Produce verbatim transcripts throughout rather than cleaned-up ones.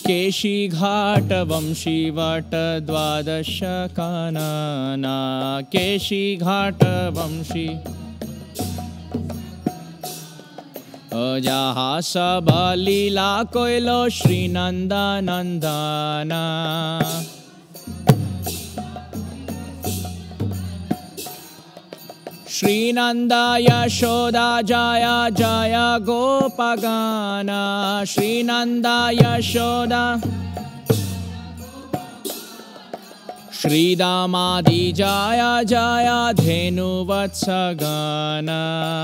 केशी घाट वंशी what द्वादश कानना केशी घाट वंशी जहाँ सब लीला कोयलो श्री नंदा नंदना श्री नंदा यशोदा जया जया गोपगाना श्री नंदा यशोदा श्री दामादि जया जया धेनुवत्सगाना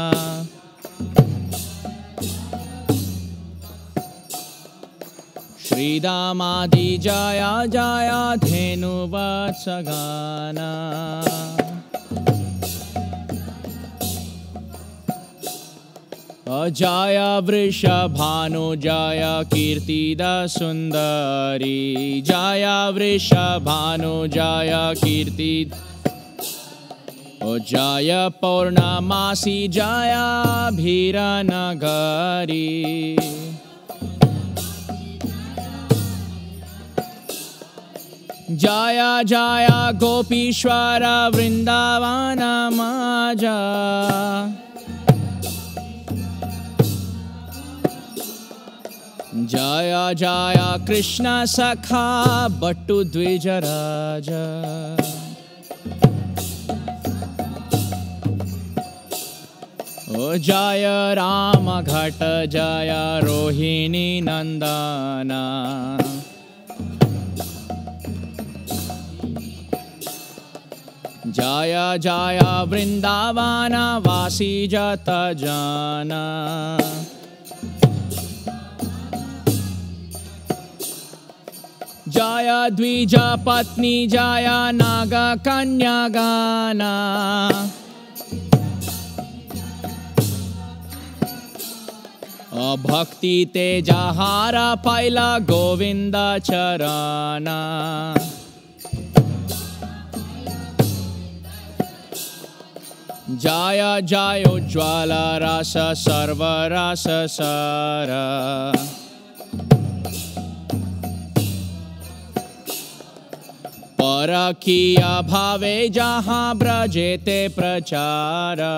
श्री दामादि जया जया धेनुवत्सगाना जया वृषभानु जया कीर्तिदा सुंदरी जया वृषभानु जया कीर्ति जया पौर्णमासी जया भीरनगरी जया जया गोपीश्वर वृंदावन माजा जया जया कृष्ण सखा बट्टु द्विज राजा ओ जय राम घट जया रोहिणी नंदना जया जया वृंदावन वासी जत जाना जया द्विज पत्नी जया नाग कन्या गाना भक्ति तेजहारा पैला गोविंद चराना जया जय उज्ज्वल रस सर्व रस सारा परकीया भावे जहाँ ब्रजेते प्रचारा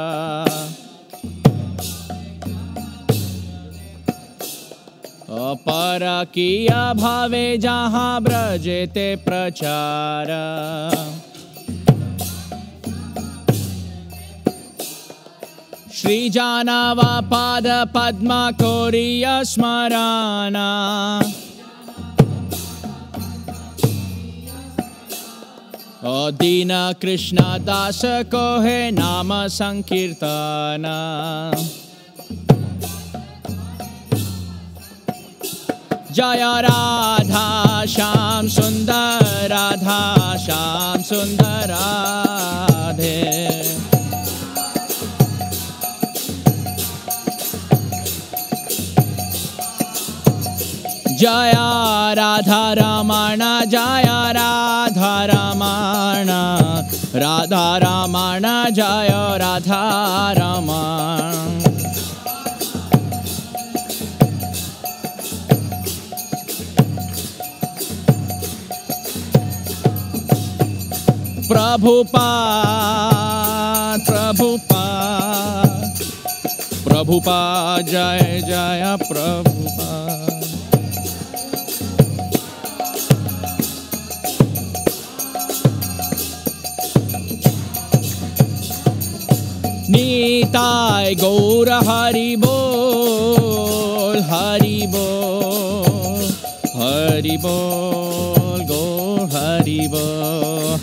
परकीया भावे जहाँ ब्रजेते प्रचारा श्री जानवा पाद पद्म कोरिय स्मराना ओ दीन कृष्ण दास को है नाम संकीर्तना जय राधा श्याम सुंदर राधा श्याम सुंदर राधे जय राधा रमण जय राधा रमण राधा रमण जय राधा रमण प्रभुपाद प्रभुपाद प्रभुपाद जय जय प्रभुपाद नीताय गौर हरि बोल हरि बोल हरि बोल गौर हरि बोल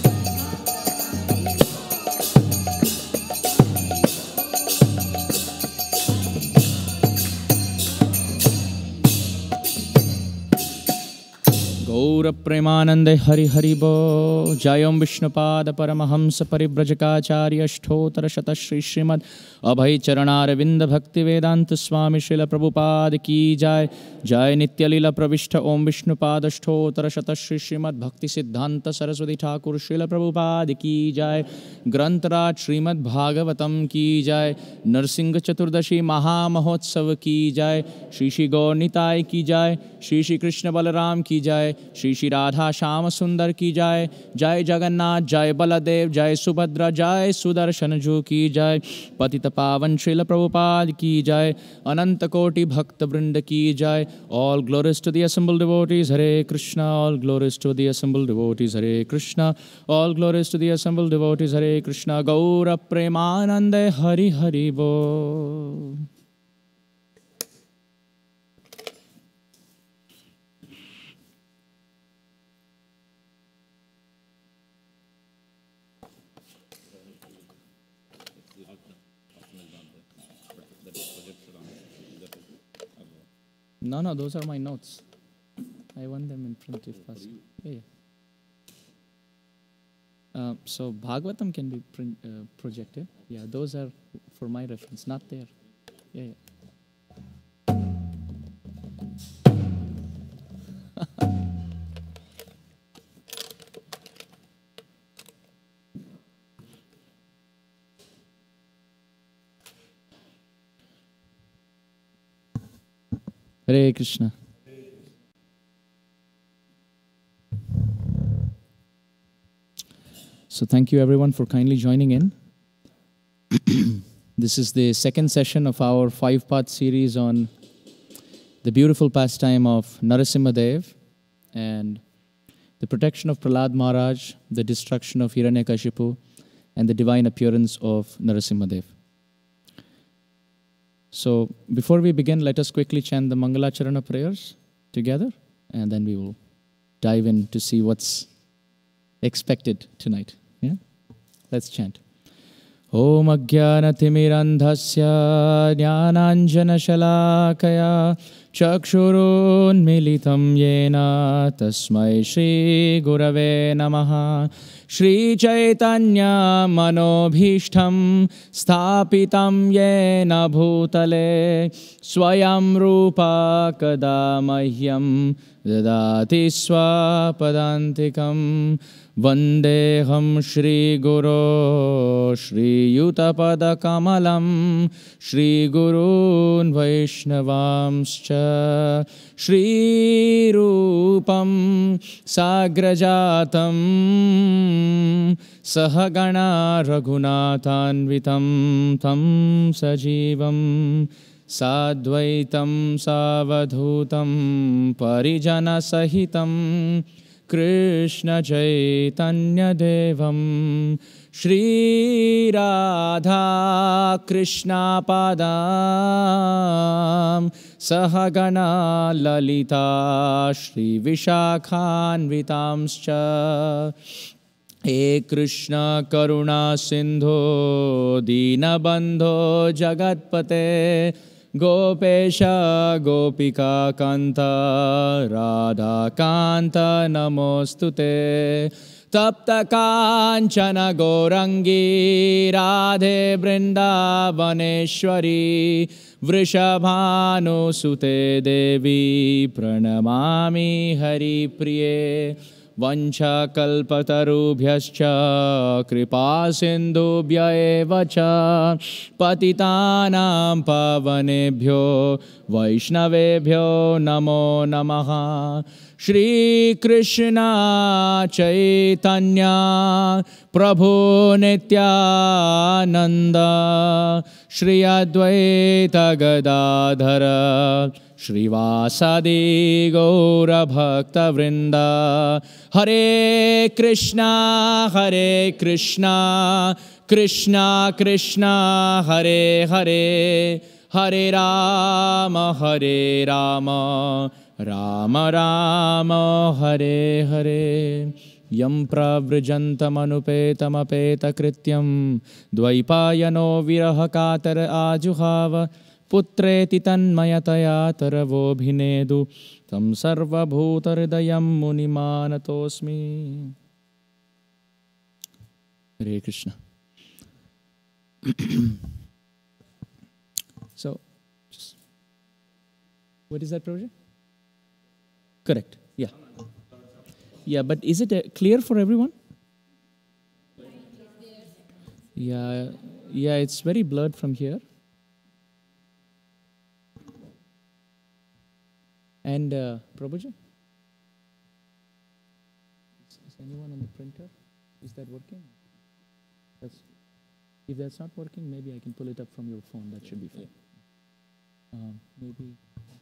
गौर प्रेमानंदे हरि हरि बो। जय ओम विष्णुपाद परमहंस परिव्रजकाचार्य अष्टोत्तर शत श्री श्रीमद अभय चरणारविंद भक्ति वेदांत स्वामी श्रील प्रभुपाद की जय। जय नित्य लीला प्रविष्ट ओम विष्णुपाद अष्टोत्तर शत श्री श्रीमद भक्ति सिद्धांत सरस्वती ठाकुर श्रील प्रभुपाद की जय। ग्रंथराज श्रीमद् भागवतम की जय। नरसिंह चतुर्दशी महामहोत्सव की जय। श्री श्री गौरनिताय की जय। श्री श्री कृष्ण बलराम की जय। श्री श्री राधा श्याम सुंदर की जय। जय जगन्नाथ जय बलदेव जय सुभद्रा जय सुदर्शन जू की जय। पतित पावन श्रील प्रभुपाद की जय। अनंत कोटि भक्त वृंद की जय। All glories to the assembled devotees, Hare Krishna. All glories to the assembled devotees, Hare Krishna. All glories to the assembled devotees, Hare Krishna. Gaura Premanande Hari Hari Bo. No, no, those are my notes. I want them in print if possible. Yeah, yeah. Uh, so Bhagavatam can be print, uh, projected. Yeah, those are for my reference, not there. Yeah, yeah. Hare Krishna. So thank you everyone for kindly joining in. This is the second session of our five-part series on the beautiful pastime of Narasimha Dev and the protection of Prahlad Maharaj, the destruction of Hiranyakashipu, and the divine appearance of Narasimha Dev. So before we begin, let us quickly chant the Mangalacharana prayers together, and then we will dive in to see what's expected tonight. Yeah? Let's chant. Om Ajnanathimiranthasya Jnananjana Shalakaya Chakshurun Militam Yena Tasmai Shri Gurave Namaha. Shri Chaitanya Manobhishtam Sthapitam Yena Bhutale Swayam Rupa Kada Mahyam Dadati Swapadantikam Vandeham Shri Guru Shri Yutapada Kamalam Shri Gurun Vaishnavamscha Shri Rupam Sagrajatam Sahagana Raghunathanvitam Tam Sajivam Sadvaitam Savadhutam Parijana Sahitam Krishna Chaitanya Devam Shri Radha Krishna Padam Sahagana Lalita Shri Vishakhanvitamscha He Krishna Karuna Sindho Dinabandho Jagatpate Gopesha Gopika Kanta Radha Kanta Namostute Tapta Kanchana Gorangi Radhe Vrindavaneshwari Vrishabhanu Sute Devi Pranamami Hari Priye Vancha kalpatarubhyascha kripa sindhubhya eva cha patitanam pavanebhyo vaishnavebhyo namo namaha. Shri Krishna Chaitanya Prabhu Nityananda Shri Advaita Gadadhara Shrivasadi Gaura Bhakta Vrinda. Hare Krishna Hare Krishna Krishna Krishna Hare Hare Hare Rama Hare Rama Rama Rama Hare Hare. Yam pravrijantamanupeta mapeta krityam dvaipayano viraha katara ajuhava Putreti tanmayataya taravobhinedu tam sarva bhutaridayam munimanatosmi. Hare Krishna. So, just, what is that project? Correct. Yeah. Yeah, but is it uh, clear for everyone? Yeah, yeah, it's very blurred from here. And uh, Prabhuji, is, is anyone on the printer? Is that working? That's, if that's not working, maybe I can pull it up from your phone. That should be fine. Um, maybe.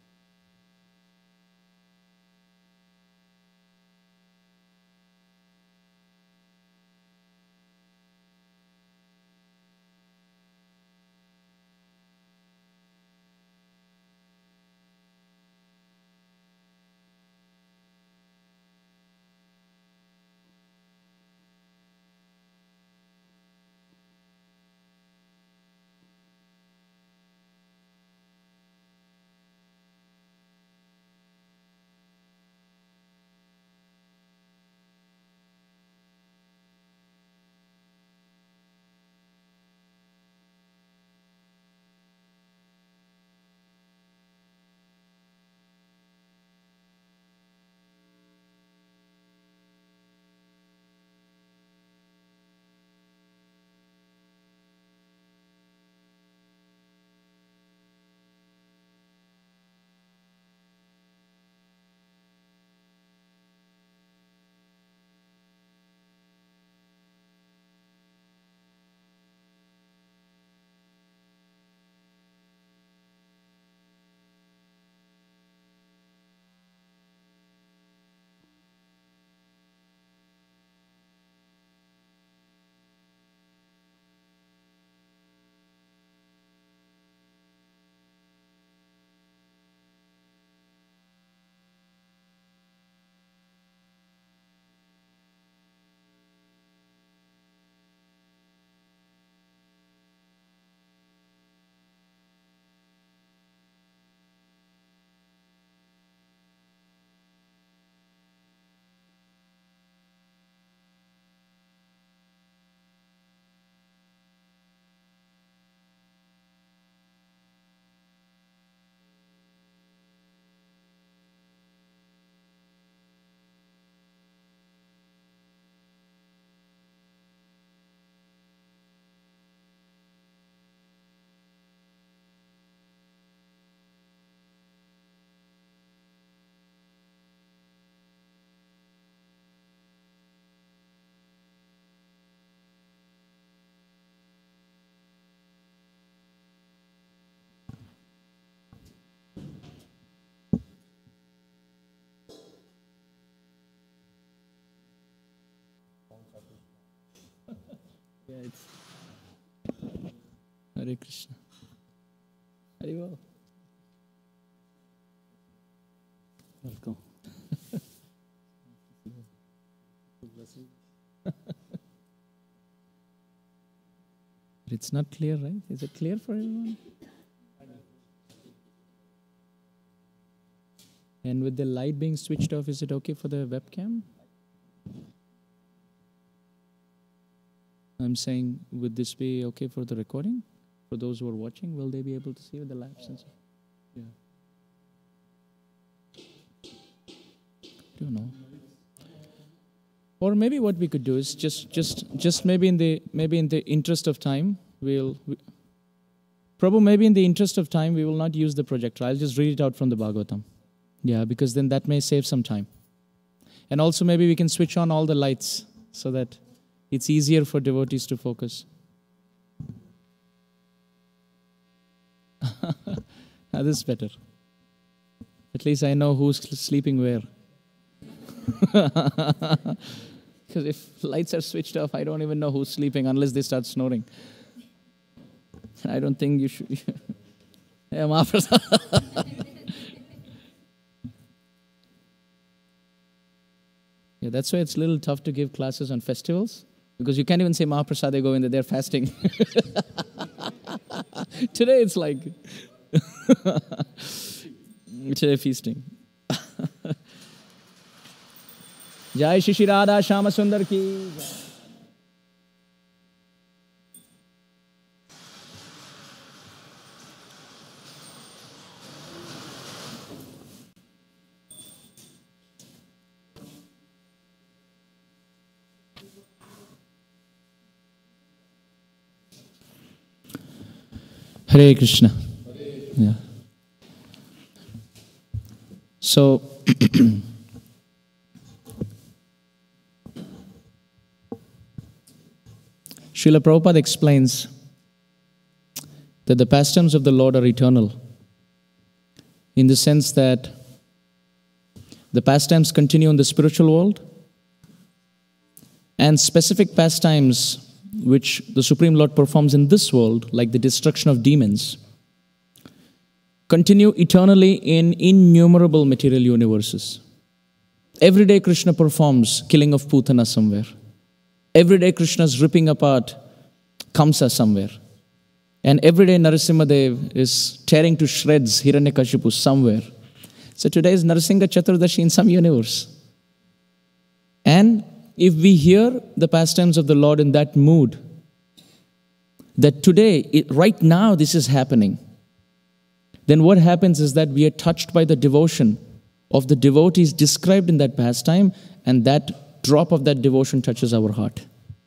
Yeah, it's Hare Krishna. Hare Well. Welcome. It's not clear, right? Is it clear for everyone? And with the light being switched off, is it okay for the webcam? I'm saying, would this be okay for the recording? For those who are watching, will they be able to see with the lights and stuff? Yeah. Don't know. Or maybe what we could do is just, just, just maybe in the maybe in the interest of time, we'll. We, Prabhu, maybe in the interest of time, we will not use the projector. I'll just read it out from the Bhagavatam. Yeah, because then that may save some time. And also maybe we can switch on all the lights so that it's easier for devotees to focus. Now this is better. At least I know who's sleeping where. Because if lights are switched off, I don't even know who's sleeping unless they start snoring. I don't think you should. Yeah, Mahaprasad. Yeah, that's why it's a little tough to give classes on festivals, because you can't even say Mahaprasad Govinda, they're fasting. Today it's like, Today feasting. Jai Shri Shri Radha Shama Sundar ki. Hare Krishna. Yeah. So, Srila Prabhupada explains that the pastimes of the Lord are eternal, in the sense that the pastimes continue in the spiritual world, and specific pastimes which the Supreme Lord performs in this world, like the destruction of demons, continue eternally in innumerable material universes. Every day Krishna performs killing of Putana somewhere. Every day Krishna is ripping apart Kamsa somewhere. And every day Narasimhadev is tearing to shreds Hiranyakashipu somewhere. So today is Narasimha Chaturdashi in some universe. And if we hear the pastimes of the Lord in that mood, that today, it, right now this is happening, then what happens is that we are touched by the devotion of the devotees described in that pastime, and that drop of that devotion touches our heart.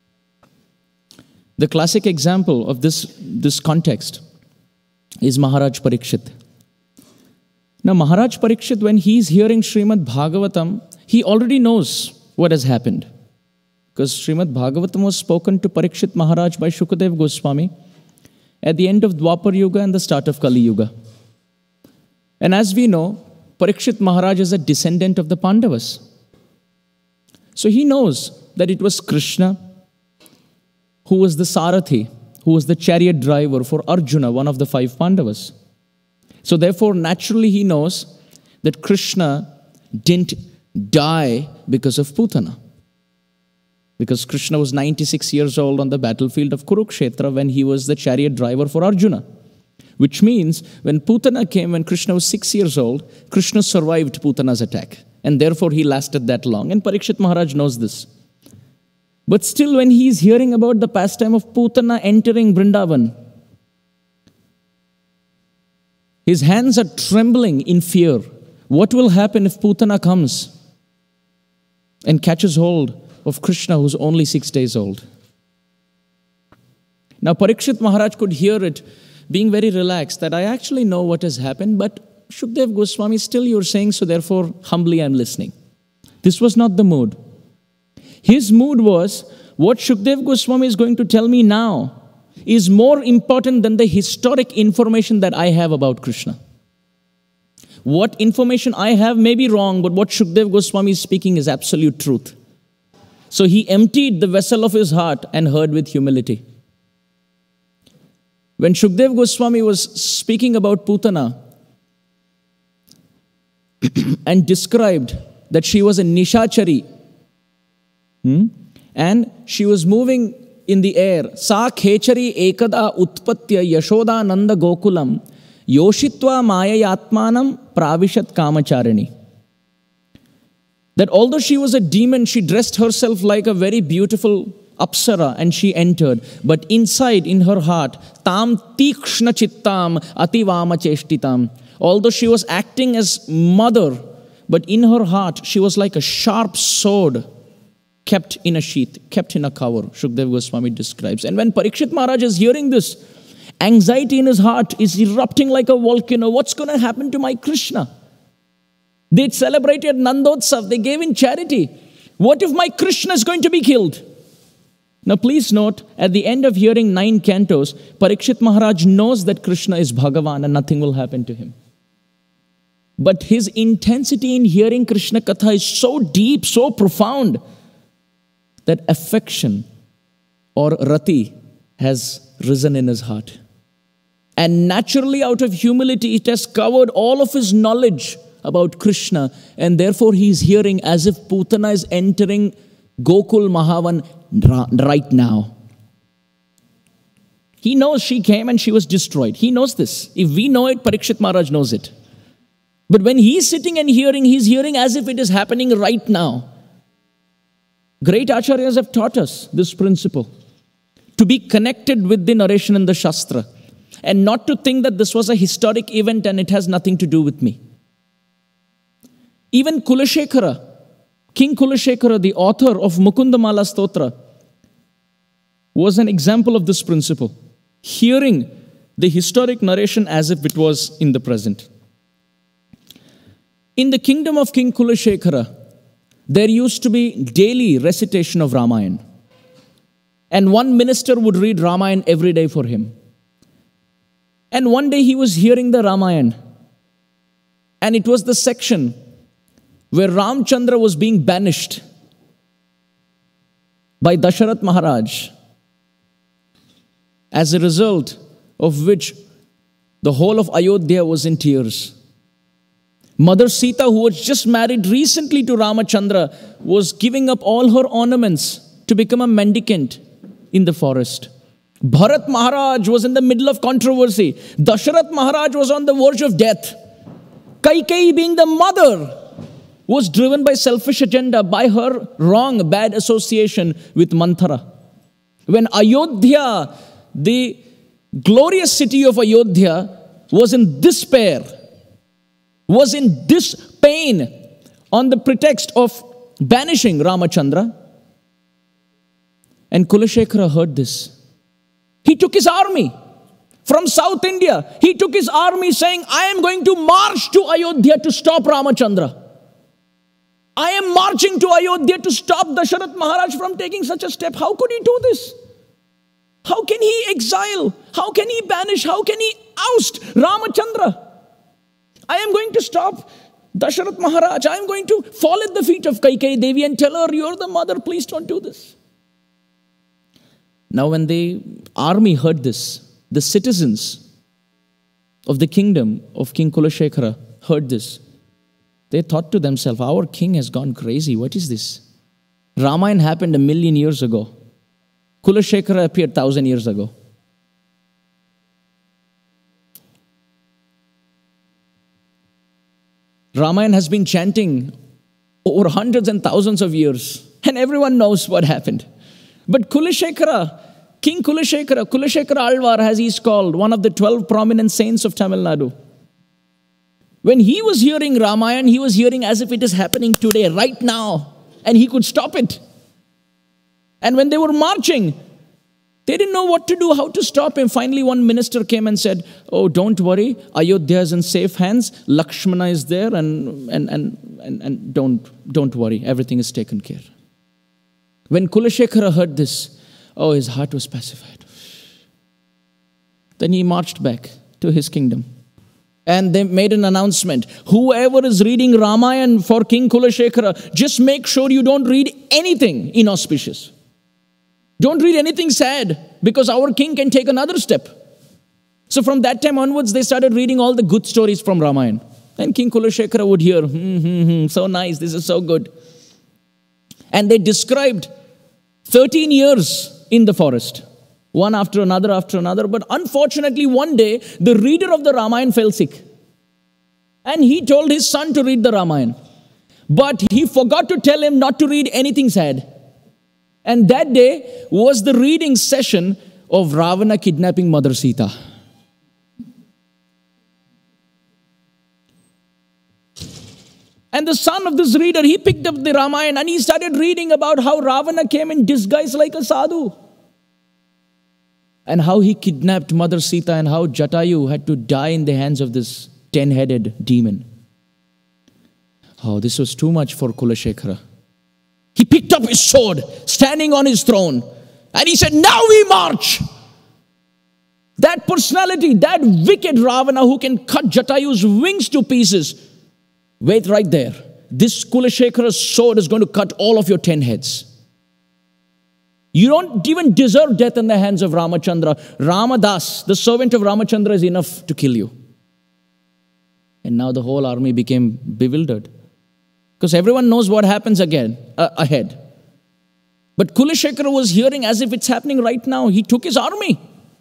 The classic example of this, this context is Maharaj Parikshit. Now Maharaj Parikshit, when he is hearing Srimad Bhagavatam, he already knows what has happened. Because Srimad Bhagavatam was spoken to Parikshit Maharaj by Shukadev Goswami at the end of Dwapar Yuga and the start of Kali Yuga. And as we know, Parikshit Maharaj is a descendant of the Pandavas. So he knows that it was Krishna who was the Sarathi, who was the chariot driver for Arjuna, one of the five Pandavas. So therefore, naturally he knows that Krishna didn't die because of Putana. Because Krishna was ninety-six years old on the battlefield of Kurukshetra when he was the chariot driver for Arjuna. Which means when Putana came, when Krishna was six years old, Krishna survived Putana's attack. And therefore he lasted that long. And Parikshit Maharaj knows this. But still, when he is hearing about the pastime of Putana entering Vrindavan, his hands are trembling in fear. What will happen if Putana comes and catches hold of Krishna, who's only six days old? Now Parikshit Maharaj could hear it, being very relaxed, that I actually know what has happened, but Shukdev Goswami, still you're saying, so therefore humbly I'm listening. This was not the mood. His mood was, what Shukdev Goswami is going to tell me now is more important than the historic information that I have about Krishna. What information I have may be wrong, but what Shukdev Goswami is speaking is absolute truth. So he emptied the vessel of his heart and heard with humility. When Shukdev Goswami was speaking about Putana and described that she was a Nishachari, hmm, and she was moving in the air, Sa khechari ekada utpatya yashoda nanda gokulam yoshitva mayayatmanam pravishat kamacharini. That although she was a demon, she dressed herself like a very beautiful Apsara and she entered. But inside, in her heart, tam tikshna chittam ativama cheshtitam. Although she was acting as mother, but in her heart, she was like a sharp sword kept in a sheath, kept in a cover, Shukdev Goswami describes. And when Parikshit Maharaj is hearing this, anxiety in his heart is erupting like a volcano. What's going to happen to my Krishna? They celebrated Nandotsav, they gave in charity. What if my Krishna is going to be killed? Now please note, at the end of hearing nine cantos, Parikshit Maharaj knows that Krishna is Bhagavan and nothing will happen to him. But his intensity in hearing Krishna Katha is so deep, so profound, that affection or rati has risen in his heart. And naturally, out of humility, it has covered all of his knowledge about Krishna, and therefore he is hearing as if Putana is entering Gokul Mahavan right now. He knows she came and she was destroyed. He knows this. If we know it, Parikshit Maharaj knows it. But when he's sitting and hearing, he's hearing as if it is happening right now. Great acharyas have taught us this principle. To be connected with the narration in the Shastra. And not to think that this was a historic event and it has nothing to do with me. Even Kulashekara, King Kulashekara, the author of Mukundamala Stotra, was an example of this principle. Hearing the historic narration as if it was in the present. In the kingdom of King Kulashekara, there used to be daily recitation of Ramayana. And one minister would read Ramayana every day for him. And one day he was hearing the Ramayana. And it was the section where Ramchandra was being banished by Dasharat Maharaj. As a result of which the whole of Ayodhya was in tears. Mother Sita, who was just married recently to Ramachandra, was giving up all her ornaments to become a mendicant in the forest. Bharat Maharaj was in the middle of controversy. Dasharat Maharaj was on the verge of death. Kaikeyi, being the mother, was driven by selfish agenda, by her wrong, bad association with Manthara. When Ayodhya, the glorious city of Ayodhya, was in despair, was in this pain on the pretext of banishing Ramachandra, and Kulashekara heard this. He took his army from South India. He took his army saying, I am going to march to Ayodhya to stop Ramachandra. I am marching to Ayodhya to stop Dasharat Maharaj from taking such a step. How could he do this? How can he exile? How can he banish? How can he oust Ramachandra? I am going to stop Dasharat Maharaj. I am going to fall at the feet of Kaikeyi Devi and tell her, you're the mother, please don't do this. Now when the army heard this, the citizens of the kingdom of King Kulashekara heard this. They thought to themselves, our king has gone crazy. What is this? Ramayana happened a million years ago. Kulashekara appeared thousand years ago. Ramayana has been chanting over hundreds and thousands of years. And everyone knows what happened. But Kulashekara, King Kulashekara, Kulashekara Alvar, as he is called, one of the twelve prominent saints of Tamil Nadu. When he was hearing Ramayana, he was hearing as if it is happening today, right now. And he could stop it. And when they were marching, they didn't know what to do, how to stop him. Finally, one minister came and said, oh, don't worry, Ayodhya is in safe hands. Lakshmana is there, and, and, and, and, and don't, don't worry, everything is taken care. When Kulashekara heard this, oh, his heart was pacified. Then he marched back to his kingdom. And they made an announcement. Whoever is reading Ramayana for King Kulashekara, just make sure you don't read anything inauspicious. Don't read anything sad, because our king can take another step. So from that time onwards, they started reading all the good stories from Ramayana. And King Kulashekara would hear, hmm, hmm, hmm, so nice, this is so good. And they described thirteen years in the forest. One after another, after another. But unfortunately, one day, the reader of the Ramayana fell sick. And he told his son to read the Ramayana. But he forgot to tell him not to read anything sad. And that day was the reading session of Ravana kidnapping Mother Sita. And the son of this reader, he picked up the Ramayana and he started reading about how Ravana came in disguise like a sadhu. And how he kidnapped Mother Sita and how Jatayu had to die in the hands of this ten-headed demon. Oh, this was too much for Kulashekara. He picked up his sword, standing on his throne, and he said, now we march. That personality, that wicked Ravana who can cut Jatayu's wings to pieces, wait right there. This Kulashekara's sword is going to cut all of your ten heads. You don't even deserve death in the hands of Ramachandra. Ramadas, the servant of Ramachandra, is enough to kill you. And now the whole army became bewildered. Because everyone knows what happens again, uh, ahead. But Kulashekara was hearing as if it's happening right now. He took his army.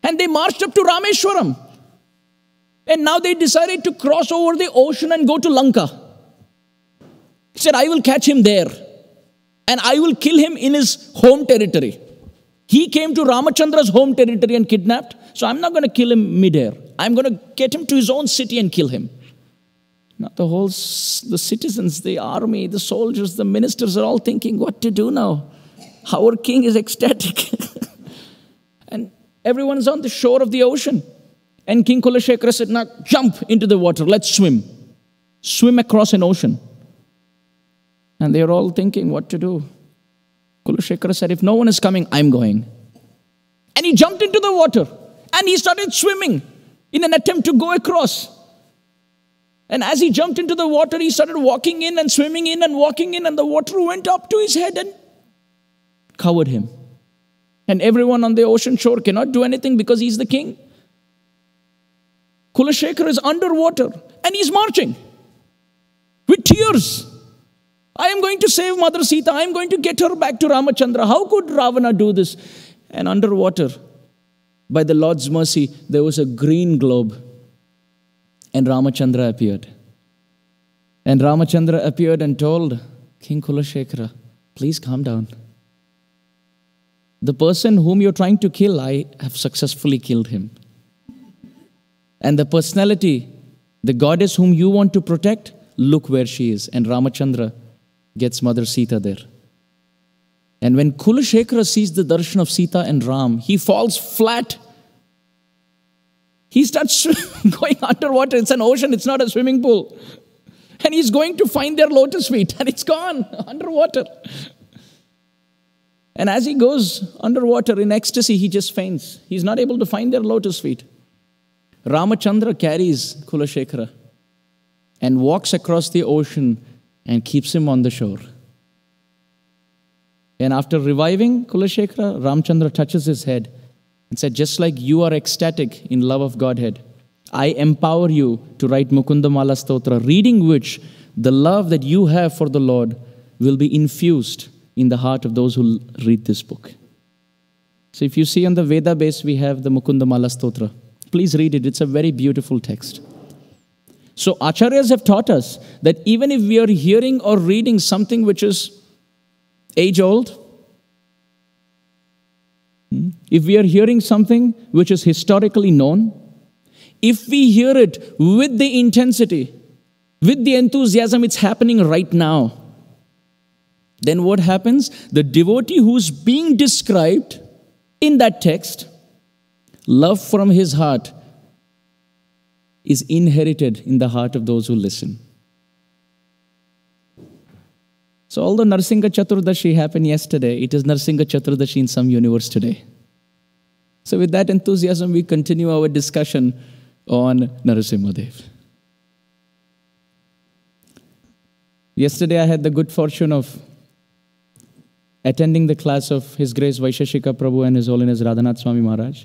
And they marched up to Rameshwaram. And now they decided to cross over the ocean and go to Lanka. He said, I will catch him there. And I will kill him in his home territory. He came to Ramachandra's home territory and kidnapped. So I'm not going to kill him midair. I'm going to get him to his own city and kill him. Now the whole, the citizens, the army, the soldiers, the ministers are all thinking, what to do now? Our king is ecstatic. And everyone is on the shore of the ocean. And King Kulashekara said, now jump into the water, let's swim. Swim across an ocean. And they're all thinking what to do. Kulashekara said, if no one is coming, I'm going. And he jumped into the water. And he started swimming in an attempt to go across. And as he jumped into the water, he started walking in and swimming in and walking in. And the water went up to his head and covered him. And everyone on the ocean shore cannot do anything because he's the king. Kulashekara is underwater and he's marching with tears. I am going to save Mother Sita. I am going to get her back to Ramachandra. How could Ravana do this? And underwater, by the Lord's mercy, there was a green globe. And Ramachandra appeared. And Ramachandra appeared and told King Kulashekara, please calm down. The person whom you're trying to kill, I have successfully killed him. And the personality, the goddess whom you want to protect, look where she is. And Ramachandra gets Mother Sita there. And when Kulashekara sees the darshan of Sita and Ram, he falls flat. He starts going underwater. It's an ocean, it's not a swimming pool. And he's going to find their lotus feet, and it's gone underwater. And as he goes underwater in ecstasy, he just faints. He's not able to find their lotus feet. Ramachandra carries Kulashekara and walks across the ocean and keeps him on the shore. And after reviving Kulashekara, Ramachandra touches his head and said, just like you are ecstatic in love of Godhead, I empower you to write Mukundamala Stotra, reading which the love that you have for the Lord will be infused in the heart of those who read this book. So if you see on the Veda base, we have the Mukundamala Stotra. Please read it. It's a very beautiful text. So Acharyas have taught us that even if we are hearing or reading something which is age-old, if we are hearing something which is historically known, if we hear it with the intensity, with the enthusiasm, it's happening right now, then what happens? The devotee who's being described in that text, love from his heart is inherited in the heart of those who listen. So although Narsingha Chaturdashi happened yesterday, it is Narsingha Chaturdashi in some universe today. So with that enthusiasm, we continue our discussion on Narasimhadev. Yesterday I had the good fortune of attending the class of His Grace Vaisheshika Prabhu and His Holiness Radhanath Swami Maharaj.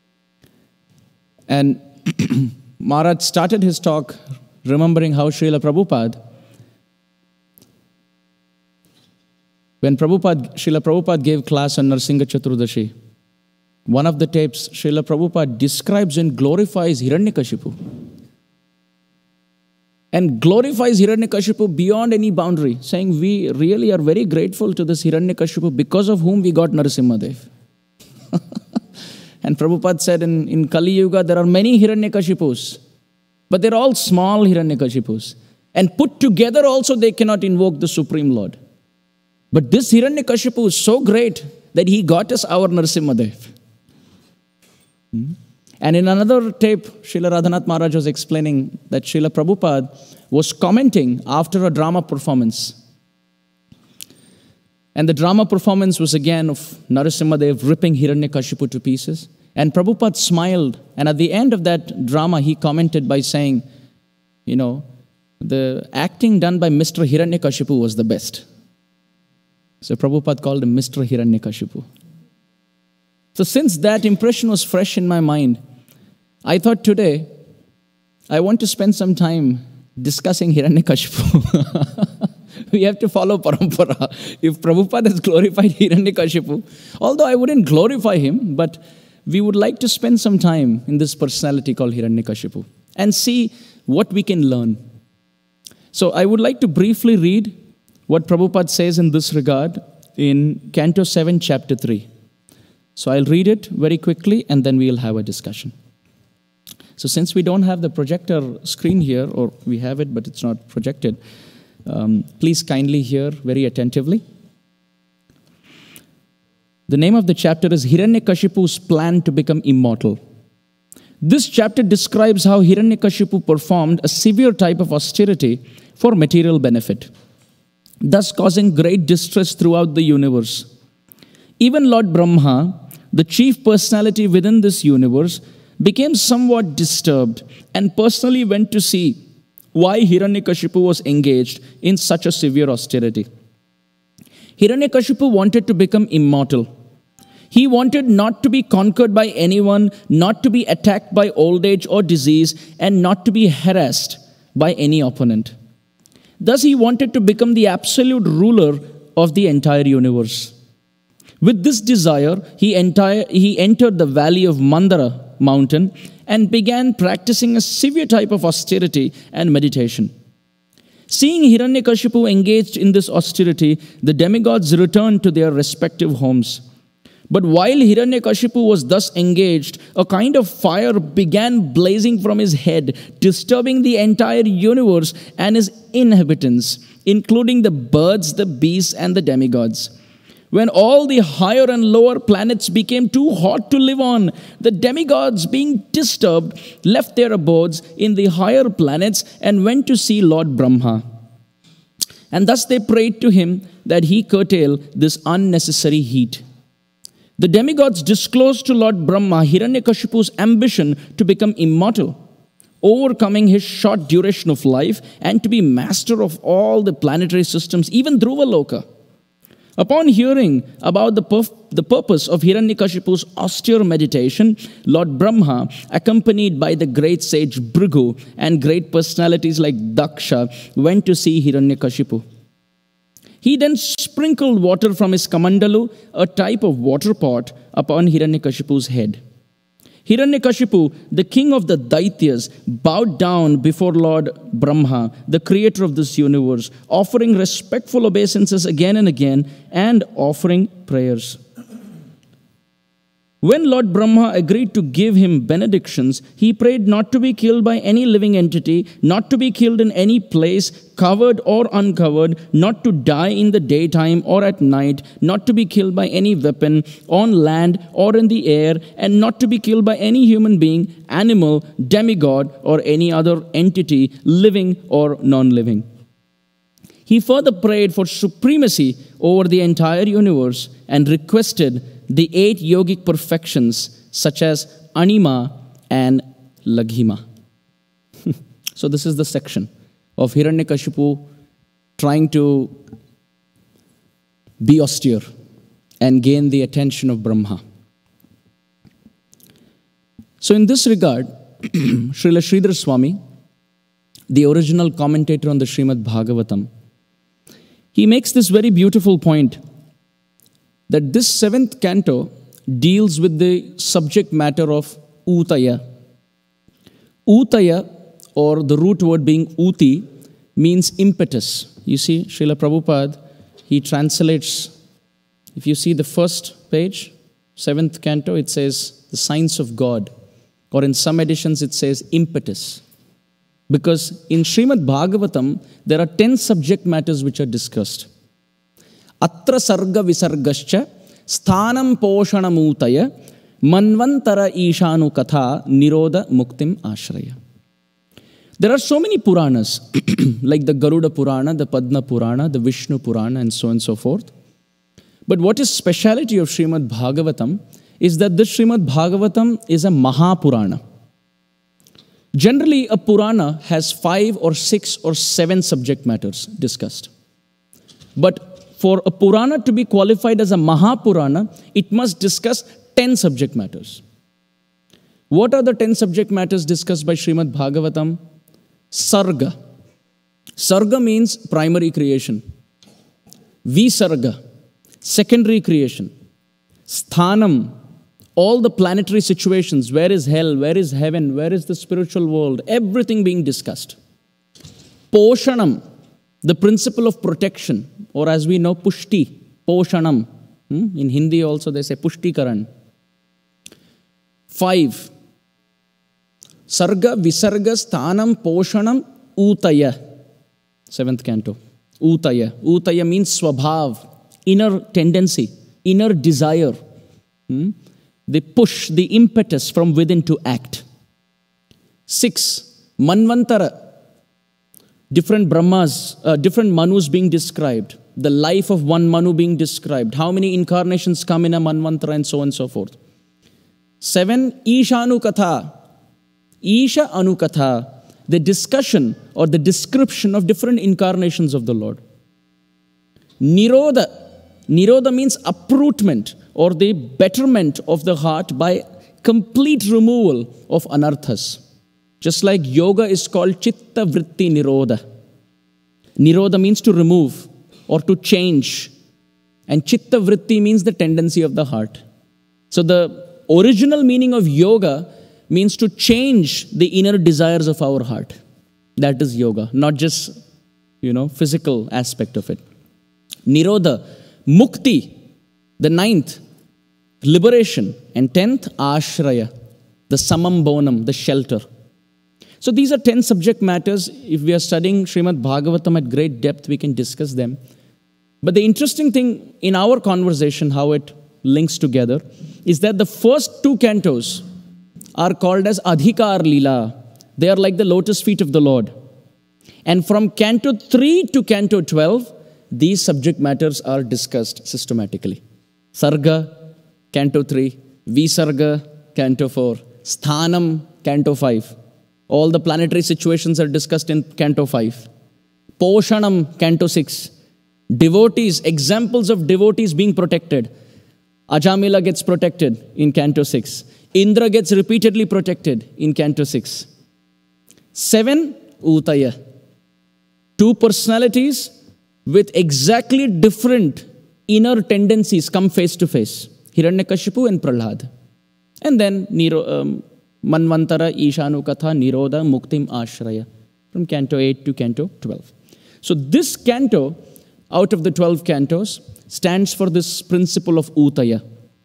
And Maharaj started his talk remembering how Srila Prabhupada, when Prabhupada, Srila Prabhupada gave class on Narsingha Chaturdashi, one of the tapes, Srila Prabhupada describes and glorifies Hiranyakashipu. And glorifies Hiranyakashipu beyond any boundary, saying we really are very grateful to this Hiranyakashipu because of whom we got Narasimhadev. And Prabhupada said in, in Kali Yuga, there are many Hiranyakashipus, but they're all small Hiranyakashipus. And put together also they cannot invoke the Supreme Lord. But this Hiranyakashipu is so great that he got us our Narasimhadev. Hmm? And in another tape, Srila Radhanath Maharaj was explaining that Srila Prabhupada was commenting after a drama performance. And the drama performance was again of Narasimhadev ripping Hiranyakashipu to pieces. And Prabhupada smiled. And at the end of that drama, he commented by saying, you know, the acting done by Mister Hiranyakashipu was the best. So Prabhupada called him Mister Hiranyakashipu. So since that impression was fresh in my mind, I thought today, I want to spend some time discussing Hiranyakashipu. We have to follow parampara. If Prabhupada has glorified Hiranyakashipu, although I wouldn't glorify him, but we would like to spend some time in this personality called Hiranyakashipu and see what we can learn. So I would like to briefly read what Prabhupada says in this regard in Canto seven, Chapter three. So I'll read it very quickly and then we'll have a discussion. So since we don't have the projector screen here, or we have it but it's not projected, um, please kindly hear very attentively. The name of the chapter is Hiranyakashipu's plan to become immortal. This chapter describes how Hiranyakashipu performed a severe type of austerity for material benefit, thus causing great distress throughout the universe. Even Lord Brahma, the chief personality within this universe, became somewhat disturbed and personally went to see why Hiranyakashipu was engaged in such a severe austerity. Hiranyakashipu wanted to become immortal. He wanted not to be conquered by anyone, not to be attacked by old age or disease, and not to be harassed by any opponent. Thus, he wanted to become the absolute ruler of the entire universe. With this desire, he, entire, he entered the valley of Mandara mountain and began practicing a severe type of austerity and meditation. Seeing Hiranyakashipu engaged in this austerity, the demigods returned to their respective homes. But while Hiranyakashipu was thus engaged, a kind of fire began blazing from his head, disturbing the entire universe and its inhabitants, including the birds, the beasts, and the demigods. When all the higher and lower planets became too hot to live on, the demigods, being disturbed, left their abodes in the higher planets and went to see Lord Brahma. And thus they prayed to him that he curtail this unnecessary heat. The demigods disclosed to Lord Brahma Hiranyakashipu's ambition to become immortal, overcoming his short duration of life and to be master of all the planetary systems, even Dhruvaloka. Upon hearing about the, purf- the purpose of Hiranyakashipu's austere meditation, Lord Brahma, accompanied by the great sage Bhrigu and great personalities like Daksha, went to see Hiranyakashipu. He then sprinkled water from his kamandalu, a type of water pot, upon Hiranyakashipu's head. Hiranyakashipu, the king of the Daityas, bowed down before Lord Brahma, the creator of this universe, offering respectful obeisances again and again and offering prayers. When Lord Brahma agreed to give him benedictions, he prayed not to be killed by any living entity, not to be killed in any place, covered or uncovered, not to die in the daytime or at night, not to be killed by any weapon, on land or in the air, and not to be killed by any human being, animal, demigod, or any other entity, living or non-living. He further prayed for supremacy over the entire universe and requested the eight yogic perfections such as Anima and Laghima. So this is the section of Hiranyakashipu trying to be austere and gain the attention of Brahma. So in this regard, Srila Sridhar Swami, the original commentator on the Srimad Bhagavatam, he makes this very beautiful point that this seventh canto deals with the subject matter of Utaya. Utaya, or the root word being Uti, means impetus. You see, Srila Prabhupada, he translates, if you see the first page, seventh canto, it says the signs of God. Or in some editions, it says impetus. Because in Srimad Bhagavatam, there are ten subject matters which are discussed. Atra sarga visargascha sthanam poshanamutaya manvantara ishanu katha niroda muktim ashraya. There are so many Puranas, like the Garuda Purana, the Padma Purana, the Vishnu Purana, and so on and so forth. But what is speciality of Srimad Bhagavatam is that this Srimad Bhagavatam is a Mahapurana. Generally, a Purana has five or six or seven subject matters discussed. But for a Purana to be qualified as a Mahapurana, it must discuss ten subject matters. What are the ten subject matters discussed by Srimad Bhagavatam? Sarga. Sarga means primary creation. Visarga, secondary creation. Sthanam, all the planetary situations, where is hell, where is heaven, where is the spiritual world, everything being discussed. Poshanam, the principle of protection, or as we know, pushti, poshanam. Hmm? In Hindi also they say pushtikaran. Five, sarga, visarga, sthanam, poshanam, utaya. Seventh canto. Utaya. Utaya means swabhav, inner tendency, inner desire. Hmm? They push the impetus from within to act. Six, manvantara. Different Brahmas, uh, different Manus being described. The life of one Manu being described. How many incarnations come in a Manvantara and so on and so forth. Seven, Ishanukatha. Isha Anukatha. The discussion or the description of different incarnations of the Lord. Nirodha. Nirodha means uprootment or the betterment of the heart by complete removal of anarthas. Just like yoga is called chitta vritti nirodha. Nirodha means to remove or to change. And chitta vritti means the tendency of the heart. So the original meaning of yoga means to change the inner desires of our heart. That is yoga, not just, you know, physical aspect of it. Nirodha, mukti, the ninth, liberation. And tenth, ashraya, the samam bonam, the shelter. So these are ten subject matters. If we are studying Srimad Bhagavatam at great depth, we can discuss them. But the interesting thing in our conversation, how it links together, is that the first two cantos are called as Adhikar Leela. They are like the lotus feet of the Lord. And from canto three to canto twelve, these subject matters are discussed systematically. Sarga, canto three, Visarga, canto four, Sthanam, canto five. All the planetary situations are discussed in canto five. Poshanam, canto six. Devotees, examples of devotees being protected. Ajamila gets protected in canto six. Indra gets repeatedly protected in canto six. Seven, Utaya. Two personalities with exactly different inner tendencies come face to face. Hiranyakashipu and Prahlad. And then Niro, um, Manvantara, Ishanukatha, Nirodha, Muktim, Ashraya. From canto eight to canto twelve. So this canto, out of the twelve cantos, stands for this principle of Utaya.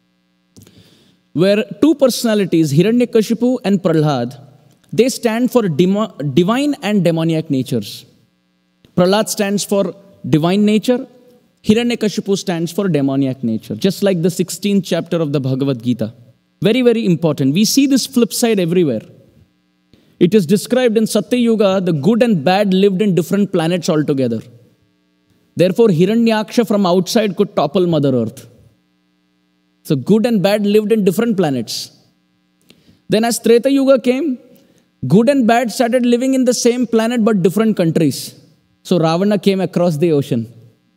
Where two personalities, Hiranyakashipu and Prahlad, they stand for demo, divine and demoniac natures. Prahlad stands for divine nature. Hiranyakashipu stands for demoniac nature. Just like the sixteenth chapter of the Bhagavad Gita. Very, very important. We see this flip side everywhere. It is described in Satya Yuga, the good and bad lived in different planets altogether. Therefore, Hiranyaksha from outside could topple Mother Earth. So good and bad lived in different planets. Then as Treta Yuga came, good and bad started living in the same planet but different countries. So Ravana came across the ocean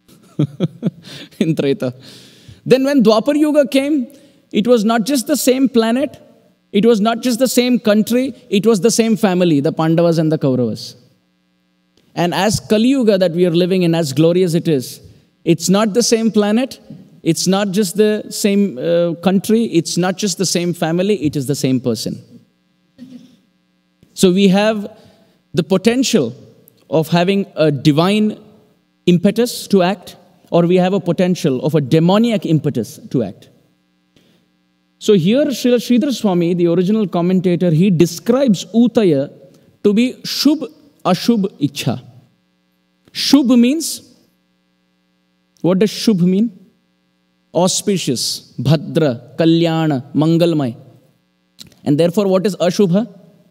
in Treta. Then when Dwapar Yuga came, it was not just the same planet, it was not just the same country, it was the same family, the Pandavas and the Kauravas. And as Kali Yuga that we are living in, as glorious it is, it's not the same planet, it's not just the same uh, country, it's not just the same family, it is the same person. So we have the potential of having a divine impetus to act, or we have a potential of a demoniac impetus to act. So here Srila Sridhar Swami, the original commentator, he describes Utaya to be Shubh Ashubh Ichha. Shubh means, what does Shubh mean? Auspicious, Bhadra, Kalyana, Mangalmay. And therefore what is Ashubha?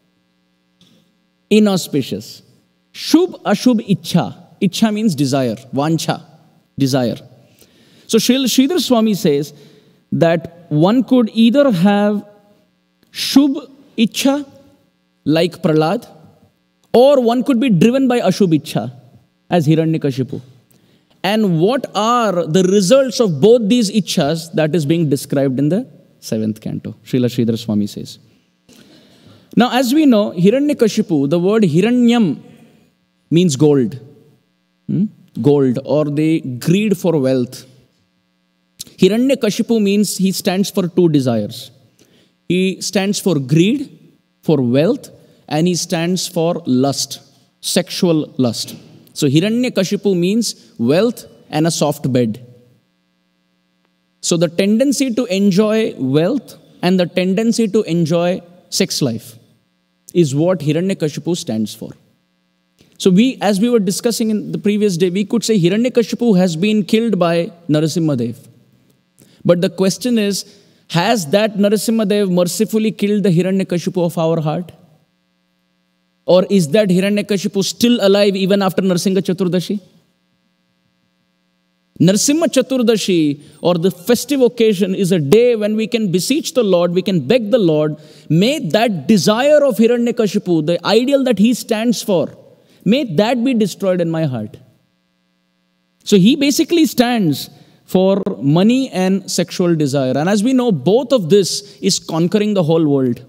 Inauspicious. Shubh Ashubh Ichha. Ichha means desire, Vancha, desire. So Srila Sridhar Swami says that one could either have Shubh Ichha, like Prahlad, or one could be driven by Ashubh Ichha, as Hiranyakashipu. And what are the results of both these Ichhas that is being described in the seventh canto, Srila Sridhar Swami says. Now, as we know, Hiranyakashipu, the word Hiranyam means gold. Hmm? Gold, or the greed for wealth. Hiranyakashipu means he stands for two desires. He stands for greed, for wealth, and he stands for lust, sexual lust. So Hiranyakashipu means wealth and a soft bed. So the tendency to enjoy wealth and the tendency to enjoy sex life is what Hiranyakashipu stands for. So we, as we were discussing in the previous day, we could say Hiranyakashipu has been killed by Narasimhadev. But the question is, has that Narasimhadev mercifully killed the Hiranyakashipu of our heart? Or is that Hiranyakashipu still alive even after Narasimha Chaturdashi? Narasimha Chaturdashi, or the festive occasion, is a day when we can beseech the Lord, we can beg the Lord, may that desire of Hiranyakashipu, the ideal that he stands for, may that be destroyed in my heart. So he basically stands for money and sexual desire. And as we know, both of this is conquering the whole world.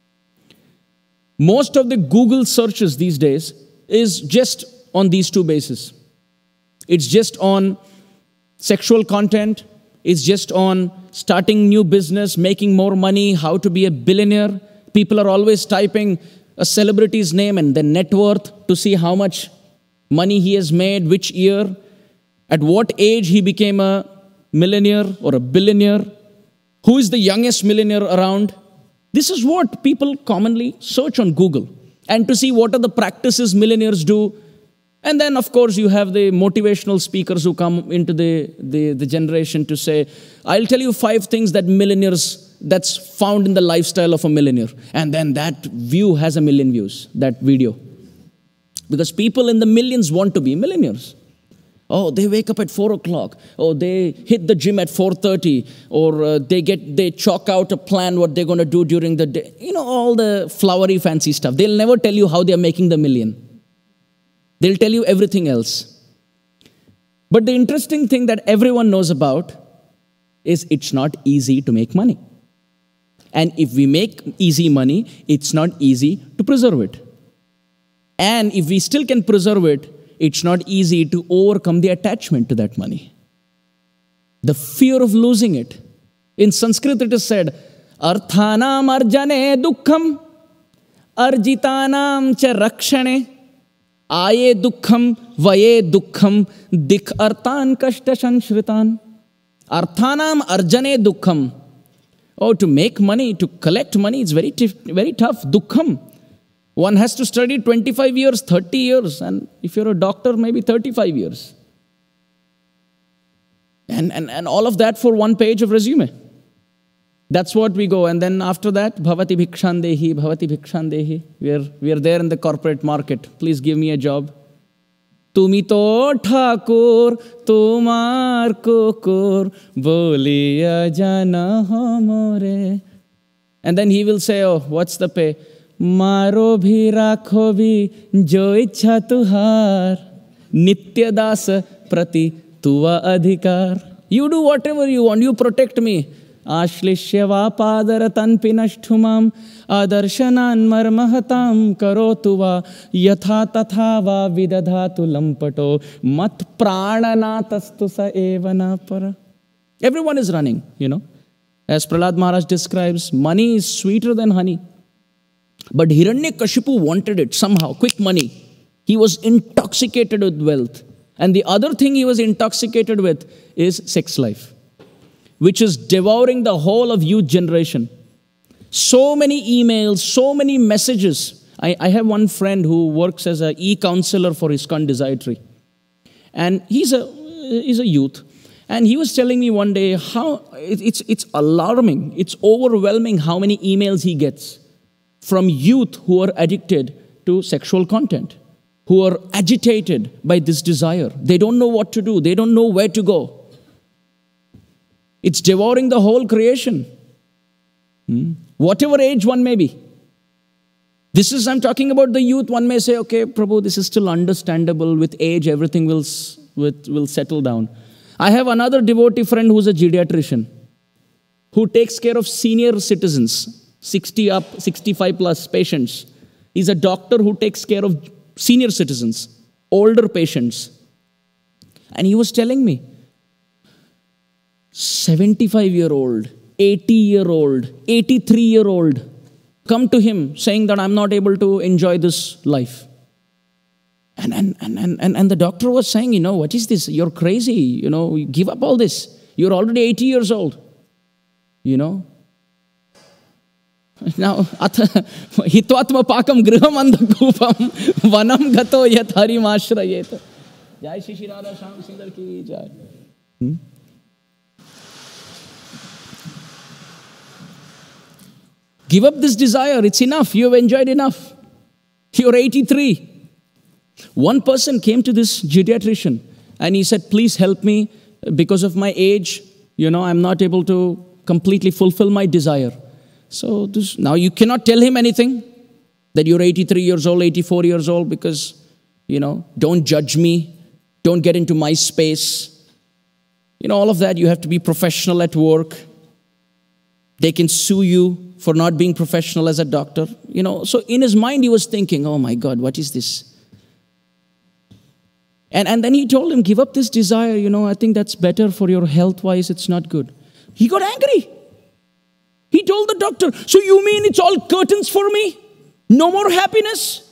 Most of the Google searches these days is just on these two bases. It's just on sexual content. It's just on starting new business, making more money, how to be a billionaire. People are always typing a celebrity's name and their net worth to see how much money he has made, which year, at what age he became a millionaire or a billionaire, who is the youngest millionaire around. This is what people commonly search on Google, and to see what are the practices millionaires do. And then, of course, you have the motivational speakers who come into the, the, the generation to say, I'll tell you five things that millionaires, that's found in the lifestyle of a millionaire. And then that view has a million views, that video. Because people in the millions want to be millionaires. Oh, they wake up at four o'clock. Oh, they hit the gym at four thirty. Or uh, they get they chalk out a plan what they're going to do during the day. You know, all the flowery, fancy stuff. They'll never tell you how they're making the million. They'll tell you everything else. But the interesting thing that everyone knows about is it's not easy to make money. And if we make easy money, it's not easy to preserve it. And if we still can preserve it, it's not easy to overcome the attachment to that money. The fear of losing it. In Sanskrit it is said, Arthanam arjane dukkham, arjitanam cha rakshane, aye dukkham, vaye dukkham, dik artan kashta sanshritan. Arthanam arjane dukkham. Oh, to make money, to collect money, it's very, very tough. Dukkham. One has to study twenty-five years, thirty years, and if you're a doctor, maybe thirty-five years. And, and, and all of that for one page of resume. That's what we go. And then after that, bhavati bhikshandehi, bhavati bhikshandehi. We are, we are there in the corporate market. Please give me a job. Tumi to thakur, tumar kukur, boliya jana hamore. And then he will say, oh, what's the pay? Maro bhi rakho bhi jo ichha tuhar, nitya das prati tuva adhikar. You do whatever you want, you protect me. Ashlishya padaratan pinashthumam adarshanan marmahatam karotuva yatha tatha va vidadhatu lampato mat prananatastu sa evana para. Everyone is running, you know. As Prahlad Maharaj describes, money is sweeter than honey. But Hiranyakashipu wanted it somehow, quick money. He was intoxicated with wealth. And the other thing he was intoxicated with is sex life, which is devouring the whole of youth generation. So many emails, so many messages. I, I have one friend who works as an e-counselor for ISKCON Desiratory. And he's a, he's a youth. And he was telling me one day how it, it's, it's alarming, it's overwhelming how many emails he gets from youth who are addicted to sexual content, who are agitated by this desire. They don't know what to do. They don't know where to go. It's devouring the whole creation. Hmm? Whatever age one may be. This is, I'm talking about the youth. One may say, okay, Prabhu, this is still understandable. With age, everything will, will, will settle down. I have another devotee friend who's a geriatrician, who takes care of senior citizens, sixty up, sixty-five plus patients. He's a doctor who takes care of senior citizens, older patients. And he was telling me, seventy-five year old, eighty-year-old, eighty-three-year-old come to him saying that I'm not able to enjoy this life. And, and, and, and, and the doctor was saying, you know, what is this? You're crazy. You know, give up all this. You're already eighty years old. You know. Now, hitvatma pakam griham andhakupam vanam gato yat harim ashrayet. Jai Shri Shri Radha Shyam Sundar ki jai. Hmm? Give up this desire. It's enough. You have enjoyed enough. You're eighty-three. One person came to this geriatrician and he said, please help me because of my age. You know, I'm not able to completely fulfill my desire. So this, now you cannot tell him anything that you're eighty-three years old, eighty-four years old because, you know, don't judge me. Don't get into my space. You know, all of that. You have to be professional at work. They can sue you for not being professional as a doctor. You know, so in his mind he was thinking, oh my God, what is this? And, and then he told him, give up this desire, you know, I think that's better for your health-wise, it's not good. He got angry. He told the doctor, so you mean it's all curtains for me? No more happiness?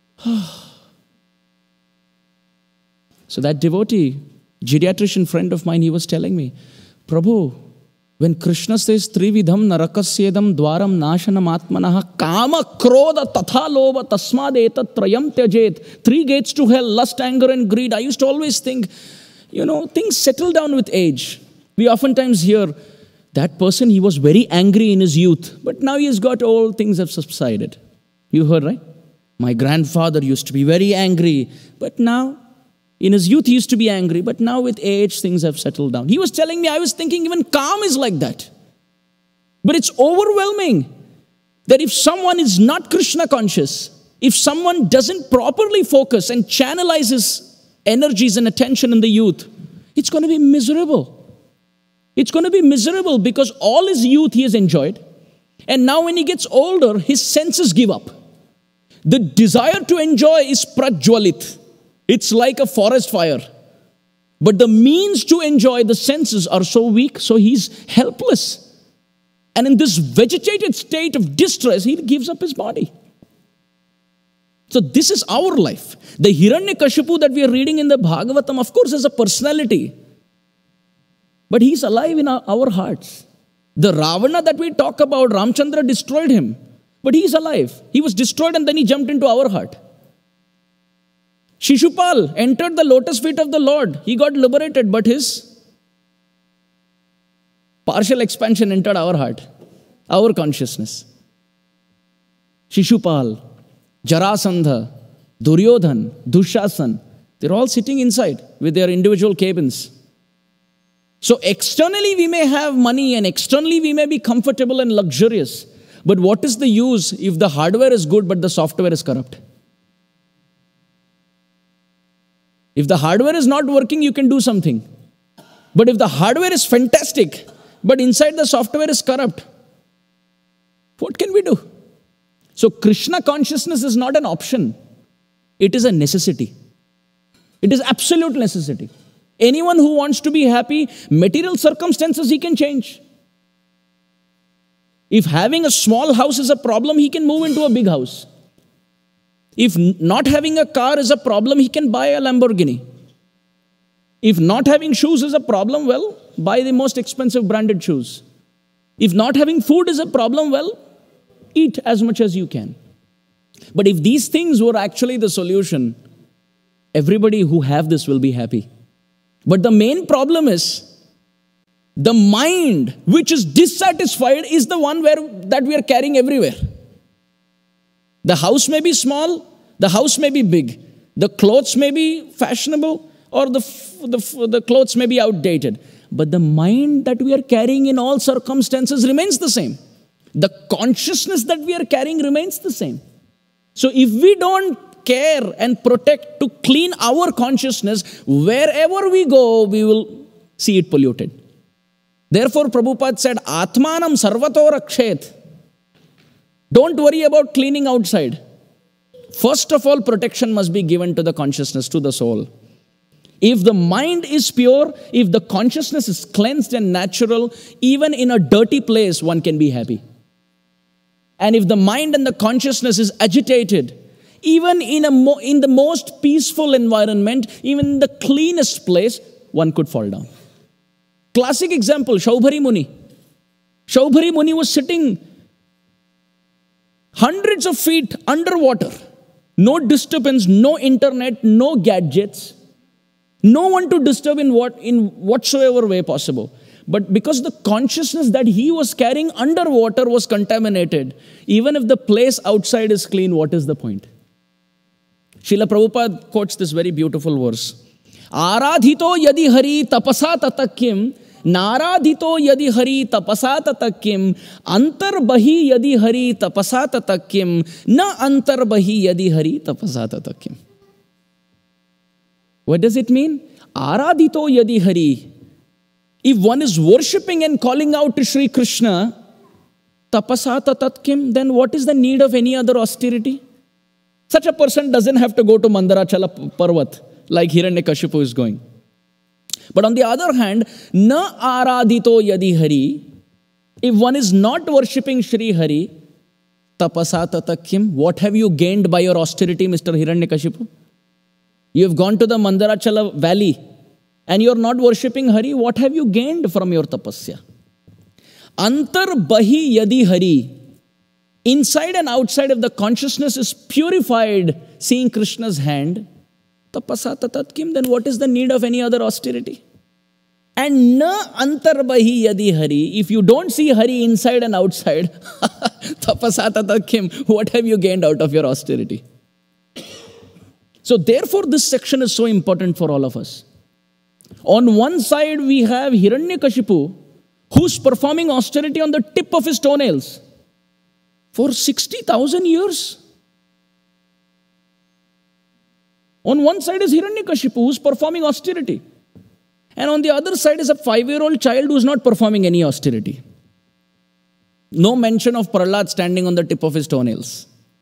So that devotee, geriatrician friend of mine, he was telling me, Prabhu, when Krishna says, Trividham narakasyedam dwaram nashanam atmanaha kama krodha tatha lobha tasmad etat trayam tyajet. Three gates to hell, lust, anger and greed. I used to always think, you know, things settle down with age. We oftentimes hear, that person, he was very angry in his youth, but now he has got old, things have subsided. You heard, right? My grandfather used to be very angry, but now, in his youth he used to be angry, but now with age, things have settled down. He was telling me, I was thinking even calm is like that. But it's overwhelming that if someone is not Krishna conscious, if someone doesn't properly focus and channelize his energies and attention in the youth, it's going to be miserable. It's going to be miserable because all his youth he has enjoyed. And now when he gets older, his senses give up. The desire to enjoy is prajwalit. It's like a forest fire. But the means to enjoy the senses are so weak, so he's helpless. And in this vegetated state of distress, he gives up his body. So this is our life. The Hiranyakashipu that we are reading in the Bhagavatam, of course, is a personality. But he's alive in our, our hearts. The Ravana that we talk about, Ramchandra destroyed him. But he's alive. He was destroyed and then he jumped into our heart. Shishupal entered the lotus feet of the Lord. He got liberated, but his partial expansion entered our heart, our consciousness. Shishupal, Jarasandha, Duryodhan, Dushasan, they're all sitting inside with their individual cabins. So externally we may have money and externally we may be comfortable and luxurious. But what is the use if the hardware is good but the software is corrupt? If the hardware is not working, you can do something. But if the hardware is fantastic, but inside the software is corrupt, what can we do? So Krishna consciousness is not an option. It is a necessity. It is absolute necessity. Anyone who wants to be happy, material circumstances he can change. If having a small house is a problem, he can move into a big house. If not having a car is a problem, he can buy a Lamborghini. If not having shoes is a problem, well, buy the most expensive branded shoes. If not having food is a problem, well, eat as much as you can. But if these things were actually the solution, everybody who have this will be happy. But the main problem is, the mind which is dissatisfied is the one where, that we are carrying everywhere. The house may be small, the house may be big, the clothes may be fashionable, or the, the, the clothes may be outdated. But the mind that we are carrying in all circumstances remains the same. The consciousness that we are carrying remains the same. So if we don't care and protect to clean our consciousness, wherever we go, we will see it polluted. Therefore, Prabhupada said, Atmanam sarvato rakshet. Don't worry about cleaning outside. First of all, protection must be given to the consciousness, to the soul. If the mind is pure, if the consciousness is cleansed and natural, even in a dirty place, one can be happy. And if the mind and the consciousness is agitated, even in, a mo in the most peaceful environment, even in the cleanest place, one could fall down. Classic example, Shaubhari Muni. Shaubhari Muni was sitting hundreds of feet underwater. No disturbance, no internet, no gadgets. No one to disturb in what in whatsoever way possible. But because the consciousness that he was carrying underwater was contaminated, even if the place outside is clean, what is the point? Srila Prabhupada quotes this very beautiful verse. Aradhito yadi hari tapasa tatakim, naradhito yadi hari tapasa tatakim, antarbahi yadi hari tapasa tatakim, na antarbahi yadi hari tapasa tatakim. What does it mean? Aradhito yadi hari. If one is worshipping and calling out to Sri Krishna, tapasata tatkim, then what is the need of any other austerity? Such a person doesn't have to go to Mandarachala Parvat like Hiranyakashipu is going. But on the other hand, na aradhito yadi hari, if one is not worshipping Sri Hari, tapasata tatkim, what have you gained by your austerity, Mister Hiranyakashipu? You have gone to the Mandarachala valley and you are not worshipping Hari. What have you gained from your tapasya? Antar bahi yadi Hari. Inside and outside of the consciousness is purified, seeing Krishna's hand. Tapasata tatkim, then what is the need of any other austerity? And na antar bahi yadi Hari. If you don't see Hari inside and outside, tapasata tatkim, what have you gained out of your austerity? So therefore, this section is so important for all of us. On one side, we have Hiranyakashipu, who's performing austerity on the tip of his toenails for sixty thousand years. On one side is Hiranyakashipu, who's performing austerity. And on the other side is a five-year-old child who's not performing any austerity. No mention of Prahlad standing on the tip of his toenails.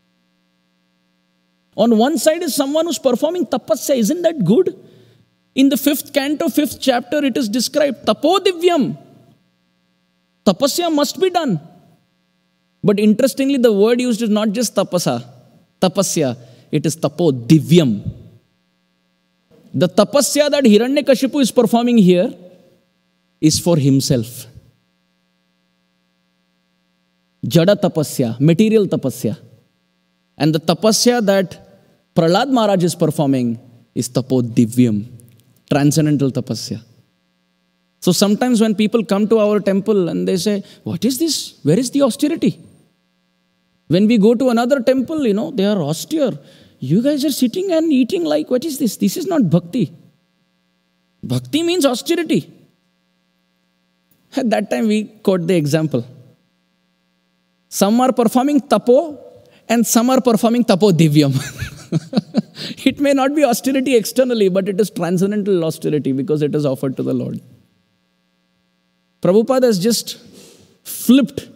On one side is someone who's performing tapasya. Isn't that good? In the fifth canto, fifth chapter, it is described, tapo divyam. Tapasya must be done. But interestingly, the word used is not just tapasa, tapasya, it is tapo divyam. The tapasya that Hiranyakashipu is performing here is for himself. Jada tapasya, material tapasya. And the tapasya that Prahlad Maharaj is performing is tapo divyam, transcendental tapasya. So sometimes when people come to our temple and they say, what is this? Where is the austerity? When we go to another temple, you know, they are austere. You guys are sitting and eating like, what is this? This is not bhakti. Bhakti means austerity. At that time we quote the example. Some are performing tapo and some are performing tapo divyam. It may not be austerity externally, but it is transcendental austerity because it is offered to the Lord. Prabhupada has just flipped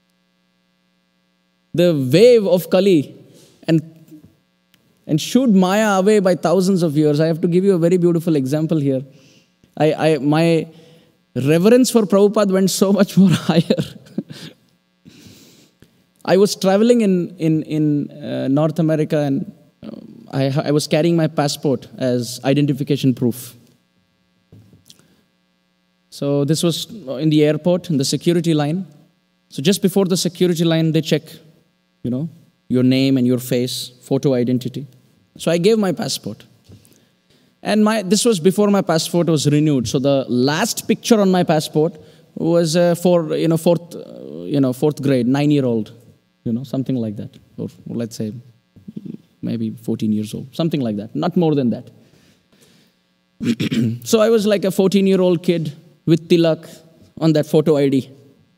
the wave of Kali and, and shooed Maya away by thousands of years. I have to give you a very beautiful example here. I, I, my reverence for Prabhupada went so much more higher. I was traveling in, in, in uh, North America and uh, I, I was carrying my passport as identification proof. So this was in the airport, in the security line. So just before the security line, they check, you know, your name and your face, photo identity. So I gave my passport. And my, this was before my passport was renewed. So the last picture on my passport was uh, for, you know, fourth, uh, you know, fourth grade, nine-year-old. You know, something like that. Or let's say maybe fourteen years old, something like that, not more than that. So I was like a fourteen-year-old kid with tilak on that photo I D.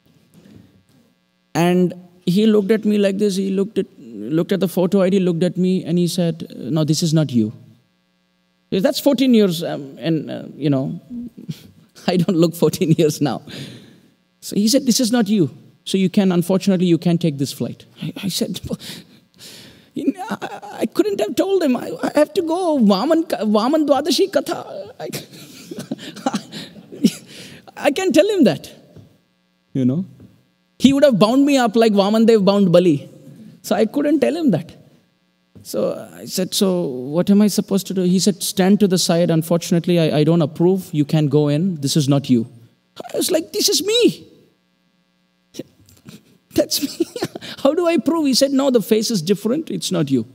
And he looked at me like this, he looked at, looked at the photo I D, looked at me, and he said, no, this is not you. That's fourteen years, um, and uh, you know, I don't look fourteen years now. So he said, this is not you. So you can, unfortunately, you can't take this flight. I, I said, I, I couldn't have told him. I, I have to go. Vaman, Vaman Dwadashi Katha. I, I can't tell him that. You know. He would have bound me up like Vamandev bound Bali. So I couldn't tell him that. So I said, so what am I supposed to do? He said, stand to the side. Unfortunately, I, I don't approve. You can't go in. This is not you. I was like, this is me. That's me. How do I prove? He said, no, the face is different. It's not you.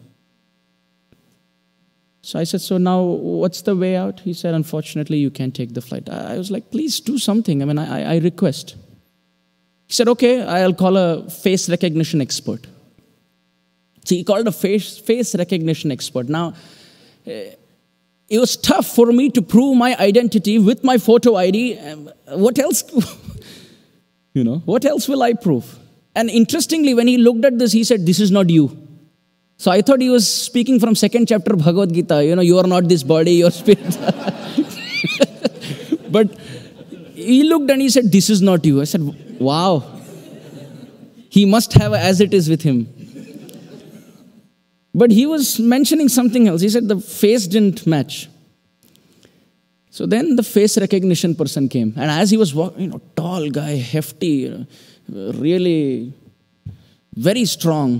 So I said, so now what's the way out? He said, unfortunately, you can't take the flight. I was like, please do something. I mean, I, I request. He said, okay, I'll call a face recognition expert. So he called a face, face recognition expert. Now, it was tough for me to prove my identity with my photo I D. What else? You know, what else will I prove? And interestingly, when he looked at this, he said, this is not you. So I thought he was speaking from second chapter of Bhagavad Gita. You know, you are not this body, your spirit. But he looked and he said, this is not you. I said, wow. He must have as it is with him. But he was mentioning something else. He said the face didn't match. So then the face recognition person came. And as he was walking, you know, tall guy, hefty, you know, really very strong.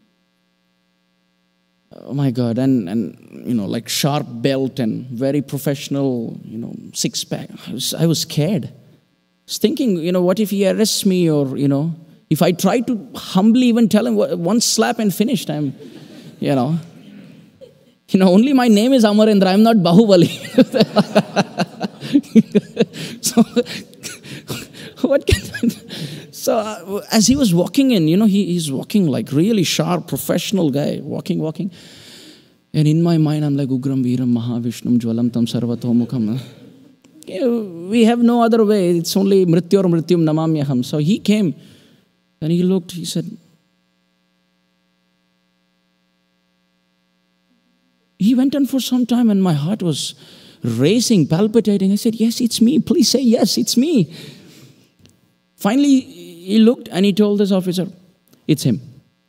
Oh my God. And, and, you know, like sharp belt and very professional, you know, six pack. I was, I was scared. I was thinking, you know, what if he arrests me or, you know, if I try to humbly even tell him one slap and finished, I'm, you know, you know, only my name is Amarendra. I'm not Bahubali. So, what can I do? So, uh, as he was walking in, you know, he, he's walking like really sharp, professional guy, walking, walking. And in my mind, I'm like, Ugram Veeram Mahavishnum Jwalam Tam Sarvatomukham. We have no other way. It's only Mrityor Mrityum Namamyaham. So he came and he looked, he said, he went on for some time and my heart was racing, palpitating. I said, yes, it's me. Please say yes, it's me. Finally, he looked and he told this officer, it's him.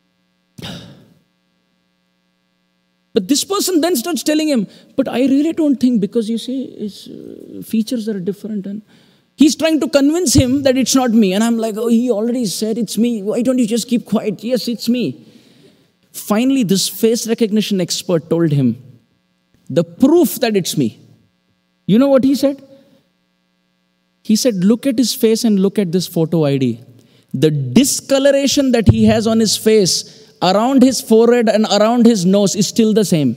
But this person then starts telling him, but I really don't think, because you see, his uh, features are different. And he's trying to convince him that it's not me. And I'm like, oh, he already said it's me. Why don't you just keep quiet? Yes, it's me. Finally, this face recognition expert told him the proof that it's me. You know what he said? He said, look at his face and look at this photo I D. The discoloration that he has on his face, around his forehead and around his nose is still the same.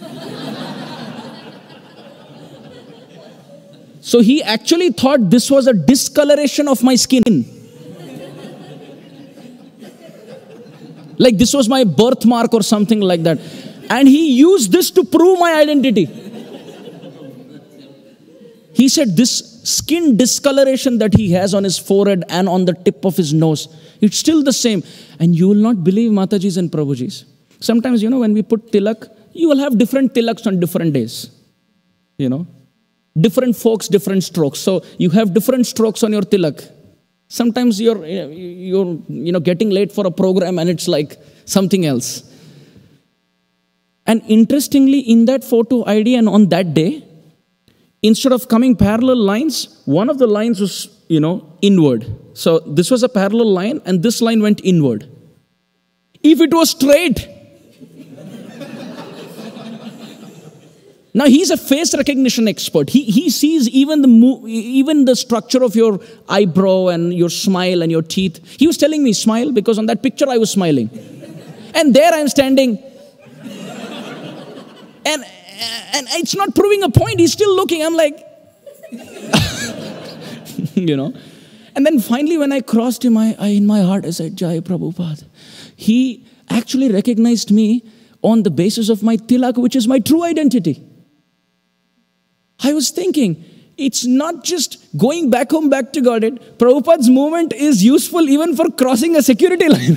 So he actually thought this was a discoloration of my skin. Like this was my birthmark or something like that. And he used this to prove my identity. He said this skin discoloration that he has on his forehead and on the tip of his nose, it's still the same. And you will not believe Matajis and Prabhujis. Sometimes, you know, when we put tilak, you will have different tilaks on different days. You know, different folks, different strokes. So you have different strokes on your tilak. Sometimes you're, you're you know, getting late for a program and it's like something else. And interestingly, in that photo I D and on that day, instead of coming parallel lines, one of the lines was, you know, inward. So this was a parallel line and this line went inward. If it was straight, now he's a face recognition expert. He, he sees even the, even the structure of your eyebrow and your smile and your teeth. He was telling me, smile, because on that picture I was smiling. And there I'm standing. And, and it's not proving a point. He's still looking. I'm like, you know. And then finally when I crossed him, I, I in my heart I said, Jai Prabhupada. He actually recognized me on the basis of my tilak, which is my true identity. I was thinking, it's not just going back home, back to Godhead. Prabhupada's movement is useful even for crossing a security line.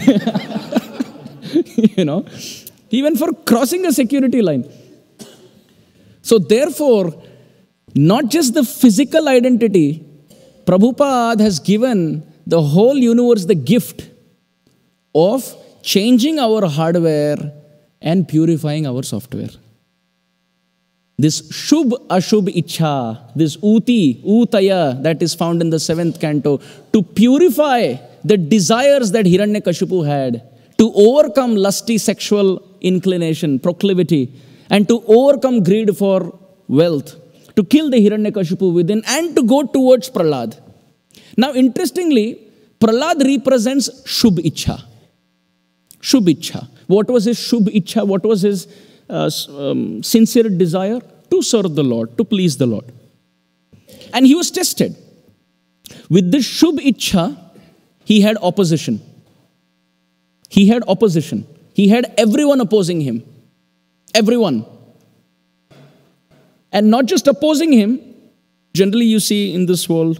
You know, even for crossing a security line. So therefore, not just the physical identity, Prabhupada has given the whole universe the gift of changing our hardware and purifying our software. This Shubh Ashubh Ichha, this Uti, Utaya that is found in the seventh canto, to purify the desires that Hiranyakashipu had, to overcome lusty sexual inclination, proclivity, and to overcome greed for wealth, to kill the Hiranyakashipu within, and to go towards Prahlad. Now, interestingly, Prahlad represents Shubh Ichha. Shubh Ichha. What was his Shubh Ichha? What was his uh, um, sincere desire? To serve the Lord, to please the Lord. And he was tested. With this Shubh Ichha, he had opposition. He had opposition. He had everyone opposing him. Everyone. And not just opposing him, generally you see in this world,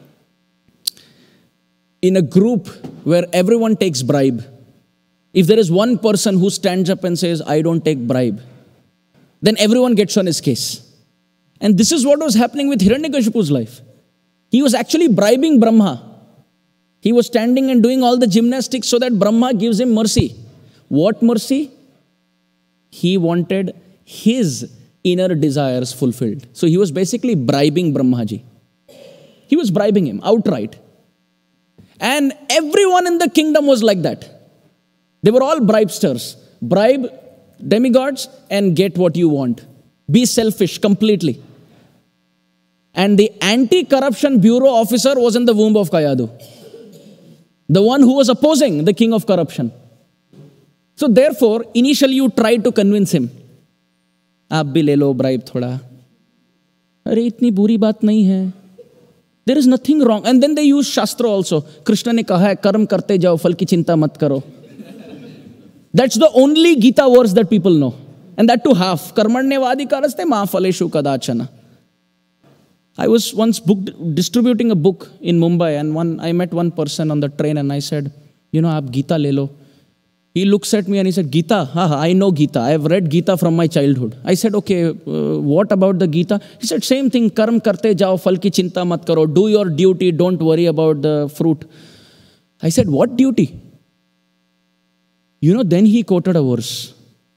in a group where everyone takes bribe, if there is one person who stands up and says, I don't take bribe, then everyone gets on his case. And this is what was happening with Hiranyakashipu's life. He was actually bribing Brahma. He was standing and doing all the gymnastics so that Brahma gives him mercy. What mercy? He wanted his inner desires fulfilled. So he was basically bribing Brahmaji. He was bribing him outright. And everyone in the kingdom was like that. They were all bribesters. Bribe demigods and get what you want. Be selfish completely. And the anti-corruption bureau officer was in the womb of Kayadu. The one who was opposing the king of corruption. So therefore, initially you tried to convince him. आप भी ले लो bribe थोड़ा. अरे इतनी बुरी बात नहीं है. There is nothing wrong. And then they use Shastra also. Krishna ने कहा है कर्म करते जाओ फल की चिंता मत करो. That's the only Gita verse that people know. And that too half. Karmanyavadi karaste ma phaleshu kadachana. I was once booked, distributing a book in Mumbai, and one I met one person on the train and I said, you know, aap Gita le lo. He looks at me and he said, Gita? Ha, I know Gita. I have read Gita from my childhood. I said, okay, uh, what about the Gita? He said, same thing. Karm karte jao, fal ki chinta mat karo. Do your duty, don't worry about the fruit. I said, what duty? You know, then he quoted a verse.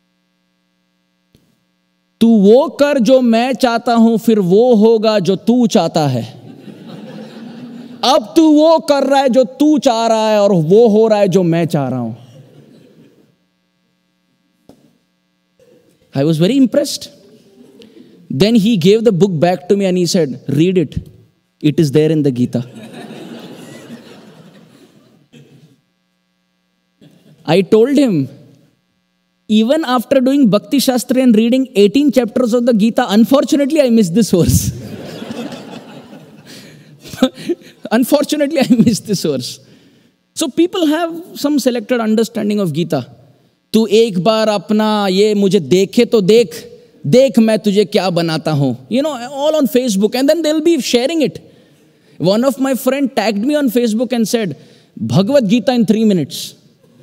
तू वो कर जो मैं चाहता हूं, फिर वो होगा जो तू चाहता है. अब तू वो कर रहा है जो तू चाह रहा है और वो हो रहा है जो मैं चाह रहा हूं. I was very impressed. Then he gave the book back to me and he said, read it. It is there in the Gita. I told him, even after doing Bhakti Shastra and reading eighteen chapters of the Gita, unfortunately I missed this verse. Unfortunately I missed this verse. So people have some selected understanding of Gita. तू एक बार अपना ये मुझे देखे तो देख, देख मैं तुझे क्या बनाता हूँ. You know, all on Facebook, and then they'll be sharing it. One of my friend tagged me on Facebook and said, Bhagavad Gita in three minutes.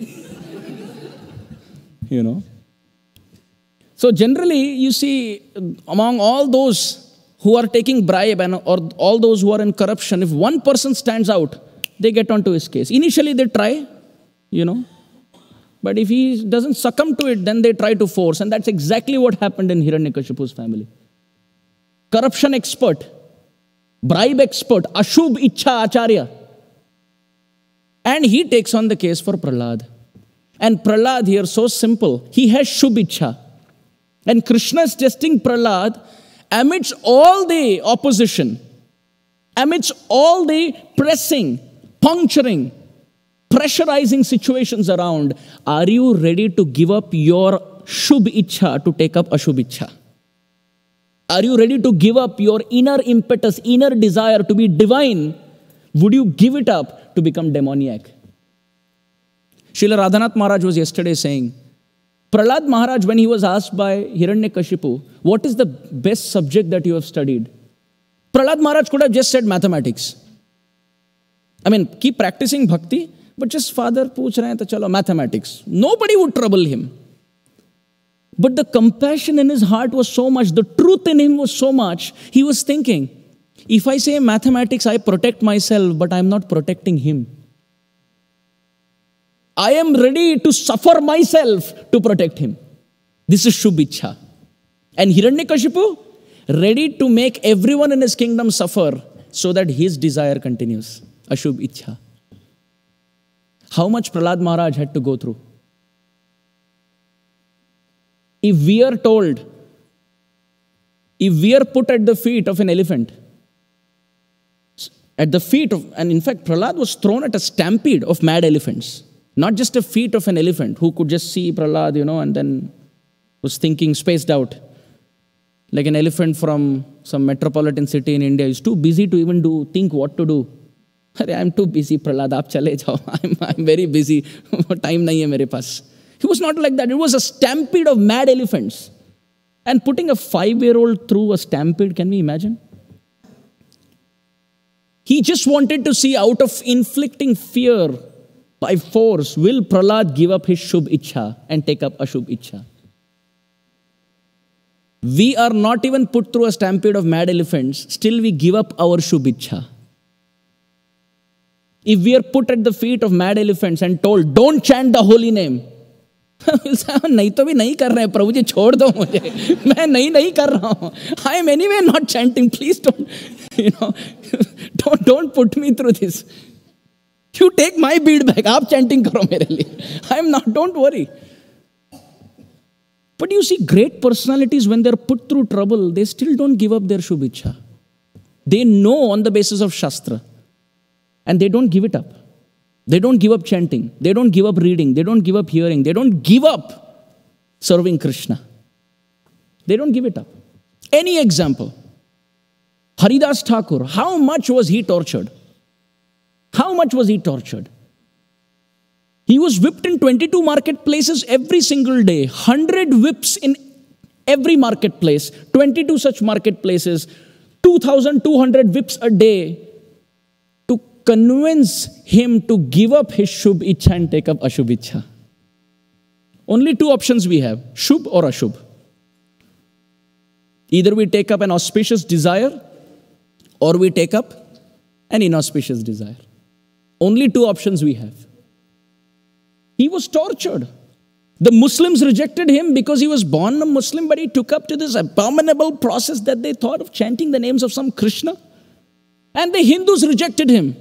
You know. So generally, you see, among all those who are taking bribe and or all those who are in corruption, if one person stands out, they get onto his case. Initially, they try, you know. But if he doesn't succumb to it, then they try to force. And that's exactly what happened in Hiranyakashipu's family. Corruption expert, bribe expert, Ashubh Ichha Acharya. And he takes on the case for Prahlad. And Prahlad here, so simple, he has Shubh Ichha. And Krishna is testing Prahlad amidst all the opposition, amidst all the pressing, puncturing, pressurizing situations around. Are you ready to give up your Shubh Ichha to take up Ashubh Ichha? Are you ready to give up your inner impetus, inner desire to be divine? Would you give it up to become demoniac? Srila Radhanath Maharaj was yesterday saying, Prahlad Maharaj, when he was asked by Hiranyakashipu, what is the best subject that you have studied? Prahlad Maharaj could have just said mathematics. I mean, keep practicing bhakti, but just father pooch rahe hain to chalo mathematics. Nobody would trouble him. But the compassion in his heart was so much, the truth in him was so much, he was thinking, if I say mathematics, I protect myself, but I am not protecting him. I am ready to suffer myself to protect him. This is Shubh Ichha. And Hiranyakashipu, ready to make everyone in his kingdom suffer so that his desire continues. Ashubh Ichha. How much Prahlad Maharaj had to go through? If we are told, if we are put at the feet of an elephant, at the feet of, and in fact, Prahlad was thrown at a stampede of mad elephants. Not just a feet of an elephant who could just see Prahlad, you know, and then was thinking spaced out. Like an elephant from some metropolitan city in India is too busy to even do think what to do. I'm too busy, Prahlad, aap chale jao. I'm, I'm very busy. Time nahi hai mere paas. He was not like that. It was a stampede of mad elephants. And putting a five-year-old through a stampede, can we imagine? He just wanted to see, out of inflicting fear by force, will Prahlad give up his Shubh Ichha and take up Ashubh Ichha? We are not even put through a stampede of mad elephants, still we give up our Shubh Ichha. If we are put at the feet of mad elephants and told, don't chant the holy name, we'll say, नहीं तो भी नहीं कर रहे हैं, प्रभु जी छोड़ दो मुझे, मैं नहीं नहीं कर रहा हूँ. I am anyway not chanting, please don't, you know, don't, don't put me through this. You take my bead back, आप chanting करो मेरे लिए. I am not, don't worry. But you see, great personalities, when they're put through trouble, they still don't give up their Shubh Ichha. They know on the basis of Shastra. And they don't give it up. They don't give up chanting. They don't give up reading. They don't give up hearing. They don't give up serving Krishna. They don't give it up. Any example. Haridas Thakur, how much was he tortured? How much was he tortured? He was whipped in twenty-two marketplaces every single day. one hundred whips in every marketplace. twenty-two such marketplaces. two thousand two hundred whips a day to convince him to give up his Shubh Ichha and take up Ashubh Ichha. Only two options we have, Shubh or Ashubh. Either we take up an auspicious desire or we take up an inauspicious desire. Only two options we have. He was tortured. The Muslims rejected him because he was born a Muslim, but he took up to this abominable process that they thought of chanting the names of some Krishna. And the Hindus rejected him.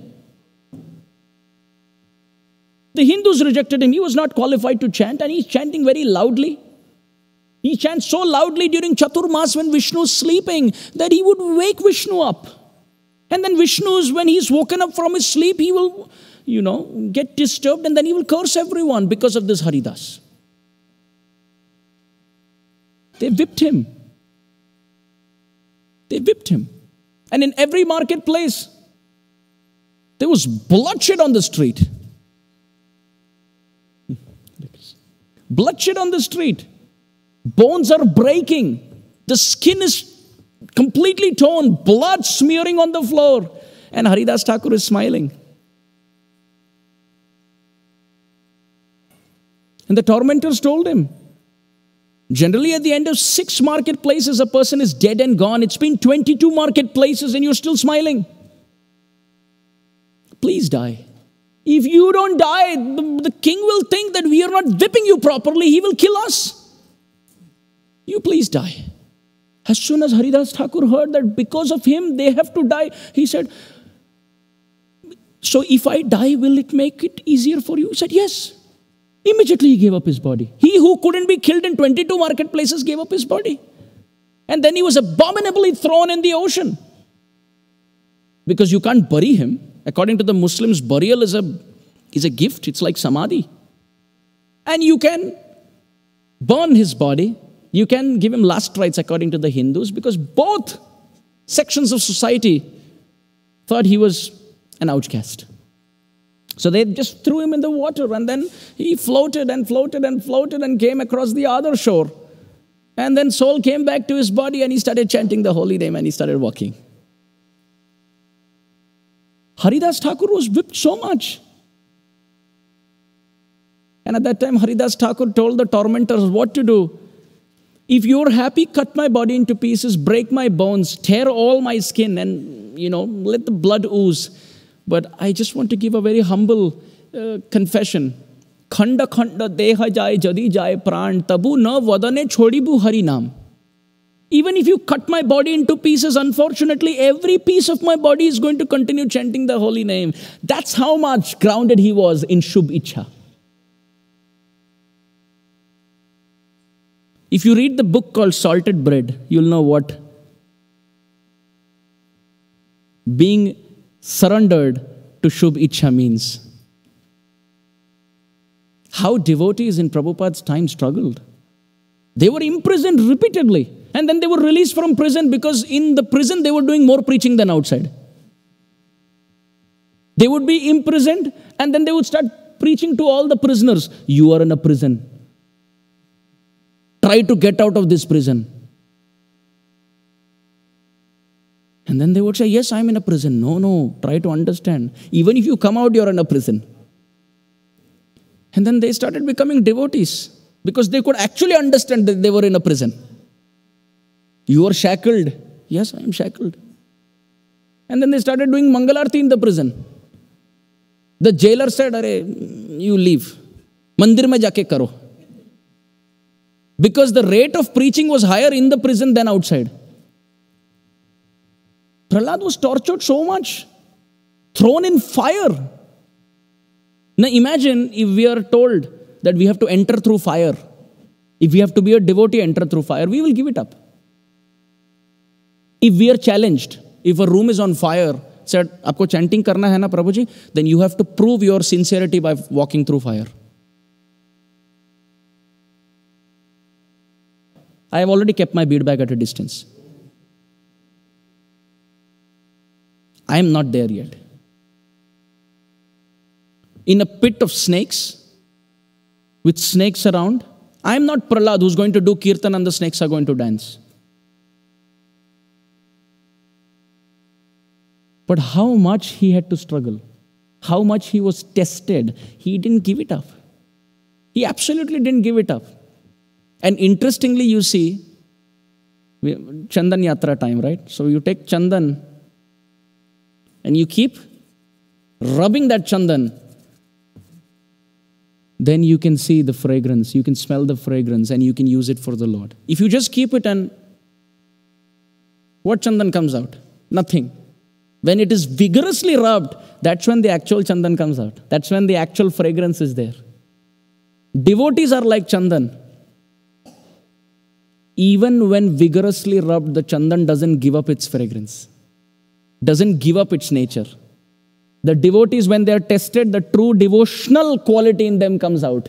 The Hindus rejected him. He was not qualified to chant, and he's chanting very loudly. He chants so loudly during Chaturmas when Vishnu is sleeping that he would wake Vishnu up. And then Vishnu, when he's woken up from his sleep, he will, you know, get disturbed, and then he will curse everyone because of this Haridas. They whipped him. They whipped him. And in every marketplace, there was bloodshed on the street. Bloodshed on the street. Bones are breaking. The skin is completely torn. Blood smearing on the floor. And Haridas Thakur is smiling. And the tormentors told him, generally at the end of six marketplaces, a person is dead and gone. It's been twenty-two marketplaces and you're still smiling. Please die. If you don't die, the, the king will think that we are not whipping you properly. He will kill us. You please die. As soon as Haridas Thakur heard that because of him, they have to die, he said, so if I die, will it make it easier for you? He said, yes. Immediately he gave up his body. He who couldn't be killed in twenty-two marketplaces gave up his body. And then he was abominably thrown in the ocean. Because you can't bury him. According to the Muslims, burial is a, is a gift. It's like samadhi. And you can burn his body. You can give him last rites according to the Hindus, because both sections of society thought he was an outcast. So they just threw him in the water, and then he floated and floated and floated and came across the other shore. And then soul came back to his body and he started chanting the holy name and he started walking. Haridas Thakur was whipped so much. And at that time, Haridas Thakur told the tormentors what to do. If you're happy, cut my body into pieces, break my bones, tear all my skin, and, you know, let the blood ooze. But I just want to give a very humble uh, confession. खंड खंड देह जाए जदि जाए प्राण तबु न वदने छोड़िबु हरि नाम. Even if you cut my body into pieces, unfortunately, every piece of my body is going to continue chanting the holy name. That's how much grounded he was in Shubh Ichha. If you read the book called Salted Bread, you'll know what being surrendered to Shubh Ichha means. How devotees in Prabhupada's time struggled. They were imprisoned repeatedly. And then they were released from prison because in the prison they were doing more preaching than outside. They would be imprisoned and then they would start preaching to all the prisoners. You are in a prison. Try to get out of this prison. And then they would say, yes, I'm in a prison. No, no, try to understand. Even if you come out, you're in a prison. And then they started becoming devotees because they could actually understand that they were in a prison. You are shackled. Yes, I am shackled. And then they started doing Mangalarti in the prison. The jailer said, Are, you leave. Mandir mein jaake karo. Because the rate of preaching was higher in the prison than outside. Prahlad was tortured so much. Thrown in fire. Now imagine if we are told that we have to enter through fire. If we have to be a devotee, enter through fire, we will give it up. If we are challenged, if a room is on fire, said, "Aapko chanting karna hai na, Prabhuji," then you have to prove your sincerity by walking through fire. I have already kept my bead bag at a distance. I am not there yet. In a pit of snakes, with snakes around, I am not Prahlad who's going to do kirtan and the snakes are going to dance. But how much he had to struggle, how much he was tested, he didn't give it up. He absolutely didn't give it up. And interestingly, you see, Chandan Yatra time, right? So you take Chandan and you keep rubbing that Chandan. Then you can see the fragrance, you can smell the fragrance and you can use it for the Lord. If you just keep it and what Chandan comes out? Nothing. When it is vigorously rubbed, that's when the actual Chandan comes out. That's when the actual fragrance is there. Devotees are like Chandan. Even when vigorously rubbed, the Chandan doesn't give up its fragrance, doesn't give up its nature. The devotees, when they are tested, the true devotional quality in them comes out.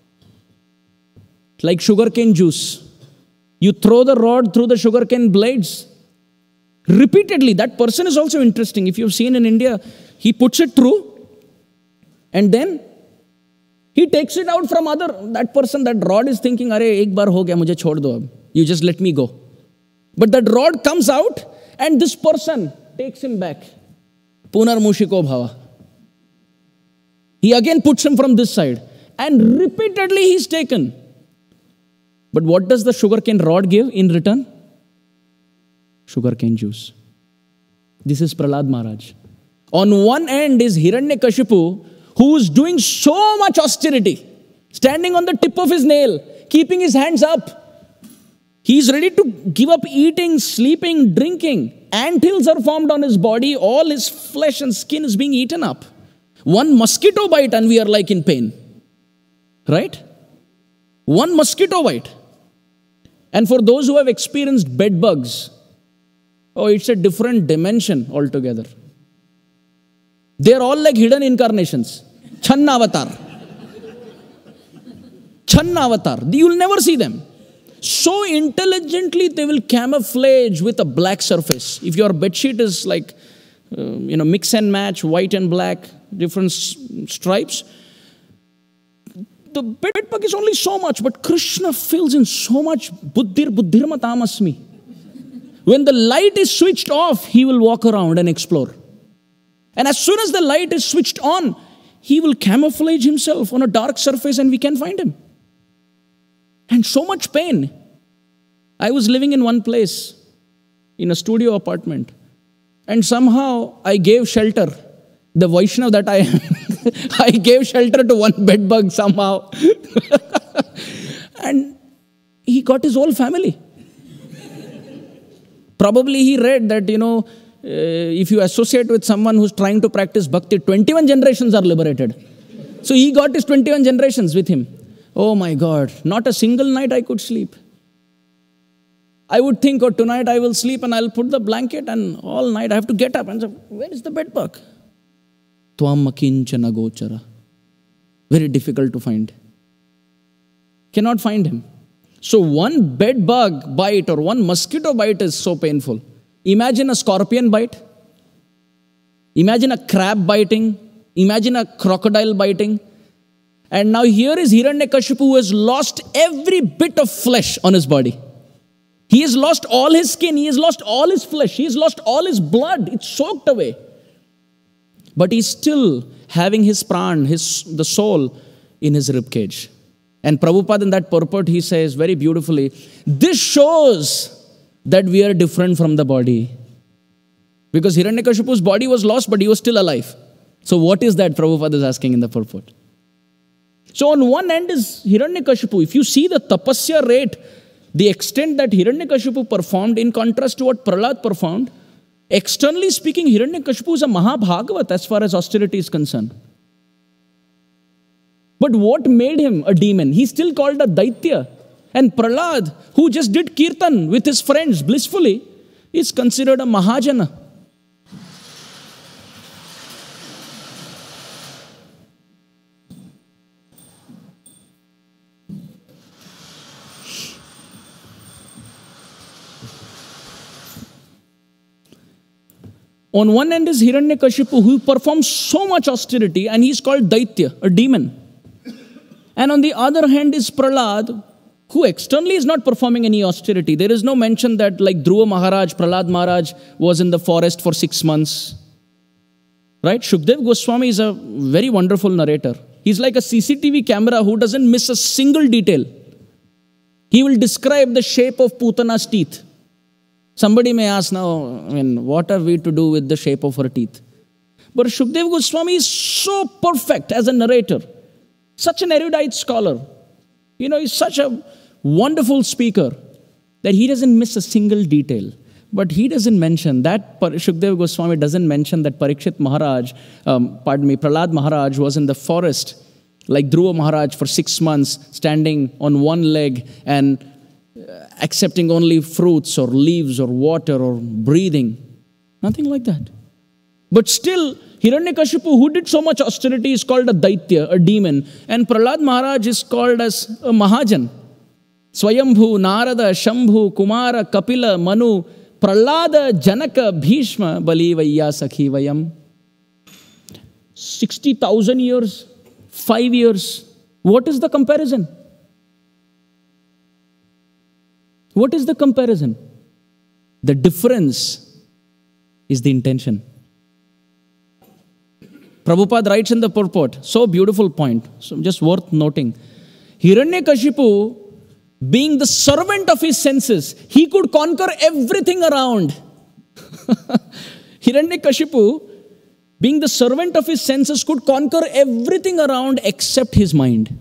Like sugarcane juice. You throw the rod through the sugarcane blades. Repeatedly, that person is also interesting. If you've seen in India, he puts it through and then he takes it out from other. That person, that rod is thinking, "Arey, ek bar ho gaya, mujhe chhod do ab. You just let me go." But that rod comes out and this person takes him back. Punar mushiko bhava. He again puts him from this side and repeatedly he's taken. But what does the sugarcane rod give in return? Sugarcane juice. This is Prahlad Maharaj. On one end is Hiranyakashipu, who is doing so much austerity, standing on the tip of his nail, keeping his hands up. He is ready to give up eating, sleeping, drinking. Anthills are formed on his body. All his flesh and skin is being eaten up. One mosquito bite and we are like in pain. Right? One mosquito bite. And for those who have experienced bed bugs, oh, it's a different dimension altogether. They're all like hidden incarnations. Channa avatar. Channa avatar. You'll never see them. So intelligently they will camouflage with a black surface. If your bedsheet is like, uh, you know, mix and match, white and black, different stripes, the bed bug is only so much, but Krishna fills in so much. Buddhir buddhirma tamasmi. When the light is switched off, he will walk around and explore. And as soon as the light is switched on, he will camouflage himself on a dark surface and we can find him. And so much pain. I was living in one place, in a studio apartment, and somehow I gave shelter. The Vaishnav that I am, I gave shelter to one bed bug somehow. And he got his whole family. Probably he read that, you know, uh, if you associate with someone who's trying to practice bhakti, twenty-one generations are liberated. So he got his twenty-one generations with him. Oh my God, not a single night I could sleep. I would think, oh, tonight I will sleep and I'll put the blanket, and all night I have to get up and say, where is the bed bug? Tvam akinchana gochara. Very difficult to find. Cannot find him. So one bed bug bite or one mosquito bite is so painful. Imagine a scorpion bite. Imagine a crab biting. Imagine a crocodile biting. And now here is Hiranyakashipu, who has lost every bit of flesh on his body. He has lost all his skin. He has lost all his flesh. He has lost all his blood. It's soaked away. But he's still having his pran, his, the soul in his ribcage. And Prabhupada in that purport, he says very beautifully, this shows that we are different from the body. Because Hiranyakashipu's body was lost, but he was still alive. So what is that, Prabhupada is asking in the purport? So on one end is Hiranyakashipu. If you see the tapasya rate, the extent that Hiranyakashipu performed in contrast to what Prahlad performed, externally speaking, Hiranyakashipu is a Mahabhagavat as far as austerity is concerned. But what made him a demon? He's still called a Daitya. And Prahlad, who just did Kirtan with his friends blissfully, is considered a Mahajana. On one end is Hiranyakashipu, who performs so much austerity, and he's called Daitya, a demon. And on the other hand is Prahlad, who externally is not performing any austerity. There is no mention that like Dhruva Maharaj, Prahlad Maharaj was in the forest for six months. Right? Shukdev Goswami is a very wonderful narrator. He's like a C C T V camera who doesn't miss a single detail. He will describe the shape of Putana's teeth. Somebody may ask now, I mean, what are we to do with the shape of her teeth? But Shukdev Goswami is so perfect as a narrator. Such an erudite scholar. You know, he's such a wonderful speaker that he doesn't miss a single detail. But he doesn't mention that, Shukdev Goswami doesn't mention that Parikshit Maharaj, um, pardon me, Prahlad Maharaj was in the forest like Dhruva Maharaj for six months, standing on one leg and accepting only fruits or leaves or water or breathing. Nothing like that. But still, Hiranyakashipu, who did so much austerity, is called a Daitya, a demon. And Prahlad Maharaj is called as a Mahajan. Swayambhu, Narada, Shambhu, Kumara, Kapila, Manu, Prahlada, Janaka, Bhishma, Bali, Vayya, Sakhi, Vayam. sixty thousand years, five years. What is the comparison? What is the comparison? The difference is the intention. Prabhupada writes in the purport, so beautiful point, so just worth noting. Hiranyakashipu, being the servant of his senses, he could conquer everything around. Hiranyakashipu, being the servant of his senses, could conquer everything around except his mind.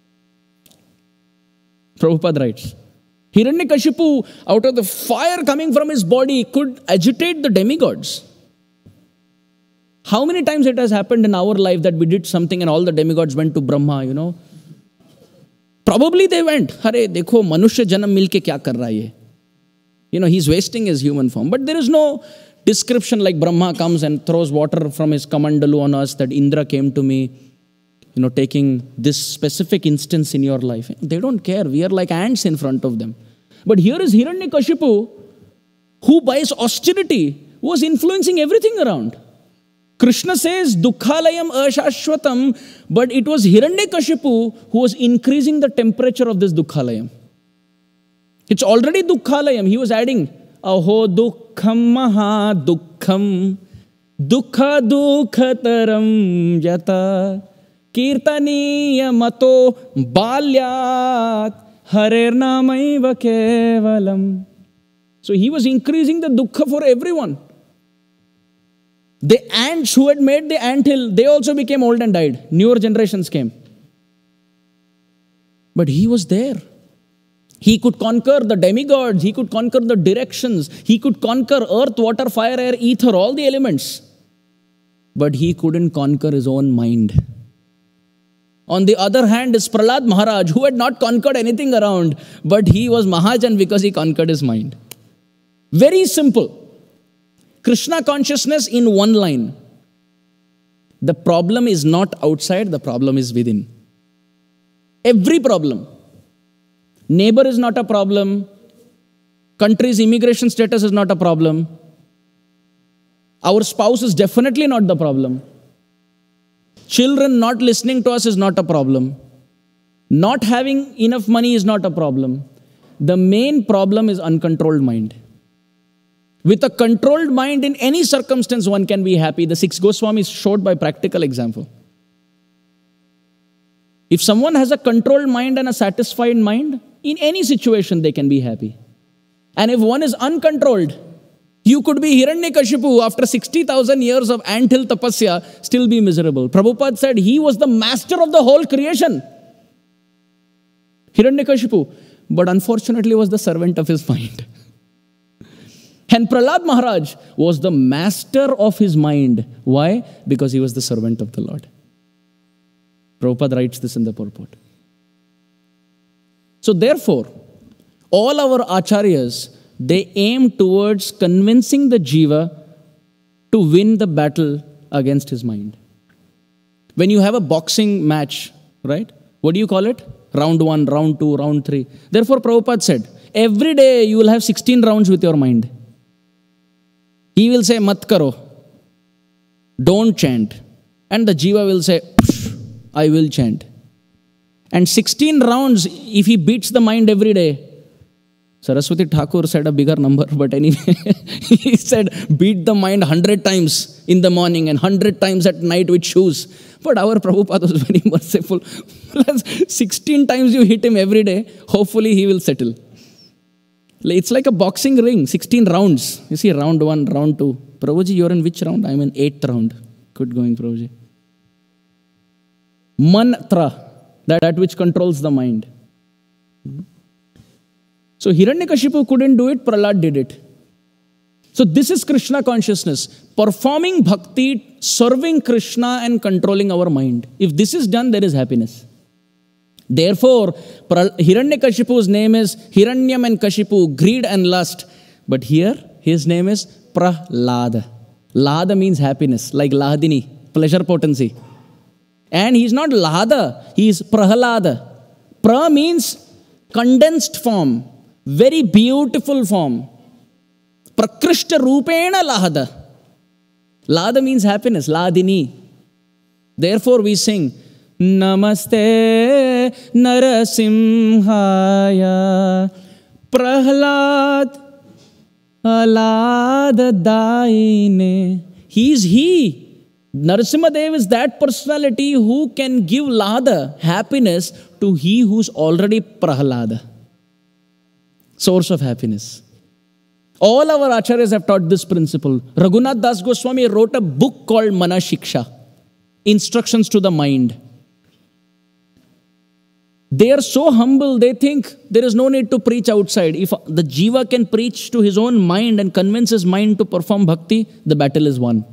Prabhupada writes, Hiranyakashipu, out of the fire coming from his body, could agitate the demigods. How many times it has happened in our life that we did something and all the demigods went to Brahma, you know? Probably they went, Hare, dekho, manushya janam milke kya kar raha hai? You know, he's wasting his human form. But there is no description like Brahma comes and throws water from his kamandalu on us, that Indra came to me, you know, taking this specific instance in your life. They don't care. We are like ants in front of them. But here is Hiranyakashipu, who by his austerity was influencing everything around. Krishna says, Dukkhalayam ashashvatam, but it was Hiranyakashipu who was increasing the temperature of this Dukkhalayam. It's already Dukkhalayam. He was adding, Aho dukkham maha dukkham, dukkha dukkhataram yata, kirtaniya mato balyat, harer namaiva kevalam. So he was increasing the dukkha for everyone. The ants who had made the anthill, they also became old and died. Newer generations came. But he was there. He could conquer the demigods. He could conquer the directions. He could conquer earth, water, fire, air, ether, all the elements. But he couldn't conquer his own mind. On the other hand is Prahlad Maharaj, who had not conquered anything around, but he was Mahajan because he conquered his mind. Very simple. Krishna consciousness in one line. The problem is not outside, the problem is within. Every problem. Neighbor is not a problem. Country's immigration status is not a problem. Our spouse is definitely not the problem. Children not listening to us is not a problem. Not having enough money is not a problem. The main problem is uncontrolled mind. With a controlled mind, in any circumstance, one can be happy. The six Goswamis showed by practical example. If someone has a controlled mind and a satisfied mind, in any situation they can be happy. And if one is uncontrolled, you could be Hiranyakashipu after sixty thousand years of anthill tapasya, still be miserable. Prabhupada said he was the master of the whole creation. Hiranyakashipu, but unfortunately was the servant of his mind. And Prahlad Maharaj was the master of his mind. Why? Because he was the servant of the Lord. Prabhupada writes this in the purport. So therefore, all our acharyas, they aim towards convincing the jiva to win the battle against his mind. When you have a boxing match, right? What do you call it? Round one, round two, round three. Therefore, Prabhupada said, every day you will have sixteen rounds with your mind. He will say, mat karo. Don't chant. And the jiva will say, I will chant. And sixteen rounds, if he beats the mind every day, Saraswati Thakur said a bigger number, but anyway, he said, beat the mind hundred times in the morning and hundred times at night with shoes. But our Prabhupada was very merciful. sixteen times you hit him every day, hopefully he will settle. It's like a boxing ring, sixteen rounds. You see, round one, round two. Prabhuji, you're in which round? I'm in eighth round. Good going, Prabhuji. Mantra, that, that which controls the mind. So Hiranyakashipu couldn't do it, Prahlad did it. So this is Krishna consciousness. Performing bhakti, serving Krishna and controlling our mind. If this is done, there is happiness. Therefore, Hiranyakashipu's name is Hiranyam and Kashipu, greed and lust. But here, his name is Prahlada. Lada means happiness, like Lahadini, pleasure potency. And he's not Lahada, he is Prahlada. Pra means condensed form, very beautiful form. Prakrishta rupena Lahada. Lada means happiness, Ladini. Therefore we sing, Namaste Narasimhaya Prahlad Alada Daine. He is he. Narasimhadev is that personality who can give Lada, happiness, to he who's already Prahlada. Source of happiness. All our acharyas have taught this principle. Raghunath Das Goswami wrote a book called Mana Shiksha, Instructions to the Mind. They are so humble, they think there is no need to preach outside. If the jiva can preach to his own mind and convince his mind to perform bhakti, the battle is won.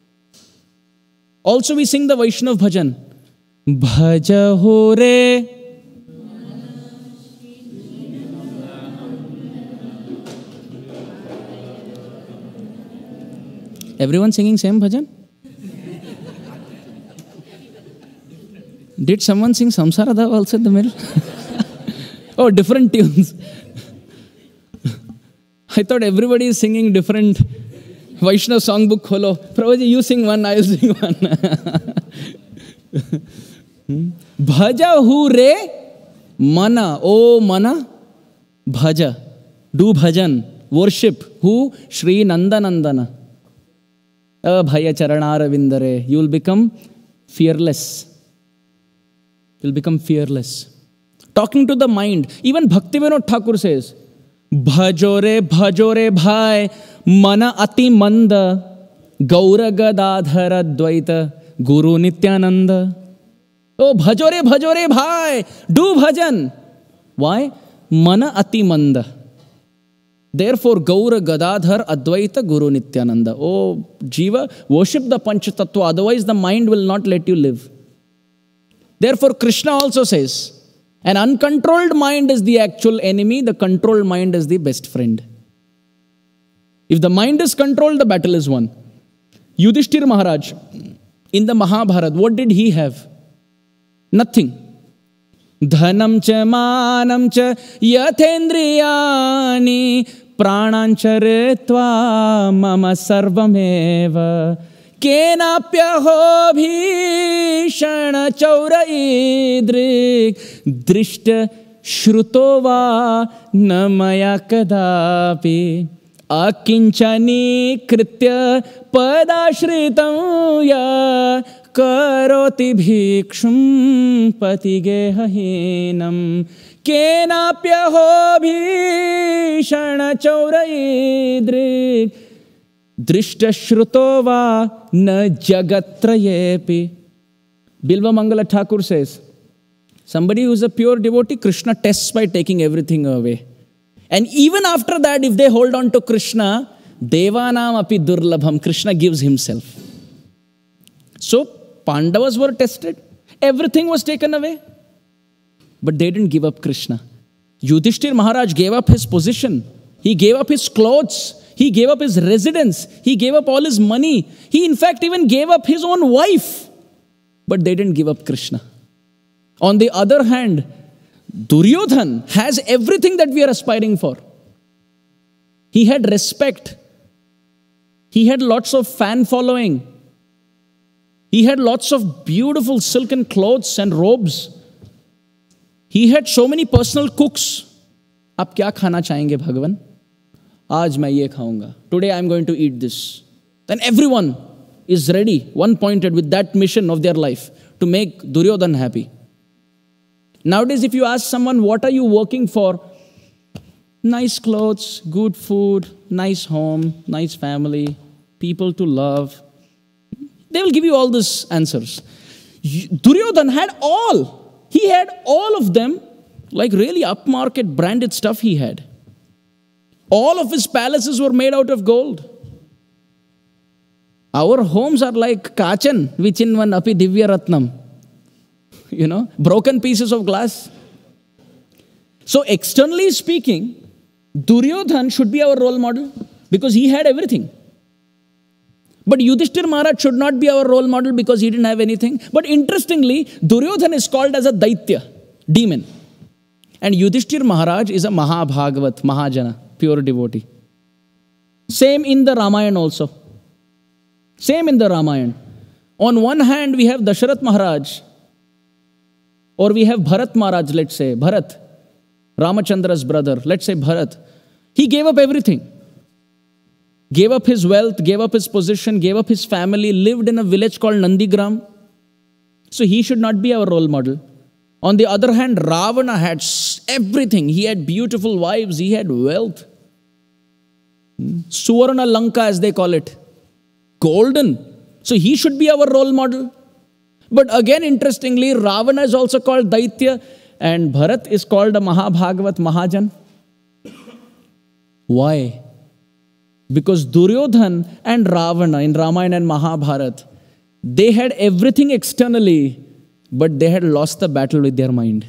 Also we sing the Vaishnav bhajan. Bhaja ho re. Everyone singing same bhajan? Did someone sing Samsara Dav also in the middle? Oh, different tunes. I thought everybody is singing different. Vaishnav songbook kholo. Prabhuji, you sing one, I will sing one. Bhaja hu re mana. Oh mana. Bhaja. Do bhajan. Worship. Who? Shri Nandanandana. Abhaya charanara vindare. You will become fearless. You will become fearless. Talking to the mind. Even Bhaktivinoda Thakur says, Bhajore, bhajore bhai, mana ati manda, Gaura Gadadhara Dvaita Guru Nityananda. Oh, bhajo re, bhajo re, bhai. Do bhajan. Why? Mana ati manda. Therefore, Gaura Gadadhar Advaita Guru Nityananda. Oh, Jiva, worship the Panchatattva, otherwise the mind will not let you live. Therefore, Krishna also says, an uncontrolled mind is the actual enemy, the controlled mind is the best friend. If the mind is controlled, the battle is won. Yudhishthir Maharaj, in the Mahabharata, what did he have? Nothing. Dhanam cha manam cha yathendriyani pranancharitva mama sarvameva kenapyaho bhishana chauraidrik drishta shrutova namaya kadapi akinchani kritya padashritam ya karoti bhikshum patigehahinam kenapyaho bhishana chauraidrik drishta shrutova na jagatrayepi. Bilva Mangala Thakur says, somebody who is a pure devotee, Krishna tests by taking everything away. And even after that, if they hold on to Krishna, Devanam api durlabham, Krishna gives himself. So, Pandavas were tested. Everything was taken away. But they didn't give up Krishna. Yudhishthir Maharaj gave up his position. He gave up his clothes. He gave up his residence. He gave up all his money. He in fact even gave up his own wife. But they didn't give up Krishna. On the other hand, Duryodhan has everything that we are aspiring for. He had respect. He had lots of fan following. He had lots of beautiful silken clothes and robes. He had so many personal cooks. आप क्या खाना चाहेंगे भगवान? आज मैं ये खाऊंगा. Today I am going to eat this. Then everyone is ready, one pointed with that mission of their life to make Duryodhan happy. Nowadays, if you ask someone, what are you working for? Nice clothes, good food, nice home, nice family, people to love. They will give you all these answers. Duryodhan had all. He had all of them, like really upmarket branded stuff he had. All of his palaces were made out of gold. Our homes are like kachan, vichinvan api divya ratnam. You know, broken pieces of glass. So externally speaking, Duryodhan should be our role model because he had everything. But Yudhishthir Maharaj should not be our role model because he didn't have anything. But interestingly, Duryodhan is called as a Daitya, demon. And Yudhishthir Maharaj is a Mahabhagavat, Mahajana, pure devotee. Same in the Ramayana also. Same in the Ramayana. On one hand, we have Dasharath Maharaj, or we have Bharat Maharaj, let's say, Bharat, Ramachandra's brother, let's say Bharat. He gave up everything. Gave up his wealth, gave up his position, gave up his family, lived in a village called Nandigram. So he should not be our role model. On the other hand, Ravana had everything. He had beautiful wives, he had wealth. Suvarna Lanka, as they call it. Golden. So he should be our role model. But again, interestingly, Ravana is also called Daitya and Bharat is called a Mahabhagavat, Mahajan. Why? Because Duryodhan and Ravana in Ramayana and Mahabharata, they had everything externally, but they had lost the battle with their mind.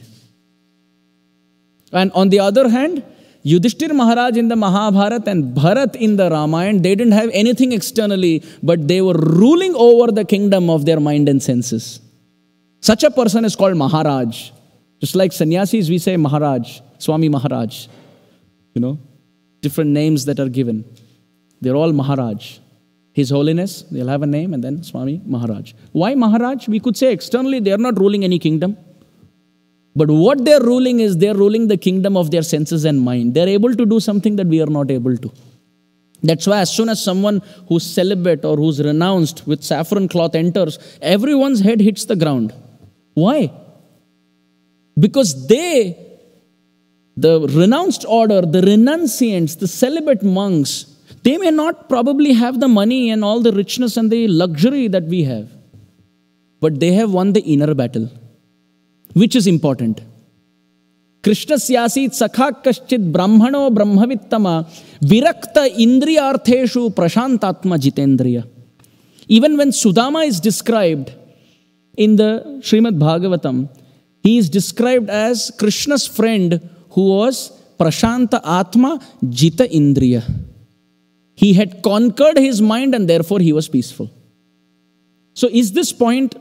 And on the other hand, Yudhishthir Maharaj in the Mahabharata and Bharat in the Ramayana, they didn't have anything externally, but they were ruling over the kingdom of their mind and senses. Such a person is called Maharaj. Just like sannyasis, we say Maharaj, Swami Maharaj. You know, different names that are given. They're all Maharaj. His Holiness, they'll have a name, and then Swami Maharaj. Why Maharaj? We could say externally they are not ruling any kingdom. But what they're ruling is they're ruling the kingdom of their senses and mind. They're able to do something that we are not able to. That's why as soon as someone who's celibate or who's renounced with saffron cloth enters, everyone's head hits the ground. Why? Because they, the renounced order, the renunciants, the celibate monks, They may not probably have the money and all the richness and the luxury that we have, but they have won the inner battle, which is important. Krishnasyasit sakha kaschit brahmano brahmavittama virakta indriyartheshu prashantatma jitendriya. Even when Sudama is described in the Srimad Bhagavatam, he is described as Krishna's friend who was Prashanta Atma Jita Indriya. He had conquered his mind and therefore he was peaceful. So is this point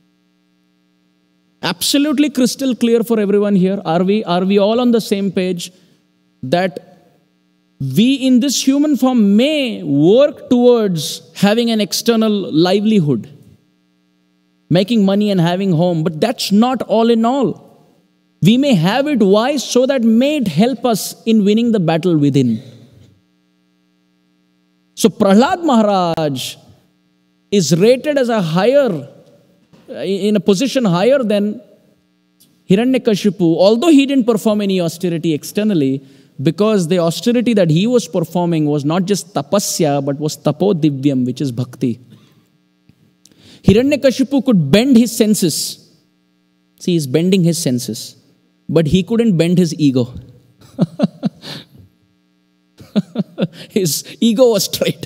absolutely crystal clear for everyone here? Are we, are we all on the same page that we in this human form may work towards having an external livelihood, making money and having home, but that's not all in all. We may have it. Why? So that may it help us in winning the battle within. So Prahlad Maharaj is rated as a higher, in a position higher than Hiranyakashipu, although he didn't perform any austerity externally, because the austerity that he was performing was not just tapasya, but was tapodivyam, which is bhakti. Hiranyakashipu could bend his senses. See, he's bending his senses. But he couldn't bend his ego. His ego was straight.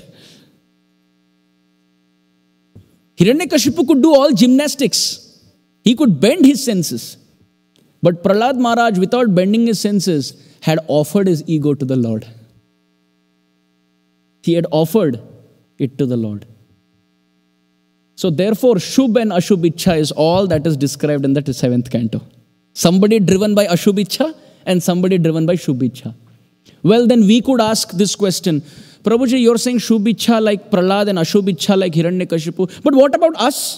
Hiranyakashipu could do all gymnastics. He could bend his senses. But Prahlad Maharaj, without bending his senses, had offered his ego to the Lord. He had offered it to the Lord. So therefore, Shubh and Ashubh Ichha is all that is described in the seventh canto. Somebody driven by Ashubh Ichha and somebody driven by Shubh Ichha. Well, then we could ask this question. Prabhuji, you're saying Shubh Ichha like Prahlad and Ashubh Ichha like Hiranyakashipu. But what about us?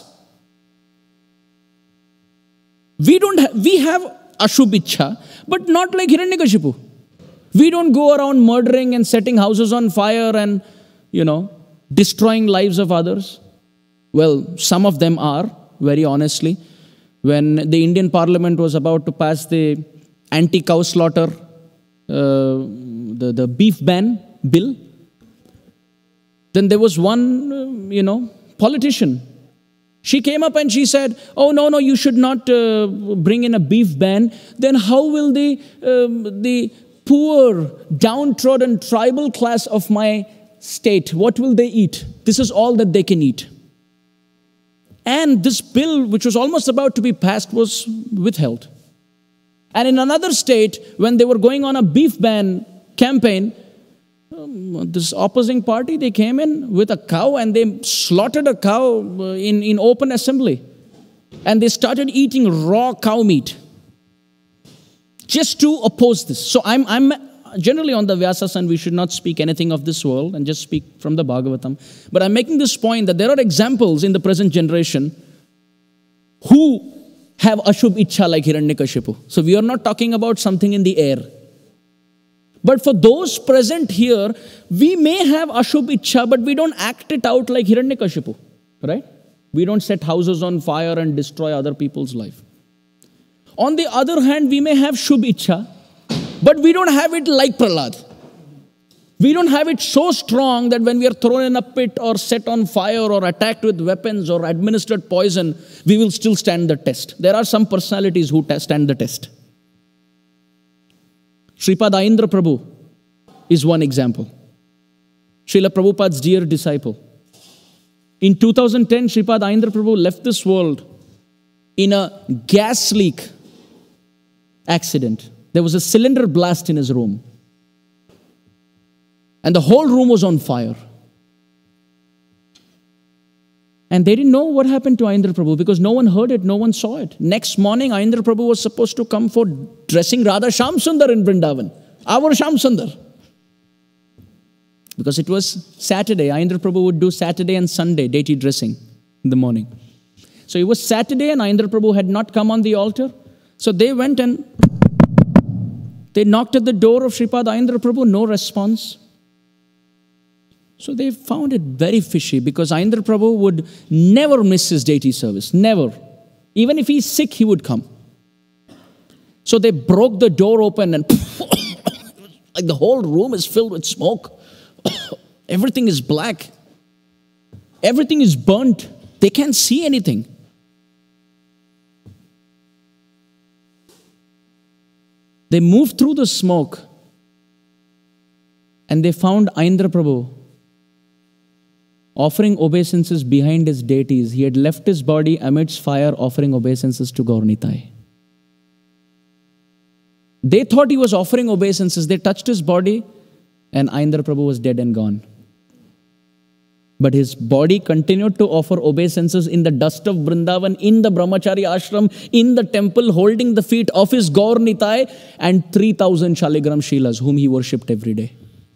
We don't ha we have Ashubh Ichha, but not like Hiranyakashipu. We don't go around murdering and setting houses on fire and, you know, destroying lives of others. Well, some of them are, very honestly. When the Indian Parliament was about to pass the anti-cow slaughter, uh, the, the beef ban bill, then there was one, uh, you know, politician. She came up and she said, oh, no, no, you should not uh, bring in a beef ban. Then how will the, um, the poor, downtrodden tribal class of my state, what will they eat? This is all that they can eat. And this bill, which was almost about to be passed, was withheld. And in another state, when they were going on a beef ban campaign, um, this opposing party, they came in with a cow and they slaughtered a cow in, in open assembly. And they started eating raw cow meat just to oppose this. So I'm, I'm generally on the Vyasas, and we should not speak anything of this world and just speak from the Bhagavatam. But I'm making this point that there are examples in the present generation who have Ashubh Ichha like Hiranyakashipu. So we are not talking about something in the air. But for those present here, we may have Ashubh Ichha, but we don't act it out like Hiranyakashipu, right? We don't set houses on fire and destroy other people's life. On the other hand, we may have Shubh Ichha, but we don't have it like Prahlad. We don't have it so strong that when we are thrown in a pit or set on fire or attacked with weapons or administered poison, we will still stand the test. There are some personalities who stand the test. Sripad Aindra Prabhu is one example. Srila Prabhupada's dear disciple. In two thousand ten, Sripad Aindra Prabhu left this world in a gas leak accident. There was a cylinder blast in his room. And the whole room was on fire. And they didn't know what happened to Aindra Prabhu because no one heard it, no one saw it. Next morning, Aindra Prabhu was supposed to come for dressing Radha Shyam Sundar in Vrindavan. Our Shyam Sundar. Because it was Saturday. Aindra Prabhu would do Saturday and Sunday deity dressing in the morning. So it was Saturday and Aindra Prabhu had not come on the altar. So they went and they knocked at the door of Sripad Aindra Prabhu, no response. So they found it very fishy because Aindra Prabhu would never miss his deity service, never. Even if he's sick, he would come. So they broke the door open and like the whole room is filled with smoke. Everything is black. Everything is burnt. They can't see anything. They moved through the smoke and they found Amarendra Prabhu offering obeisances behind his deities. He had left his body amidst fire offering obeisances to Gaur Nitai. They thought he was offering obeisances. They touched his body and Amarendra Prabhu was dead and gone. But his body continued to offer obeisances in the dust of Vrindavan, in the Brahmachari ashram, in the temple, holding the feet of his Gaur Nitai and three thousand Shaligram Shilas, whom he worshipped every day.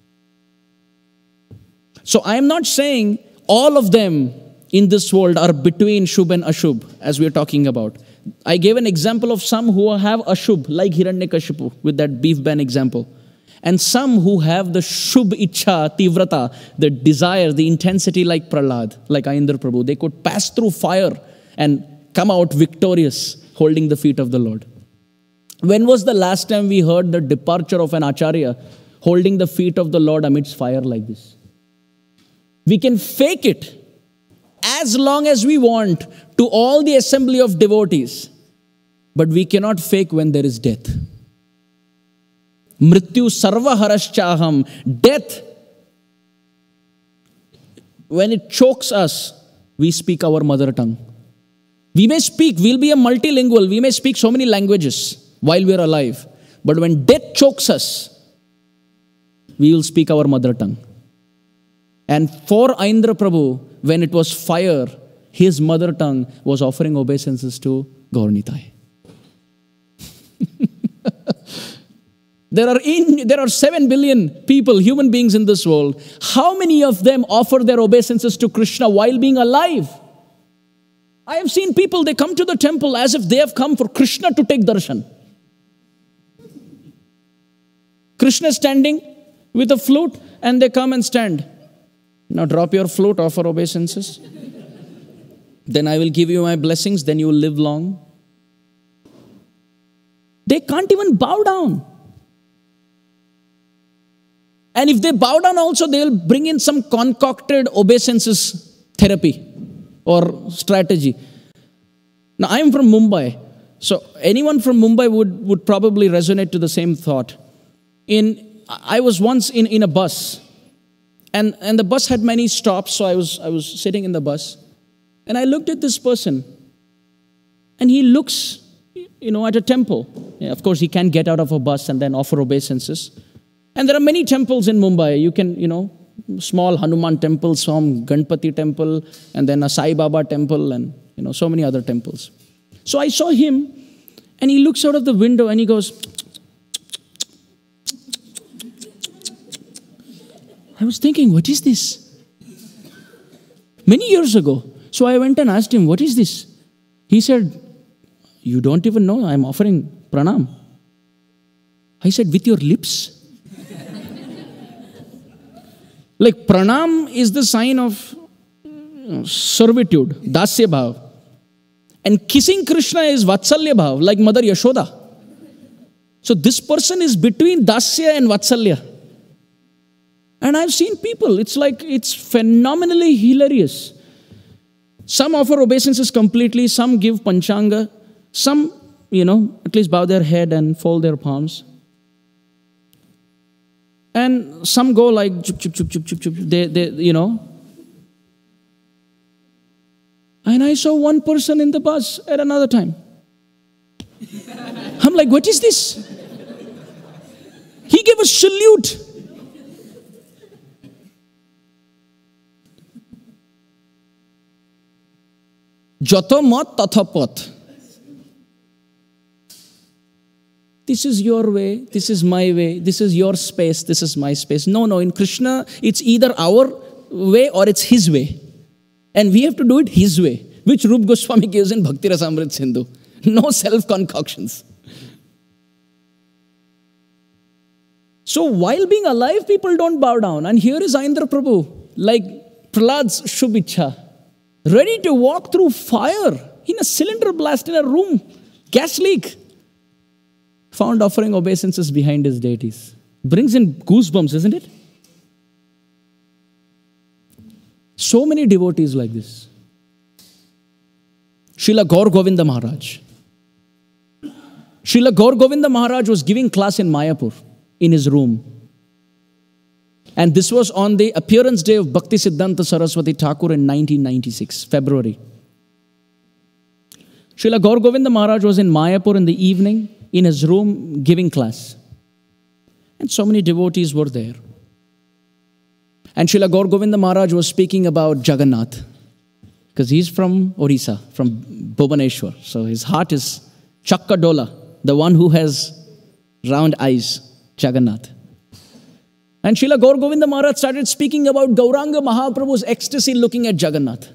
So I am not saying all of them in this world are between Shubh and Ashubh, as we are talking about. I gave an example of some who have Ashubh, like Hiranyakashipu, with that beef ban example. And some who have the Shubh Ichha, Tivrata, the desire, the intensity like Prahlad, like Amarendra Prabhu. They could pass through fire and come out victorious, holding the feet of the Lord. When was the last time we heard the departure of an Acharya holding the feet of the Lord amidst fire like this? We can fake it as long as we want to all the assembly of devotees, but we cannot fake when there is death. Mrityu sarva haraschaham. Death, when it chokes us, we speak our mother tongue. We may speak, we'll be a multilingual, we may speak so many languages while we're alive. But when death chokes us, we will speak our mother tongue. And for Amarendra Prabhu, when it was fire, his mother tongue was offering obeisances to Gaur Nitai. There are, in, there are seven billion people, human beings in this world. How many of them offer their obeisances to Krishna while being alive? I have seen people, they come to the temple as if they have come for Krishna to take darshan. Krishna standing with a flute and they come and stand. Now drop your flute, offer obeisances. Then I will give you my blessings, then you will live long. They can't even bow down. And if they bow down also, they will bring in some concocted obeisances therapy or strategy. Now, I am from Mumbai. So, anyone from Mumbai would, would probably resonate to the same thought. In, I was once in, in a bus. And, and the bus had many stops. So, I was, I was sitting in the bus. And I looked at this person. And he looks, you know, at a temple. Yeah, of course, he can't get out of a bus and then offer obeisances. And there are many temples in Mumbai. You can, you know, small Hanuman temples, some Ganpati temple, and then a Sai Baba temple, and, you know, so many other temples. So I saw him, and he looks out of the window, and he goes, I was thinking, what is this? Many years ago. So I went and asked him, what is this? He said, you don't even know, I'm offering pranam. I said, with your lips? Like pranam is the sign of you know, servitude, dasya bhav. And kissing Krishna is vatsalya bhav, like Mother Yashoda. So this person is between dasya and vatsalya. And I've seen people, it's like, it's phenomenally hilarious. Some offer obeisances completely, some give panchanga, some, you know, at least bow their head and fold their palms. And some go like, chup, chup, chup, chup, chup, chup. They, they, you know. And I saw one person in the bus at another time. I'm like, what is this? He gave a salute. Jato mat tatha pat. This is your way, this is my way, this is your space, this is my space. No, no, in Krishna, it's either our way or it's his way. And we have to do it his way, which Rup Goswami gives in Bhakti Rasamrit Sindhu. No self-concoctions. So while being alive, people don't bow down. And here is Amarendra Prabhu, like Prahlad's Shubh Ichha, ready to walk through fire in a cylinder blast in a room, gas leak. Found offering obeisances behind his deities. Brings in goosebumps, isn't it? So many devotees like this. Srila Gaur Govinda Maharaj. Srila Gaur Govinda Maharaj was giving class in Mayapur, in his room. And this was on the appearance day of Bhakti Siddhanta Saraswati Thakur in nineteen ninety-six, February. Srila Gaur Govinda Maharaj was in Mayapur in the evening, in his room, giving class. And so many devotees were there. And Srila Gaur Govinda Maharaj was speaking about Jagannath. Because he's from Orissa, from Bhubaneswar. So his heart is Chakkadola, the one who has round eyes, Jagannath. And Srila Gaur Govinda Maharaj started speaking about Gauranga Mahaprabhu's ecstasy looking at Jagannath.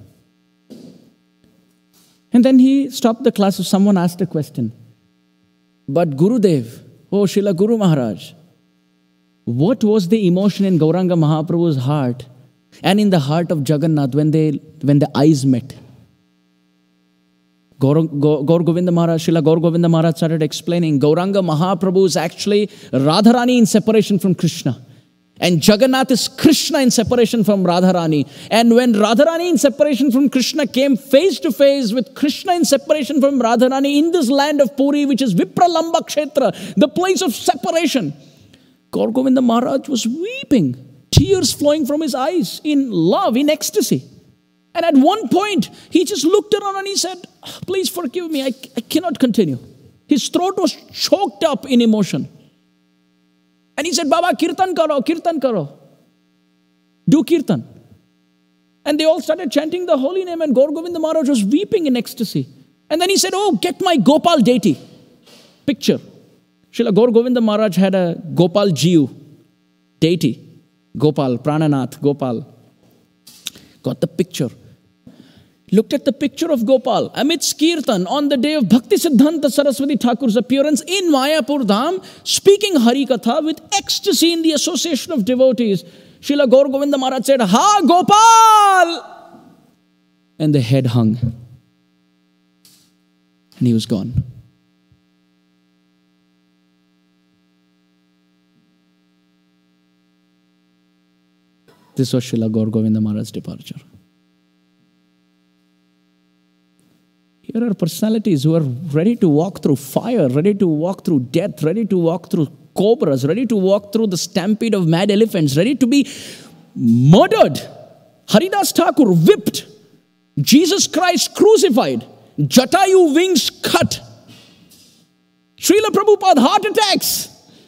And then he stopped the class. Someone asked a question. But Gurudev, oh Srila Guru Maharaj, what was the emotion in Gauranga Mahaprabhu's heart and in the heart of Jagannath when they when the eyes met? Gaur, Gaur, Gaur Govinda Maharaj, Srila Gaur Govinda Maharaj started explaining Gauranga Mahaprabhu is actually Radharani in separation from Krishna. And Jagannath is Krishna in separation from Radharani. And when Radharani in separation from Krishna came face to face with Krishna in separation from Radharani in this land of Puri, which is Vipralamba Kshetra, the place of separation, Gaur Govinda Maharaj was weeping, tears flowing from his eyes in love, in ecstasy. And at one point, he just looked around and he said, please forgive me, I, I cannot continue. His throat was choked up in emotion. And he said, Baba, kirtan karo, kirtan karo. Do kirtan. And they all started chanting the holy name and Gaur Govinda Maharaj was weeping in ecstasy. And then he said, oh, get my Gopal deity. Picture. Srila Gaur Govinda Maharaj had a Gopal Jiu deity. Gopal, Prananath, Gopal. Got the picture. Looked at the picture of Gopal amidst Kirtan on the day of Bhakti Siddhanta Saraswati Thakur's appearance in Mayapur Dham, speaking Hari Katha with ecstasy in the association of devotees. Srila Gaur Govinda Maharaj said, Ha Gopal! And the head hung. And he was gone. This was Srila Gaur Govinda Maharaj's departure. Here are personalities who are ready to walk through fire, ready to walk through death, ready to walk through cobras, ready to walk through the stampede of mad elephants, ready to be murdered. Haridas Thakur whipped. Jesus Christ crucified. Jatayu wings cut. Srila Prabhupada heart attacks.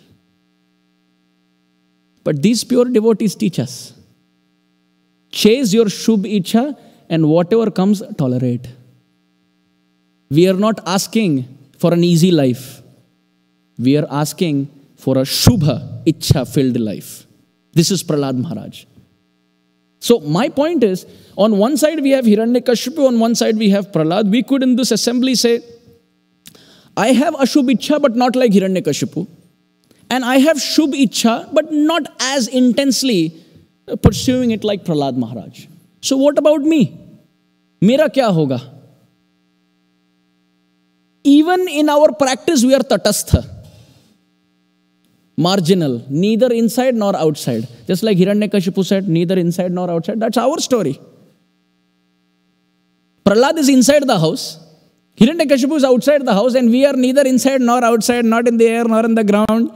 But these pure devotees teach us. Chase your Shubh Ichha and whatever comes, tolerate. We are not asking for an easy life. We are asking for a Shubha Ichha filled life. This is Prahlad Maharaj. So my point is, on one side we have Hiranyakashipu, on one side we have Prahlad. We could in this assembly say, I have Ashubh Ichha but not like Hiranyakashipu. And I have Shubh Ichha but not as intensely pursuing it like Prahlad Maharaj. So what about me? Mera kya hoga? Even in our practice, we are tatastha. Marginal. Neither inside nor outside. Just like Hiranyakashipu said, neither inside nor outside. That's our story. Prahlad is inside the house. Hiranyakashipu is outside the house. And we are neither inside nor outside, not in the air nor in the ground.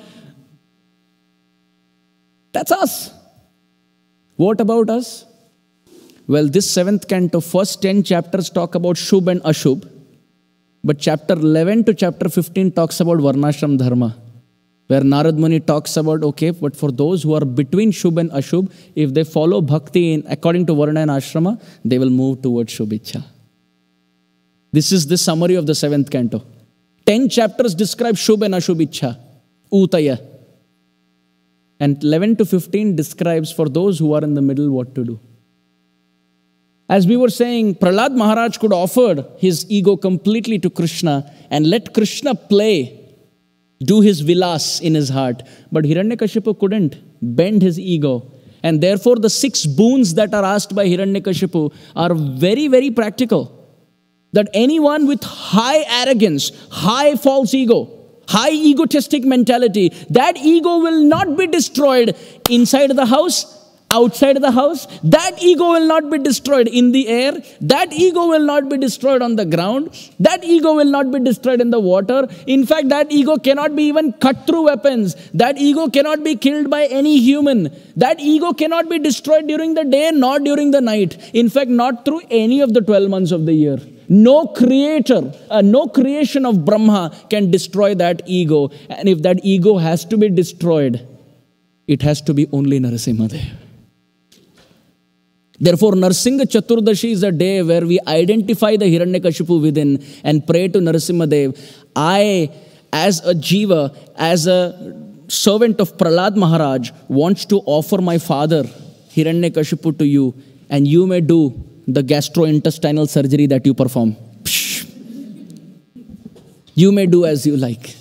That's us. What about us? Well, this seventh canto, first ten chapters talk about Shubh and Ashubh. But chapter eleven to chapter fifteen talks about Varnashram Dharma, where Narad Muni talks about, okay, but for those who are between Shubh and Ashubh, if they follow Bhakti in, according to Varna and Ashrama, they will move towards Shubh Ichha. This is the summary of the seventh canto. Ten chapters describe Shubh and Ashubh Ichha, Utaya. And eleven to fifteen describes for those who are in the middle what to do. As we were saying, Prahlad Maharaj could offer his ego completely to Krishna and let Krishna play, do his vilas in his heart. But Hiranyakashipu couldn't bend his ego. And therefore the six boons that are asked by Hiranyakashipu are very, very practical. That anyone with high arrogance, high false ego, high egotistic mentality, that ego will not be destroyed inside the house, outside the house, that ego will not be destroyed in the air, that ego will not be destroyed on the ground, that ego will not be destroyed in the water. In fact, that ego cannot be even cut through weapons. That ego cannot be killed by any human. That ego cannot be destroyed during the day, nor during the night. In fact, not through any of the twelve months of the year. No creator, uh, no creation of Brahma can destroy that ego. And if that ego has to be destroyed, it has to be only Narasimhadev. Therefore, Narsingha Chaturdashi is a day where we identify the Hiranyakashipu within and pray to Narasimhadev. I, as a jiva, as a servant of Prahlad Maharaj, wants to offer my father, Hiranyakashipu, to you, and you may do the gastrointestinal surgery that you perform. Psh. You may do as you like.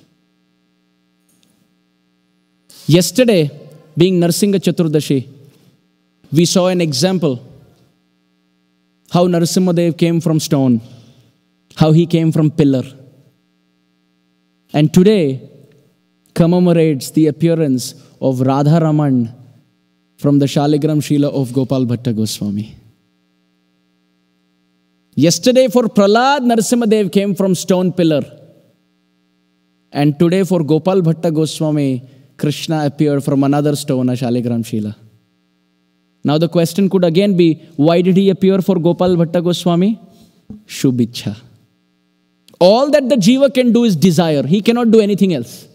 Yesterday, being Narsingha Chaturdashi, we saw an example how Narasimhadev came from stone, how he came from pillar. And today commemorates the appearance of Radha Raman from the Shaligram Shila of Gopal Bhatta Goswami. Yesterday for Prahlad, Narasimhadev came from stone pillar. And today for Gopal Bhatta Goswami, Krishna appeared from another stone, a Shaligram Shila. Now the question could again be, why did he appear for Gopal Bhatta Goswami? Shubhichha. All that the jiva can do is desire. He cannot do anything else.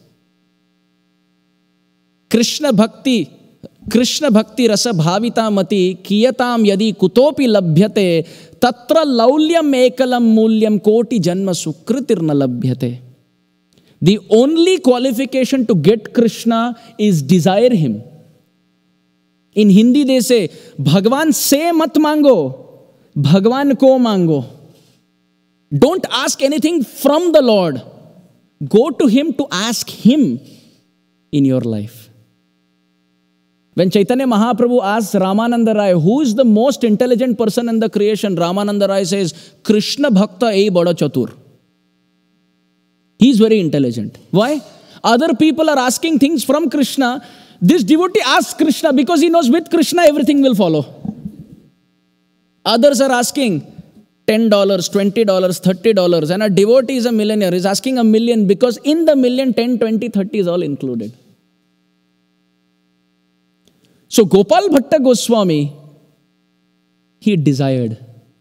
Krishna Bhakti, Krishna Bhakti Rasa Bhavita Mati Kiyatam Yadi Kutopi Labhyate Tatra Laulyam Ekalam Mulyam Koti Janma Sukritirna Labhyate. The only qualification to get Krishna is desire him. In Hindi they say, Bhagwan se mat mango, Bhagwan ko mango. Don't ask anything from the Lord. Go to him to ask him in your life. When Chaitanya Mahaprabhu asks Ramananda Rai, who is the most intelligent person in the creation? Ramananda Rai says, Krishna Bhakta ei bada chatur. He is very intelligent. Why? Other people are asking things from Krishna. This devotee asks Krishna because he knows with Krishna everything will follow. Others are asking ten dollars, twenty dollars, thirty dollars, and a devotee is a millionaire, is asking a million because in the million, ten, twenty, thirty is all included. So Gopal Bhatta Goswami, he desired.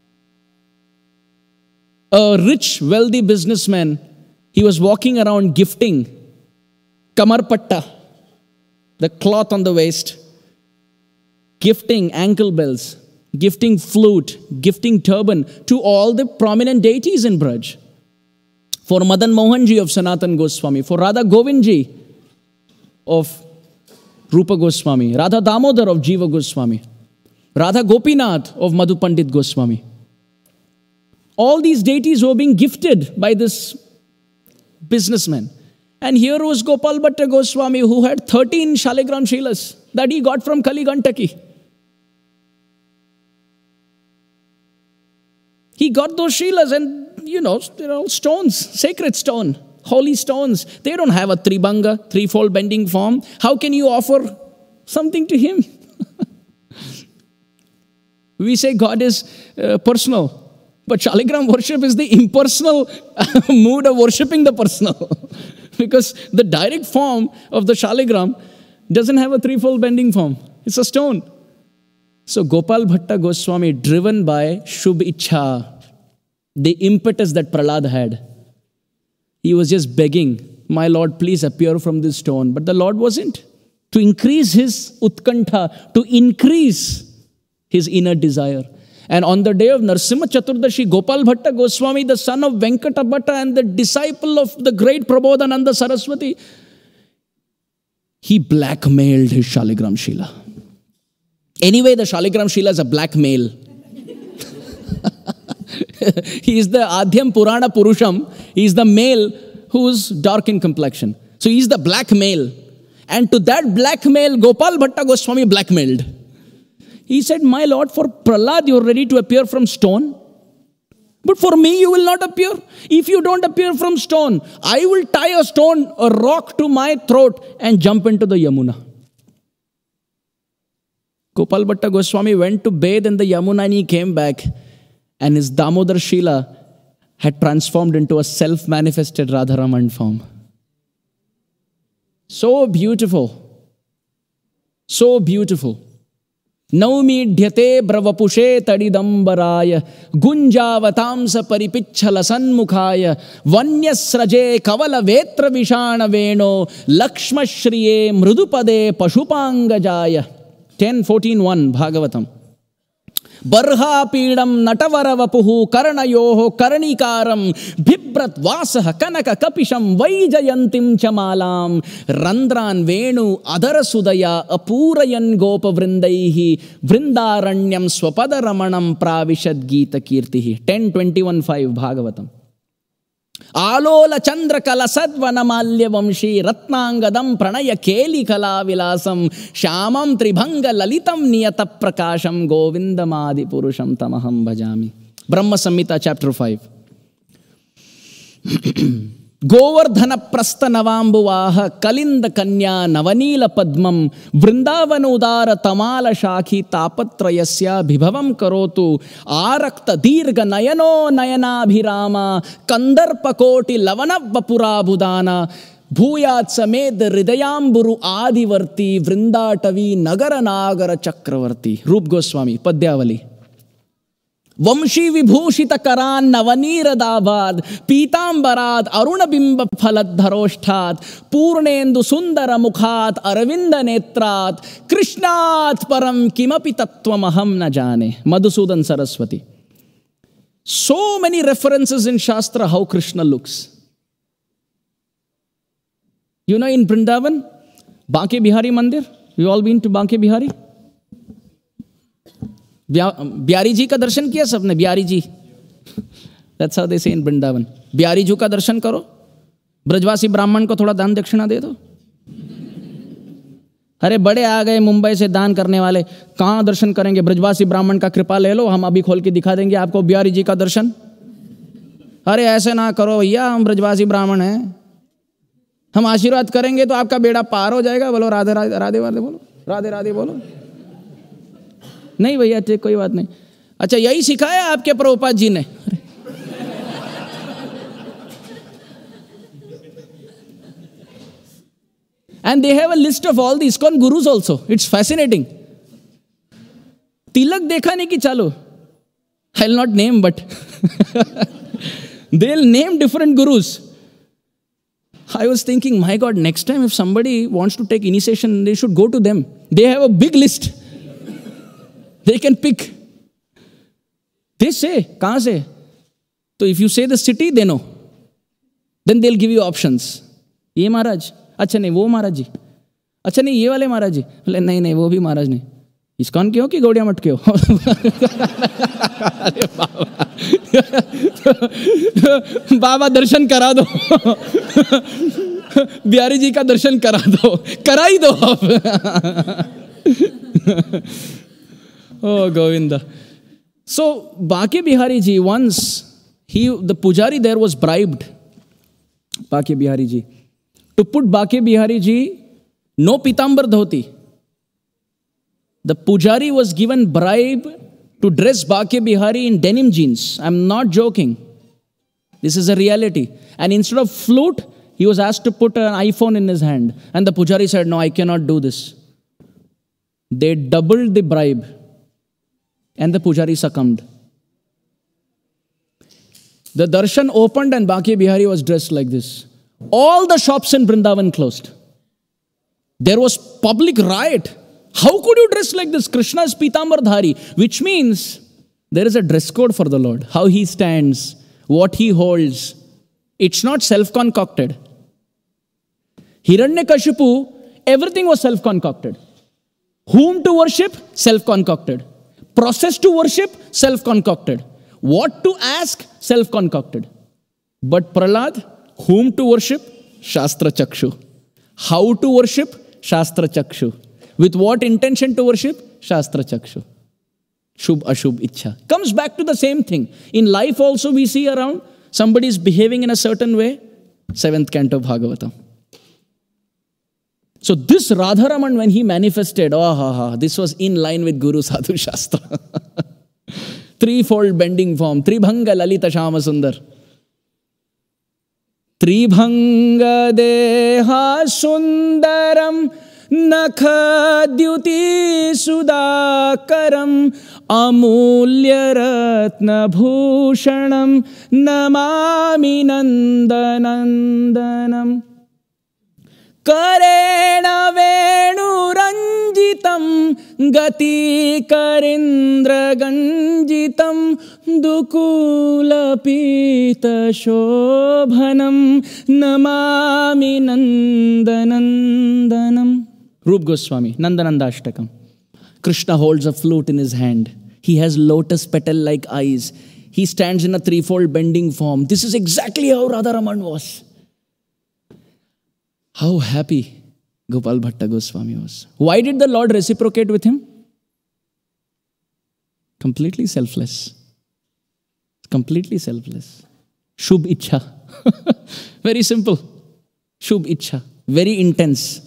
A rich, wealthy businessman, he was walking around gifting kamarpatta, the cloth on the waist, gifting ankle bells, gifting flute, gifting turban to all the prominent deities in Braj. For Madan Mohanji of Sanatan Goswami, for Radha Govindji of Rupa Goswami, Radha Damodar of Jiva Goswami, Radha Gopinath of Madhu Pandit Goswami. All these deities were being gifted by this businessman. And here was Gopal Bhatta Goswami who had thirteen Shaligram Shilas that he got from Kaligantaki. He got those Shilas and, you know, they're all stones, sacred stone, holy stones. They don't have a tribanga, threefold bending form. How can you offer something to him? We say God is uh, personal. But Shaligram worship is the impersonal mood of worshipping the personal. Because the direct form of the Shaligram doesn't have a threefold bending form. It's a stone. So Gopal Bhatta Goswami, driven by Shubh Ichha, the impetus that Prahlad had, he was just begging, my Lord, please appear from this stone. But the Lord wasn't. To increase his utkantha, to increase his inner desire. And on the day of Narsimha Chaturdashi, Gopal Bhatta Goswami, the son of Venkata Bhatta and the disciple of the great Prabodhananda Saraswati, he blackmailed his Shaligram Shila. Anyway, the Shaligram Shila is a blackmail. He is the Adhyam Purana Purusham. He is the male who's dark in complexion. So he is the black male. And to that black male, Gopal Bhatta Goswami blackmailed. He said, my Lord, for Prahlad you are ready to appear from stone. But for me you will not appear. If you don't appear from stone, I will tie a stone, a rock to my throat and jump into the Yamuna. Gopal Bhatta Goswami went to bathe in the Yamuna and he came back, and his Damodar Shila had transformed into a self-manifested Radharaman form. So beautiful. So beautiful. Naumi dhyate bravapushe tadidambaraya gunjavatamsa paripicchala sanmukhaya vanyasraje kavala vetra vishana veno lakshmashriye mrudupade pashupangajaya. ten fourteen one Bhagavatam. Barha pidam natavaravapuhu karanayoho karnikaram bhibrat vasaha kanaka kapisham vaijayantim chamalam randran venu adarasudaya apurayan gopa vrindaihi vrindaranyam swapadaramanam pravishad gita kirtihi. ten twenty-one five Bhagavatam. Alola chandra kala sadvana malya vamshi ratnangadam pranaya keli kala vilasam shamam tribhanga lalitam niyata prakasham govindamadi purusham tamaham bhajami. Brahma Samhita chapter five. Govardhana prastha navambuvaha kalinda kanya navanila padmam vrindavanudara tamala shakhi tapatrayasya bhibhavam karotu arakta dirga nayano nayanabhirama kandarpakoti lavanavapura budana bhuyat samed hridayamburu adivarti vrindatavi nagara nagara chakravarti. Rup Goswami Padyavali. Vamshi vibhushita karan navaniradaavad pitambarad arunabimba phaladharoshthat purnendu sundara mukhat aravinda netrat krishnat param kimapi tattvamaham na jane. Madhusudan Saraswati. So many references in Shastra how Krishna looks. You know, in Vrindavan, Banke Bihari Mandir, you all been to Banke Bihari? Bihari ji का दर्शन किया सबने? Bihari ji, that's how they say in Vrindavan. Bihari ji का दर्शन करो, ब्रजवासी ब्राह्मण को थोड़ा दान दक्षिणा दे दो. अरे बड़े आ गए मुंबई से दान करने वाले, कहाँ दर्शन करेंगे? ब्रजवासी ब्राह्मण का कृपा ले लो, हम अभी खोल के दिखा देंगे आपको बिहारी जी का दर्शन. अरे ऐसे ना करो भैया, हम ब्रजवासी ब्राह्मण हैं, हम आशीर्वाद करेंगे तो आपका बेड़ा पार हो जाएगा. बोलो राधे राधे राधे राधे बोलो, राधे राधे बोलो. नहीं भैया ठीक, कोई बात नहीं. अच्छा यही सिखाया आपके प्रभुपाद जी ने? And they have a list of all the ISKCON gurus also. It's fascinating. तिलक देखा नहीं कि चालो? I'll not name, but they'll name different gurus. I was thinking, my God, next time if somebody wants to take initiation, they should go to them. They have a big list. They can pick. They say, kahan se? So if you say the city, they know. Then they'll give you options. Ye Maharaj. अच्छा नहीं वो महाराज जी. अच्छा नहीं ये वाले महाराज जी. बोले नहीं नहीं वो भी महाराज नहीं. ISKCON के हो कि गौड़िया मठ के हो? अरे बाबा बाबा दर्शन करा दो. बिहारी जी का दर्शन करा दो, करा ही दो आप. Oh Govinda. So Bake Bihari ji, once he the pujari there was bribed. Bake Bihari ji. To put Bake Bihari ji, no pitambar dhoti. The pujari was given bribe to dress Bake Bihari in denim jeans. I'm not joking. This is a reality. And instead of flute, he was asked to put an iPhone in his hand. And the pujari said, no, I cannot do this. They doubled the bribe. And the pujari succumbed. The darshan opened and Bake Bihari was dressed like this. All the shops in Vrindavan closed. There was public riot. How could you dress like this? Krishna is Pitambar Dhari, which means there is a dress code for the Lord. How he stands, what he holds. It's not self-concocted. Hiranyakashipu, everything was self-concocted. Whom to worship? Self-concocted. Process to worship? Self-concocted. What to ask? Self-concocted. But Prahlad, whom to worship? Shastra Chakshu. How to worship? Shastra Chakshu. With what intention to worship? Shastra Chakshu. Shubh Ashubh Ichha. Comes back to the same thing. In life also we see around, somebody is behaving in a certain way. Seventh canto Bhagavatam. So this Radharaman, when he manifested, oh, ha, ha, this was in line with Guru Sadhu Shastra. Threefold bending form. Tribhanga Lalita Shama Sundar. Tribhanga Deha Sundaram Nakha Dyuti Sudakaram Amulya Ratna Bhushanam Namami Nandanandanam Karena Venu Ranjitam Gati Karindra Ganjitam Dukula Pita Shobhanam Namami Nandanandanam. Rup Goswami, Nandananda Ashtakam. Krishna holds a flute in his hand. He has lotus petal-like eyes. He stands in a threefold bending form. This is exactly how Radharaman was. How happy Gopal Bhatta Goswami was. Why did the Lord reciprocate with him? Completely selfless. Completely selfless. Shubh Ichha. Very simple. Shubh Ichha. Very intense.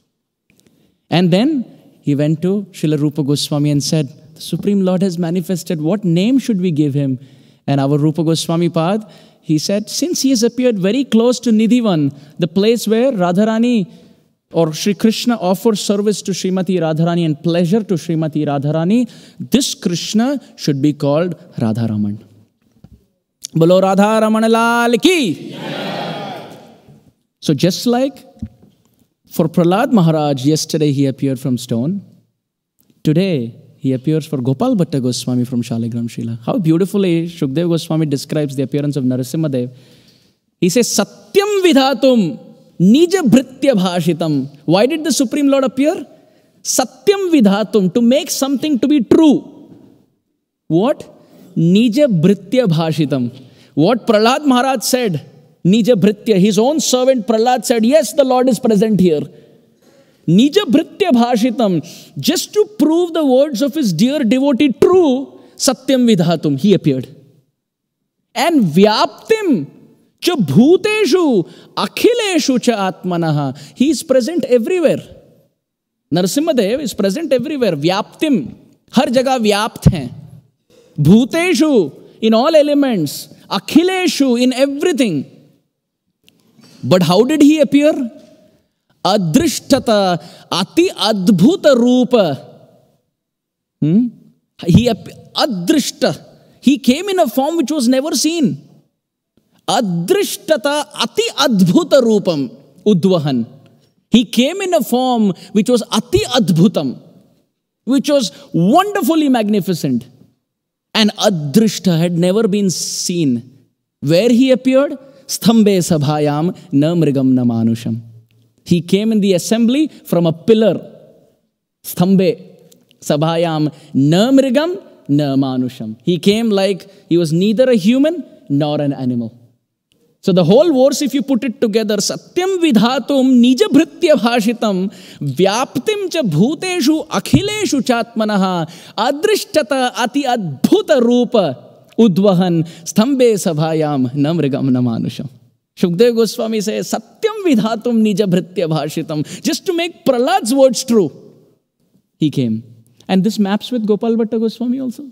And then he went to Srila Rupa Goswami and said, the Supreme Lord has manifested. What name should we give him? And our Rupa Goswami Pad, he said, since he has appeared very close to Nidhivan, the place where Radharani or Shri Krishna offers service to Srimati Radharani and pleasure to Srimati Radharani, this Krishna should be called Radharaman. Bolo Radharaman Lal ki. Yeah. So just like for Prahlad Maharaj, yesterday he appeared from stone, today he appears for Gopal Bhatta Goswami from Shaligram Srila. How beautifully Shukdev Goswami describes the appearance of Narasimhadev. He says, Satyam Vidhatum Nija Bhritya Bhashitam. Why did the Supreme Lord appear? Satyam Vidhatum, to make something to be true. What? Nija Bhritya Bhashitam. What Prahlad Maharaj said, Nija Bhritya, his own servant Prahlad said, yes, the Lord is present here. Nija Bhritya Bhashitam, just to prove the words of his dear devotee true, Satyam Vidhatum, he appeared. And Vyaptim cha bhuteshu akhileshu cha atmanaha, he is present everywhere. Narasimhadev is present everywhere. Vyaptim, har jagah vyapt hai. Bhuteshu, in all elements. Akhileshu, in everything. But how did he appear? Adrishtata, ati adbhuta rupa. Hmm? He adrishta. He came in a form which was never seen. Adrishtata ati adbhuta rupam udvahan. He came in a form which was ati adbhutam, which was wonderfully magnificent. And adrishta had never been seen. Where he appeared? Sthambe sabhayam na mrigam na manusham. He came in the assembly from a pillar. Sthambe sabhayam na mrigam na manusham. He came like he was neither a human nor an animal. So the whole verse, if you put it together, Satyam Vidhatum Nija Bhritya Bhashitam Vyaptim cha bhuteshu akhileshu chatmanaha Adrishtata ati adbhuta rupa Udvahan Sthambe sabhayam namrigam namanusham. Shukdev Goswami says, Satyam Vidhatum Nija Bhritya Bhashitam. Just to make Prahlad's words true, he came. And this maps with Gopal Bhatta Goswami also.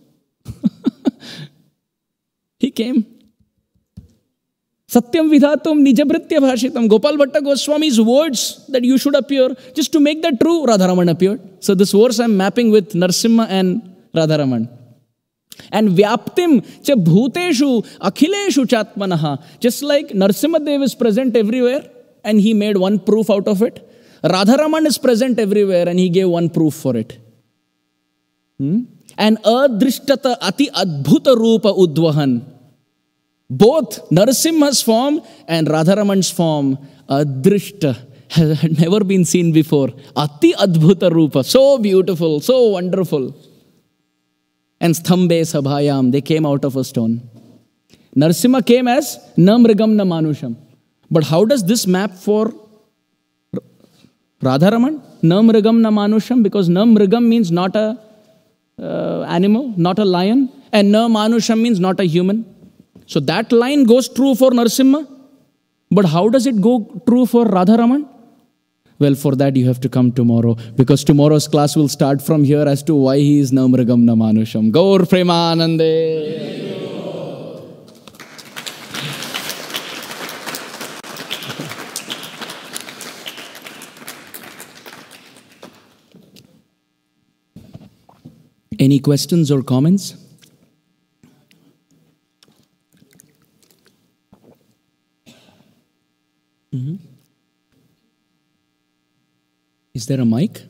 He came. Satyam Vidhatum Nija Bhritya Bhashitam. Gopal Bhatta Goswami's words that you should appear, just to make that true, Radharaman appeared. So this verse I'm mapping with Narasimha and Radharaman. And Vyaptim cha bhuteshu akhileshu chatmanaha. Just like Narasimhadev is present everywhere and he made one proof out of it, Radharaman is present everywhere and he gave one proof for it. Hmm? And adrishtata ati adbhuta rupa udvahan. Both Narasimha's form and Radharaman's form, adrishta, had never been seen before. Ati adbhuta rupa. So beautiful, so wonderful. And Sthambe Sabhayam, they came out of a stone. Narasimha came as Namrigam na Manusham. But how does this map for Radharaman? Namrigam na Manusham, because Namrigam means not a uh, animal, not a lion, and Na Manusham means not a human. So that line goes true for Narasimha. But how does it go true for Radharaman? Well, for that you have to come tomorrow, because tomorrow's class will start from here as to why he is Namragam Namanusham. Gaur Premanande. Any questions or comments? Mm-hmm. Is there a mic?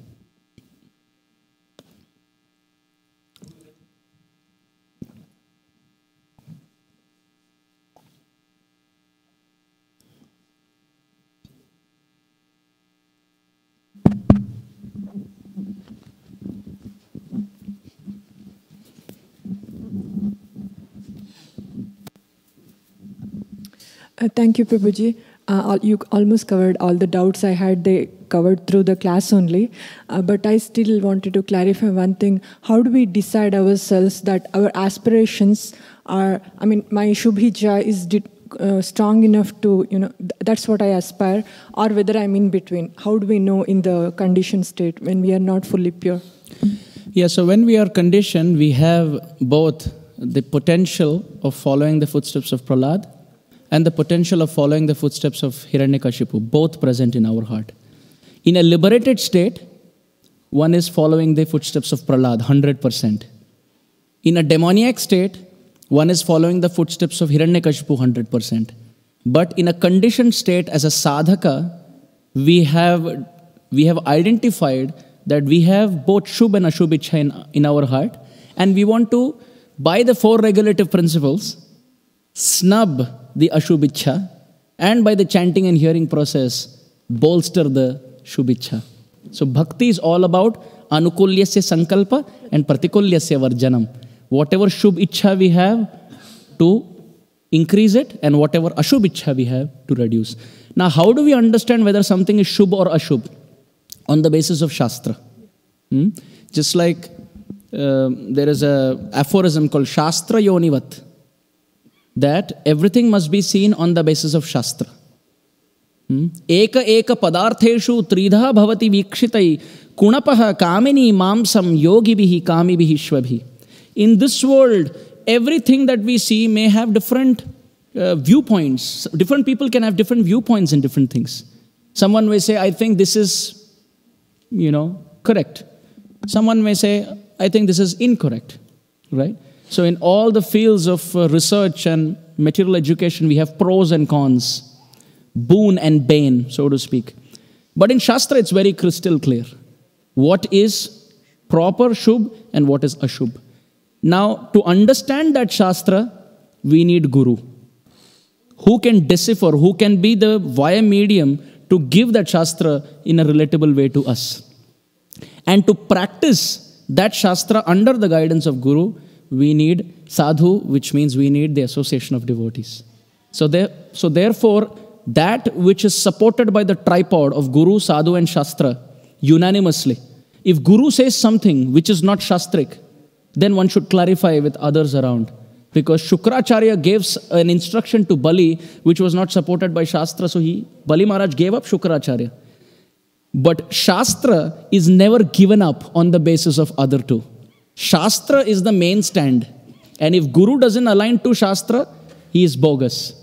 Uh, thank you, Prabhuji. Uh, all, you almost covered all the doubts I had. They covered through the class only. Uh, but I still wanted to clarify one thing. How do we decide ourselves that our aspirations are, I mean, my Shubhija is uh, strong enough to, you know, th that's what I aspire, or whether I'm in between? How do we know in the conditioned state when we are not fully pure? Yeah, so when we are conditioned, we have both the potential of following the footsteps of Prahlad and the potential of following the footsteps of Hiranyakashipu, both present in our heart. In a liberated state, one is following the footsteps of Prahlad, one hundred percent. In a demoniac state, one is following the footsteps of Hiranyakashipu, one hundred percent. But in a conditioned state, as a sadhaka, we have, we have identified that we have both Shubh and Ashubh Ichha in, in our heart, and we want to, by the four regulative principles, snub the Ashubh Ichha, and by the chanting and hearing process, bolster the Shubh Ichha. So bhakti is all about anukulyasya sankalpa and pratikulyasya varjanam. Whatever Shubh Ichha we have, to increase it, and whatever Ashubh Ichha we have, to reduce. Now, how do we understand whether something is Shubh or Ashubh? On the basis of Shastra. Hmm? Just like uh, there is a aphorism called Shastra Yonivat, that everything must be seen on the basis of Shastra. Hmm? Eka eka padartheshu tridha bhavati vikshitai kunapaha kamini mamsam yogibihi kamibihi shvabhi. In this world, everything that we see may have different uh, viewpoints. Different people can have different viewpoints in different things. Someone may say, I think this is, you know, correct. Someone may say, I think this is incorrect, right? So in all the fields of uh, research and material education, we have pros and cons, boon and bane, so to speak. But in Shastra, it's very crystal clear. What is proper Shubh and what is Ashubh. Now, to understand that Shastra, we need Guru, who can decipher, who can be the via medium to give that Shastra in a relatable way to us. And to practice that Shastra under the guidance of Guru, we need sadhu, which means we need the association of devotees. So, there, so therefore, that which is supported by the tripod of Guru, Sadhu and Shastra, unanimously. If Guru says something which is not Shastric, then one should clarify with others around. Because Shukracharya gave an instruction to Bali which was not supported by Shastra, so he, Bali Maharaj gave up Shukracharya. But Shastra is never given up on the basis of other two. Shastra is the main stand. And if Guru doesn't align to Shastra, he is bogus.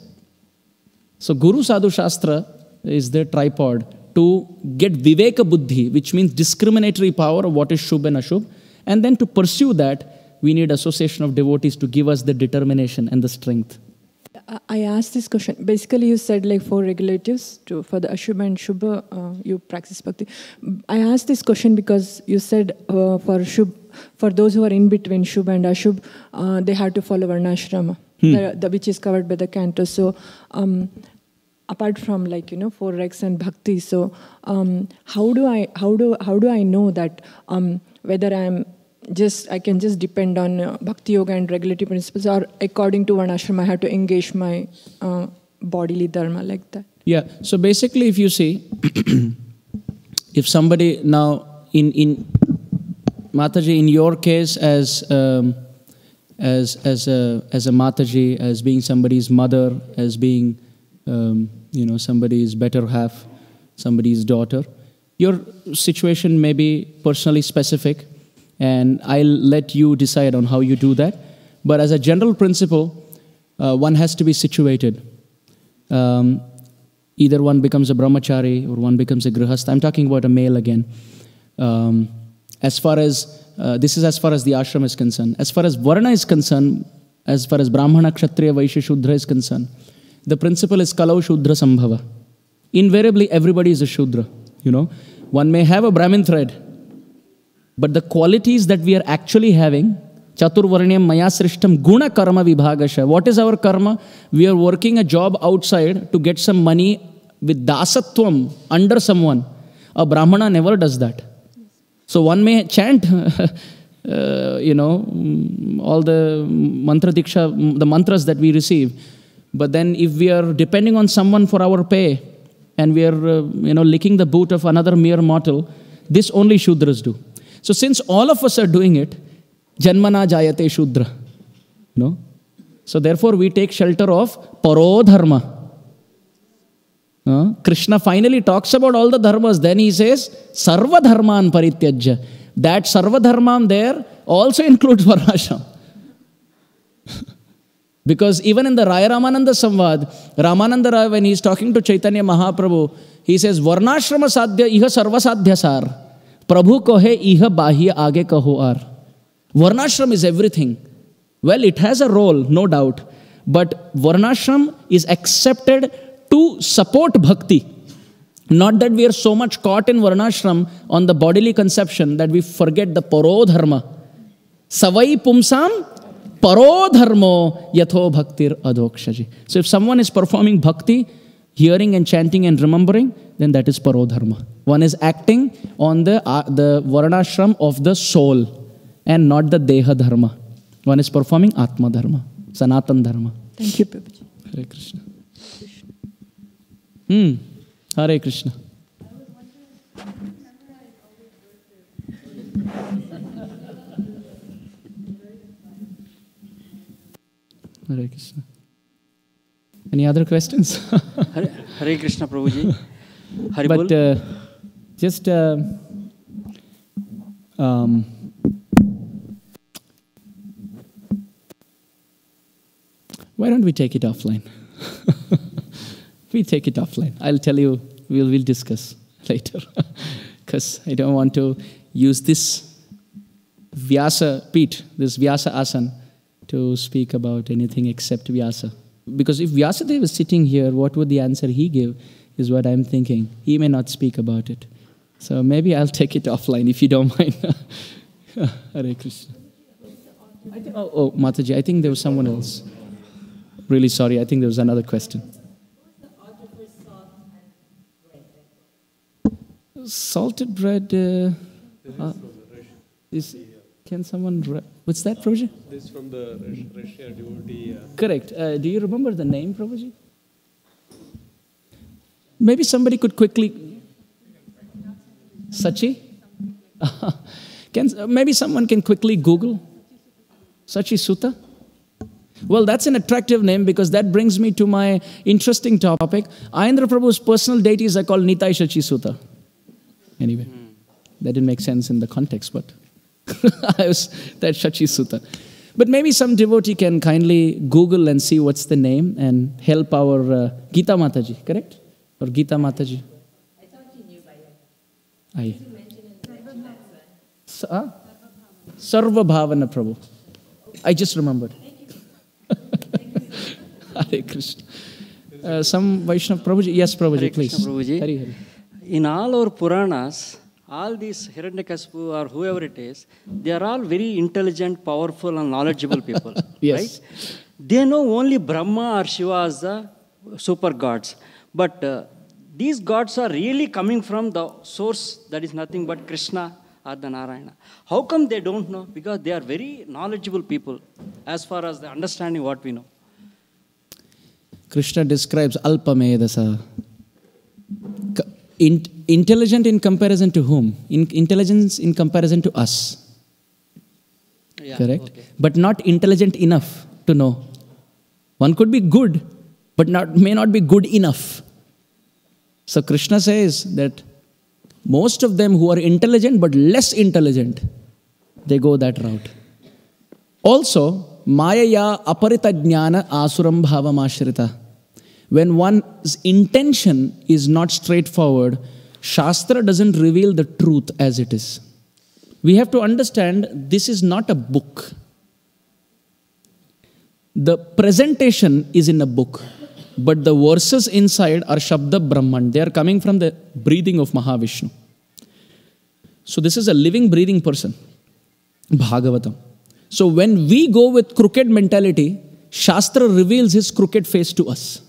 So Guru Sadhu Shastra is the tripod to get Viveka Buddhi, which means discriminatory power of what is Shubh and Ashubh. And then to pursue that, we need association of devotees to give us the determination and the strength. I asked this question. Basically, you said like four regulatives to, for the Ashubha and Shubha, uh, you practice bhakti. I asked this question because you said uh, for Shubh, for those who are in between Shubha and Ashubh, uh, they have to follow Varnashrama, hmm. the, the, which is covered by the canto. So, um, apart from like, you know, four regs and bhakti, so um, how do I, how do, how do I know that um, whether I'm just, I can just depend on uh, bhakti yoga and regulative principles, or according to Varnashrama, I have to engage my uh, bodily dharma like that? Yeah, so basically if you see, if somebody now, in, in Mataji, in your case as, um, as, as, a, as a Mataji, as being somebody's mother, as being, um, you know, somebody's better half, somebody's daughter, Your situation may be personally specific, and I'll let you decide on how you do that. But as a general principle, uh, one has to be situated. Um, either one becomes a brahmachari or one becomes a grihastha. I'm talking about a male again. Um, as far as, uh, this is as far as the ashram is concerned. As far as varna is concerned, as far as brahmana, kshatriya, vaishya, shudra is concerned, the principle is kalau shudra sambhava. Invariably, everybody is a shudra. You know, one may have a Brahmin thread, but the qualities that we are actually having, chaturvarnyam maya srishtam guna karma vibhagasha. What is our karma? We are working a job outside to get some money with dasatvam under someone. A Brahmana never does that. So one may chant, uh, you know, all the mantra diksha, the mantras that we receive, but then if we are depending on someone for our pay, and we are, uh, you know, licking the boot of another mere mortal, this only Shudras do. So since all of us are doing it, Janmana Jayate Shudra. You know? So therefore we take shelter of Parodharma. Uh, Krishna finally talks about all the dharmas. Then he says, Sarva Dharman Parityajya. That Sarva Dharman there also includes Varnashram. Because even in the Raya Ramananda Samvad, Ramananda Raya, when he is talking to Chaitanya Mahaprabhu, he says, Varnashrama sadhya iha sarva sadhya sar. Prabhu kohe iha bahya aage kaho ar. Varnashram is everything. Well, it has a role, no doubt. But Varnashram is accepted to support bhakti. Not that we are so much caught in Varnashram on the bodily conception that we forget the parodharma. Savai pumsam parodharmo yatho bhaktir adhokshaji. So if someone is performing bhakti, hearing and chanting and remembering, then that is parodharma. One is acting on the, uh, the varnashram of the soul and not the deha dharma. One is performing atma dharma, sanatan dharma. Thank you, Prabhuji. Hare Krishna. Hmm. Hare Krishna. Hare Krishna. Any other questions? Hare, Hare Krishna, Prabhuji. Hare But uh, just uh, um, why don't we take it offline? We take it offline. I'll tell you. We'll we'll discuss later, because I don't want to use this Vyasa Peeth, this Vyasa Asan, to speak about anything except Vyasa. Because if Vyasadeva is sitting here, what would the answer he give is what I'm thinking. He may not speak about it. So maybe I'll take it offline if you don't mind. Hare Krishna. I think, oh, oh, Mataji, I think there was someone else. Really sorry, I think there was another question. Salted bread, uh, uh, is, can someone, what's that, Prabhuji? This is from the Russia devotee. Uh, Correct. Uh, do you remember the name, Prabhuji? Maybe somebody could quickly, Sachi? can, uh, maybe someone can quickly Google Sachi Sutta? Well, that's an attractive name because that brings me to my interesting topic. Amarendra Prabhu's personal deities are called Nitai Sachi Sutta. Anyway, hmm. that didn't make sense in the context, but I was that Sachi Sutta. But maybe some devotee can kindly Google and see what's the name and help our uh, Gita Mataji, correct? Or Gita Mataji? I thought you knew by that. Aye. You mentioned it. Uh, Sarva Bhavana Prabhu. I just remembered. Hare Krishna. Uh, some Vaishnava Prabhuji. Yes, Prabhuji, Hare please. Krishna, Prabhuji. Hare Hare. In all our Puranas, all these Hiranyakasipu or whoever it is, they are all very intelligent, powerful and knowledgeable people. Yes. Right? They know only Brahma or Shiva as the super gods. But uh, these gods are really coming from the source that is nothing but Krishna or the Narayana. How come they don't know? Because they are very knowledgeable people as far as the understanding what we know. Krishna describes Alpamedasa. In, intelligent in comparison to whom? In, intelligence in comparison to us. Yeah, correct? Okay. But not intelligent enough to know. One could be good, but not, may not be good enough. So Krishna says that Most of them who are intelligent but less intelligent, they go that route. Also, Mayaya aparita jnana asuram bhavam ashrita. When one's intention is not straightforward, Shastra doesn't reveal the truth as it is. We have to understand this is not a book. The presentation is in a book, but the verses inside are Shabda Brahman. They are coming from the breathing of Mahavishnu. So this is a living, breathing person, Bhagavatam. So when we go with crooked mentality, Shastra reveals his crooked face to us.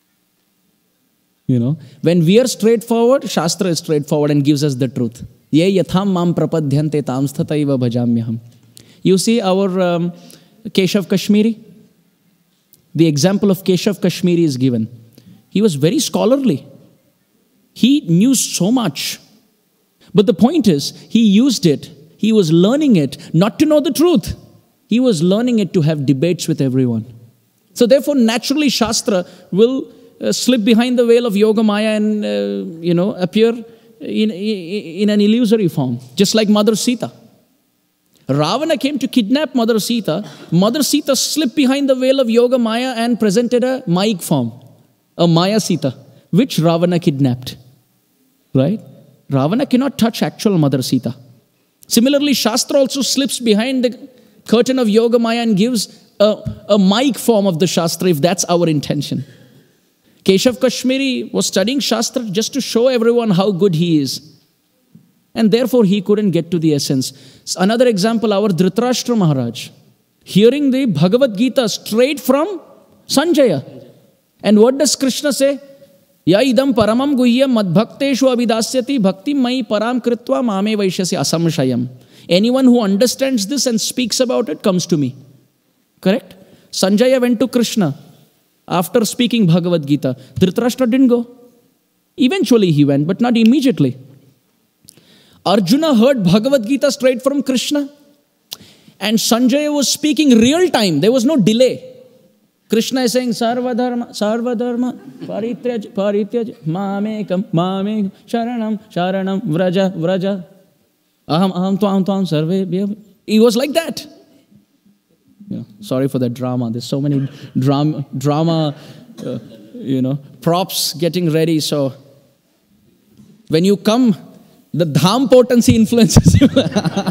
You know, when we are straightforward, Shastra is straightforward and gives us the truth. Ye yatham mam prapadhyante tam sthataiva bhajamyaham. You see our um, Keshav Kashmiri? The example of Keshav Kashmiri is given. He was very scholarly. He knew so much. But the point is, he used it, he was learning it, not to know the truth. He was learning it to have debates with everyone. So therefore, naturally, Shastra will uh, slip behind the veil of Yoga Maya and, uh, you know, appear in, in, in an illusory form, just like Mother Sita. Ravana came to kidnap Mother Sita. Mother Sita slipped behind the veil of Yoga Maya and presented a Mayic form, a Maya Sita, which Ravana kidnapped. Right? Ravana cannot touch actual Mother Sita. Similarly, Shastra also slips behind the curtain of Yoga Maya and gives a, a Mayic form of the Shastra, if that's our intention. Keshav Kashmiri was studying Shastra just to show everyone how good he is. And therefore, he couldn't get to the essence. Another example, our Dhritarashtra Maharaj, hearing the Bhagavad Gita straight from Sanjaya. And what does Krishna say? Ya idam paramam guhyam madbhakteshu avidasyati bhakti mai param kritva mame vaishyasya asamshayam. Anyone who understands this and speaks about it comes to me. Correct? Sanjaya went to Krishna after speaking Bhagavad Gita. Dhritarashtra didn't go. Eventually he went, but not immediately. Arjuna heard Bhagavad Gita straight from Krishna. And Sanjaya was speaking real time. There was no delay. Krishna is saying, Sarva Dharma, Sarva Dharma, Parityaj, Parityaj, Mamekam, Mamekam, Sharanam, Sharanam, Vraja, Vraja, Aham, Aham, Tvam, Tvam, Sarve. He was like that. Yeah, sorry for that drama. There's so many drama, drama uh, you know, props getting ready. So when you come, the dham potency influences you.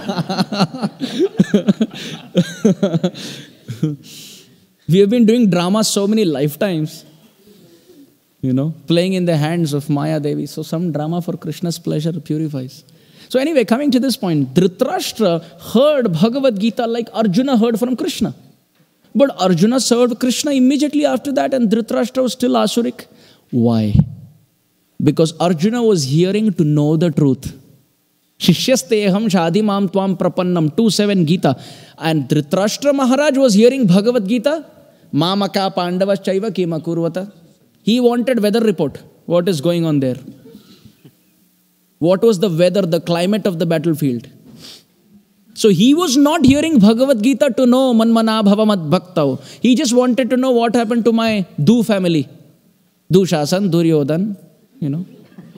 We have been doing drama so many lifetimes, you know, playing in the hands of Maya Devi. So some drama for Krishna's pleasure purifies. So anyway, coming to this point, Dhritarashtra heard Bhagavad Gita like Arjuna heard from Krishna. But Arjuna served Krishna immediately after that and Dhritarashtra was still Asurik. Why? Because Arjuna was hearing to know the truth. Shishyasteham shadimam tvam prapannam, two seven Gita. And Dhritarashtra Maharaj was hearing Bhagavad Gita. Mamaka pandavas chaiva kima kurvata. He wanted weather report. What is going on there? What was the weather, the climate of the battlefield? So he was not hearing Bhagavad Gita to know manmana bhavamat bhaktao. He just wanted to know what happened to my Du family. Dushasan, Duryodhan, you know.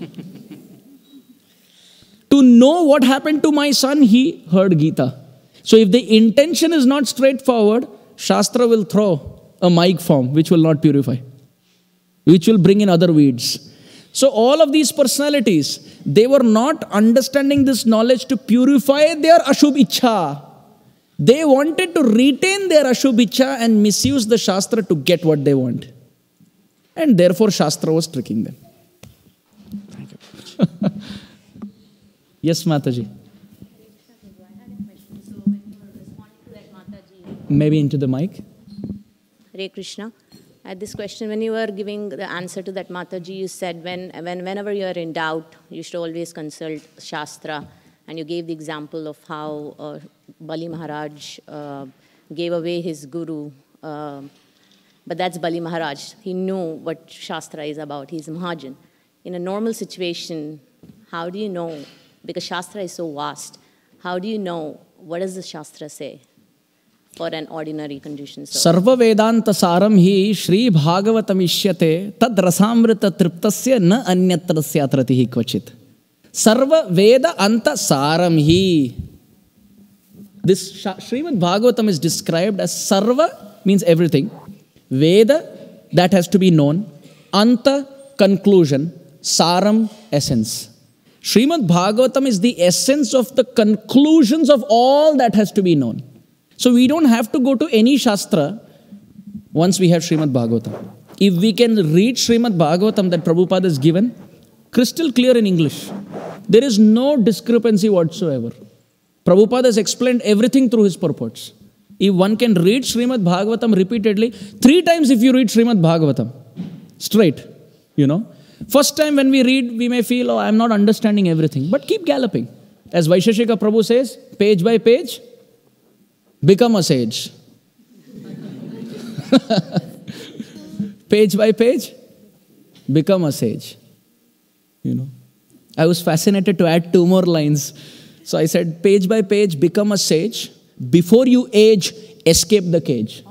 To know what happened to my son, he heard Gita. So if the intention is not straightforward, Shastra will throw a mic form which will not purify, which will bring in other weeds. So all of these personalities, they were not understanding this knowledge to purify their Ashubh Ichha. They wanted to retain their Ashubh Ichha and misuse the Shastra to get what they want. And therefore Shastra was tricking them. Thank you. Yes, Mataji. Maybe into the mic. Hare Krishna. At this question, when you were giving the answer to that Mataji, you said when, when whenever you are in doubt, you should always consult Shastra. And you gave the example of how uh, Bali Maharaj uh, gave away his guru. Uh, but that's Bali Maharaj. He knew what Shastra is about. He's a Mahajan. In a normal situation, how do you know? Because Shastra is so vast. How do you know what does the Shastra say for an ordinary condition? So, Sarva Vedanta Saram hi Shri Bhagavatam ishyate tad rasamrita triptasya na anyatrasya tratihi kvachit. Sarva Veda Anta Saram Hi. This Srimad Bhagavatam is described as Sarva means everything. Veda, that has to be known. Anta, conclusion. Saram, essence. Srimad Bhagavatam is the essence of the conclusions of all that has to be known. So we don't have to go to any Shastra once we have Srimad Bhagavatam. If we can read Srimad Bhagavatam that Prabhupada has given, crystal clear in English, there is no discrepancy whatsoever. Prabhupada has explained everything through his purports. If one can read Srimad Bhagavatam repeatedly, three times if you read Srimad Bhagavatam, straight, you know. First time when we read, we may feel, oh, I am not understanding everything. But keep galloping. As Vaisheshika Prabhu says, page by page, become a sage. Page by page, become a sage. You know. I was fascinated to add two more lines. So I said, page by page, become a sage. Before you age, escape the cage.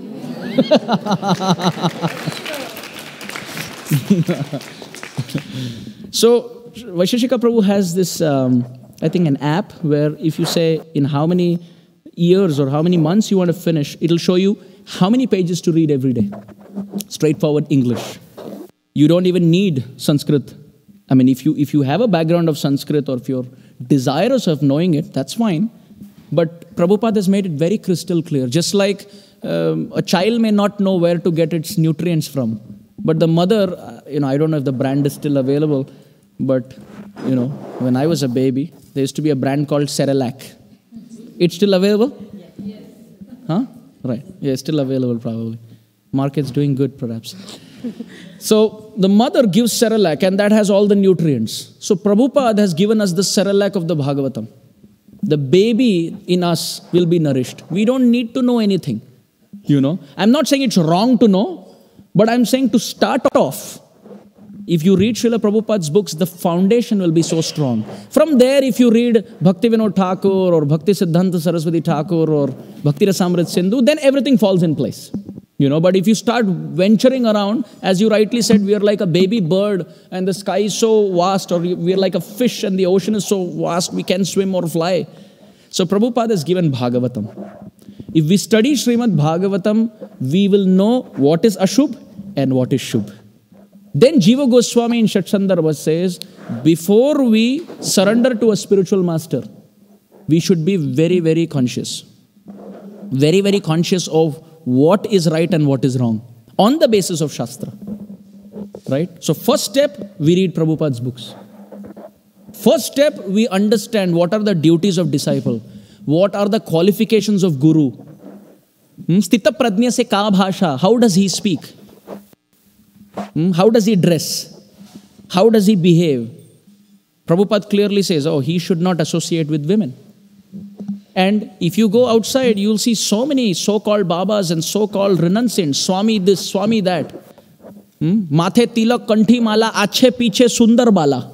So Vaisheshika Prabhu has this, um, I think, an app where if you say in how many years or how many months you want to finish, it'll show you how many pages to read every day. Straightforward English. You don't even need Sanskrit. I mean, if you, if you have a background of Sanskrit or if you're desirous of knowing it, that's fine. But Prabhupada has made it very crystal clear. Just like um, a child may not know where to get its nutrients from. But the mother, you know, I don't know if the brand is still available, but, you know, when I was a baby, there used to be a brand called Cerelac. It's still available? Yes. Huh? Right. Yeah, it's still available probably. Market's doing good perhaps. So the mother gives Cerelac and that has all the nutrients. So Prabhupada has given us the Cerelac of the Bhagavatam. The baby in us will be nourished. We don't need to know anything. You know, I'm not saying it's wrong to know, but I'm saying to start off, if you read Srila Prabhupada's books, the foundation will be so strong. From there, if you read Bhaktivinoda Thakur or Bhakti Siddhanta Saraswati Thakur or Bhakti Rasamrit Sindhu, then everything falls in place. You know, but if you start venturing around, as you rightly said, we are like a baby bird and the sky is so vast, or we are like a fish and the ocean is so vast, we can swim or fly. So Prabhupada has given Bhagavatam. If we study Srimad Bhagavatam, we will know what is Ashubh and what is Shubh. Then Jiva Goswami in Shatsandarbha says, before we surrender to a spiritual master, we should be very, very conscious. Very, very conscious of what is right and what is wrong on the basis of Shastra. Right? So first step, we read Prabhupada's books. First step, we understand what are the duties of disciple. What are the qualifications of guru? Hmm? Sthita pradnya se ka bhasha? How does he speak? Hmm? How does he dress? How does he behave? Prabhupada clearly says, oh, he should not associate with women. And if you go outside, you'll see so many so-called Babas and so-called renunciants, Swami this, Swami that. Hmm? Mathe tilak, kanthi mala, ache piche sundar bala.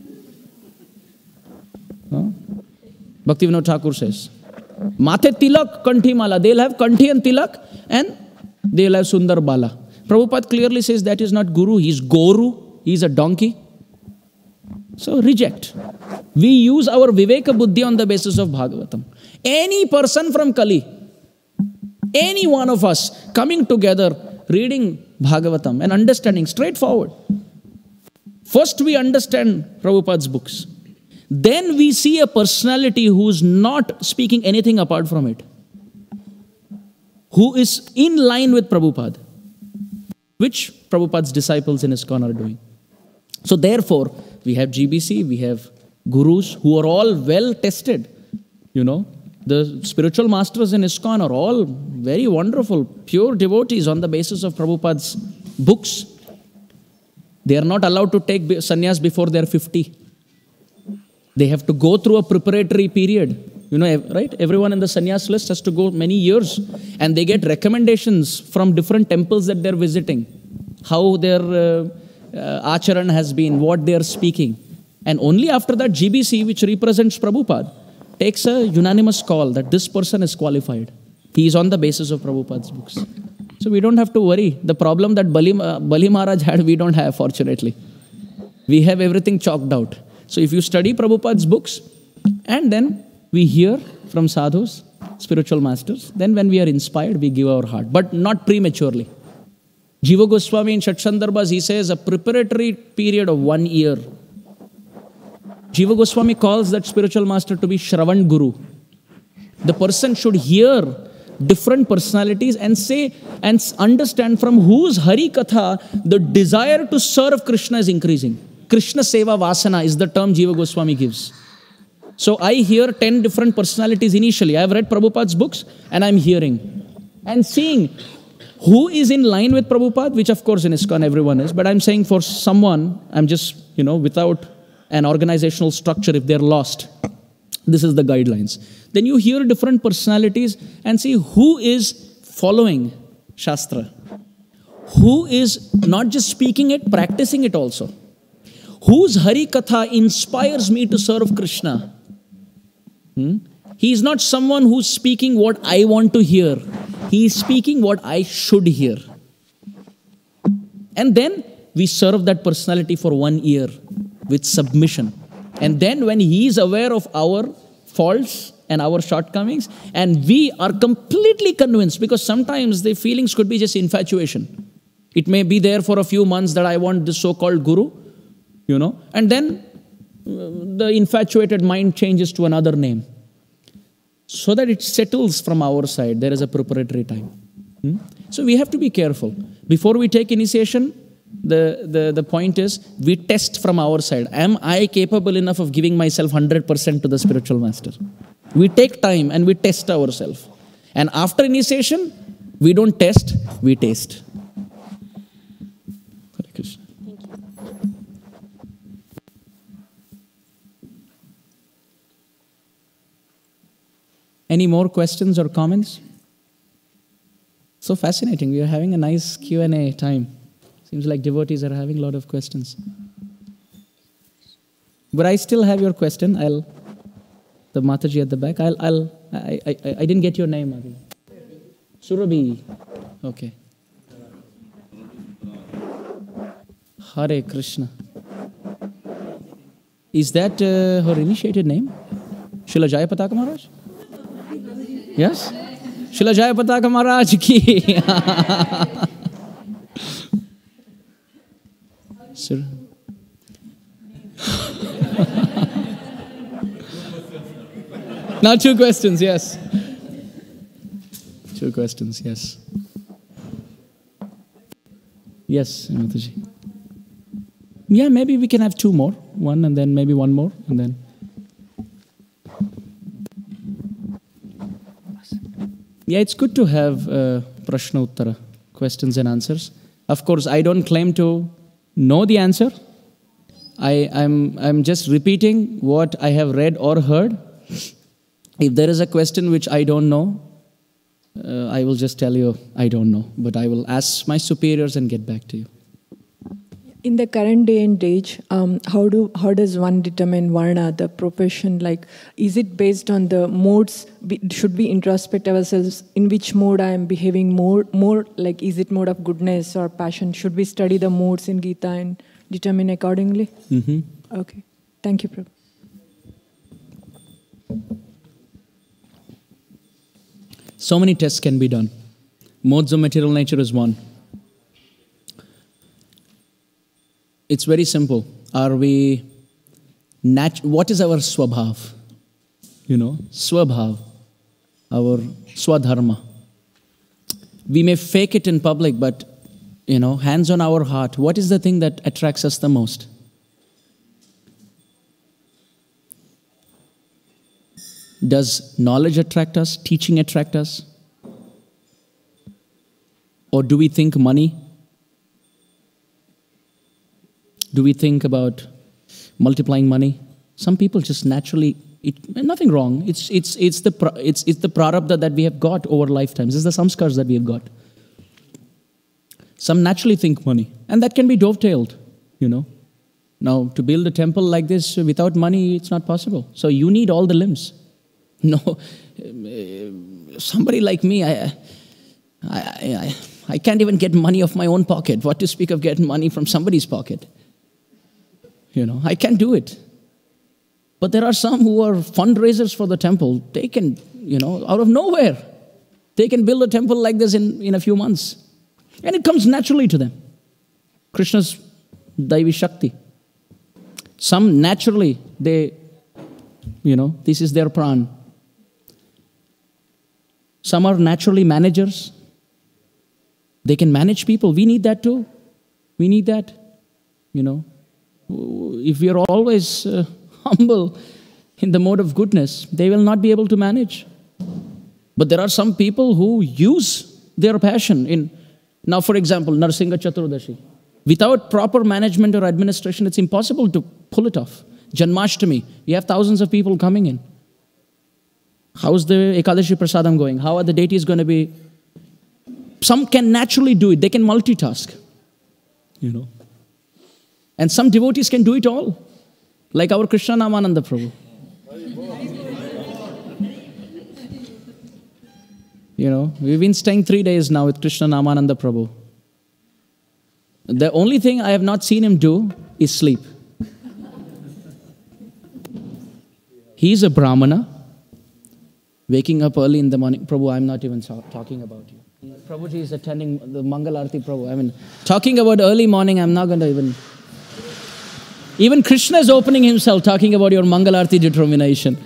Huh? Bhaktivinoda Thakur says, Mathe tilak, kanthi mala. They'll have kanthi and tilak and they'll have sundar bala. Prabhupada clearly says that is not guru, he's goru, he's a donkey. So reject. We use our Viveka Buddhi on the basis of Bhagavatam. Any person from Kali, any one of us coming together, reading Bhagavatam and understanding straightforward. First we understand Prabhupada's books. Then we see a personality who is not speaking anything apart from it. Who is in line with Prabhupada. Which Prabhupada's disciples in ISKCON are doing. So therefore, we have G B C, we have gurus who are all well tested. You know, the spiritual masters in ISKCON are all very wonderful, pure devotees on the basis of Prabhupada's books. They are not allowed to take sannyas before they are fifty. They have to go through a preparatory period. You know, right? Everyone in the sannyas list has to go many years. And they get recommendations from different temples that they're visiting. How their uh, uh, acharan has been, what they are speaking. And only after that, G B C, which represents Prabhupada, takes a unanimous call that this person is qualified. He is on the basis of Prabhupada's books. So we don't have to worry. The problem that Bali, uh, Bali Maharaj had, we don't have, fortunately. We have everything chalked out. So if you study Prabhupada's books, and then we hear from sadhus, spiritual masters, then when we are inspired, we give our heart, but not prematurely. Jiva Goswami in Shat Sandarbhas, he says a preparatory period of one year. Jiva Goswami calls that spiritual master to be Shravan Guru. The person should hear different personalities and say and understand from whose Hari Katha the desire to serve Krishna is increasing. Krishna Seva Vasana is the term Jiva Goswami gives. So I hear ten different personalities initially. I have read Prabhupada's books and I'm hearing and seeing who is in line with Prabhupada, which of course in ISKCON everyone is, but I'm saying for someone, I'm just, you know, without an organizational structure, if they're lost, this is the guidelines. Then you hear different personalities and see who is following Shastra, who is not just speaking it, practicing it also, whose Hari Katha inspires me to serve Krishna. Hmm? He is not someone who's speaking what I want to hear. He is speaking what I should hear. And then we serve that personality for one year with submission. And then when he is aware of our faults and our shortcomings, and we are completely convinced, because sometimes the feelings could be just infatuation. It may be there for a few months that I want this so-called guru, you know, and then uh, the infatuated mind changes to another name. So that it settles from our side, there is a preparatory time. Hmm? So we have to be careful. Before we take initiation, the, the, the point is, we test from our side. Am I capable enough of giving myself one hundred percent to the spiritual master? We take time and we test ourselves. And after initiation, we don't test, we taste. Hare Krishna. Any more questions or comments? So fascinating. We are having a nice Q and A time. Seems like devotees are having a lot of questions. But I still have your question. I'll, the Mataji at the back. I'll, I'll, I, I, I didn't get your name, Adi. Surabhi. Okay. Hare Krishna. Is that uh, her initiated name? Srila Jayapataka Maharaj? Yes? Srila Jayapataka Maharaj ki. Sir. Now two questions, yes. Two questions, yes. Yes, Mataji. Yeah, maybe we can have two more. One and then maybe one more and then. Yeah, it's good to have uh, Prashna Uttara, questions and answers. Of course, I don't claim to know the answer. I, I'm, I'm just repeating what I have read or heard. If there is a question which I don't know, uh, I will just tell you I don't know. But I will ask my superiors and get back to you. In the current day and age, um, how do how does one determine varna, the profession? Like, is it based on the modes? We, should we introspect ourselves in which mode I am behaving more? More like, is it mode of goodness or passion? Should we study the modes in Gita and determine accordingly? Mm-hmm. Okay, thank you, Prabhu. So many tests can be done. Modes of material nature is one. It's very simple. Are we, nat- what is our swabhav? You know, swabhav, our swadharma. We may fake it in public, but, you know, hands on our heart, what is the thing that attracts us the most? Does knowledge attract us? Teaching attract us? Or do we think money? Do we think about multiplying money? Some people just naturally, it, nothing wrong. It's, it's, it's, the, it's, it's the prarabdha that we have got over lifetimes. It's the samskars that we have got. Some naturally think money. And that can be dovetailed, you know. Now, to build a temple like this without money, it's not possible. So you need all the limbs. No, somebody like me, I, I, I, I can't even get money off my own pocket. What to speak of getting money from somebody's pocket? You know, I can't do it. But there are some who are fundraisers for the temple. They can, you know, out of nowhere, they can build a temple like this in, in a few months. And it comes naturally to them. Krishna's Daivi Shakti. Some naturally, they, you know, this is their pran. Some are naturally managers. They can manage people. We need that too. We need that. You know, if we are always uh, humble in the mode of goodness, they will not be able to manage. But there are some people who use their passion in, now for example, Narsingha Chaturdashi. Without proper management or administration, it's impossible to pull it off. Janmashtami, we have thousands of people coming in. How's the Ekadashi Prasadam going? How are the deities going to be? Some can naturally do it. They can multitask. You know. And some devotees can do it all. Like our Krishna Namananda Prabhu. You know, we've been staying three days now with Krishna Namananda Prabhu. The only thing I have not seen him do is sleep. He's a Brahmana, waking up early in the morning. Prabhu, I'm not even talking about you. Prabhuji is attending the Mangal Arati Prabhu. I mean, talking about early morning, I'm not going to even... Even Krishna is opening himself, talking about your Mangal Arati determination.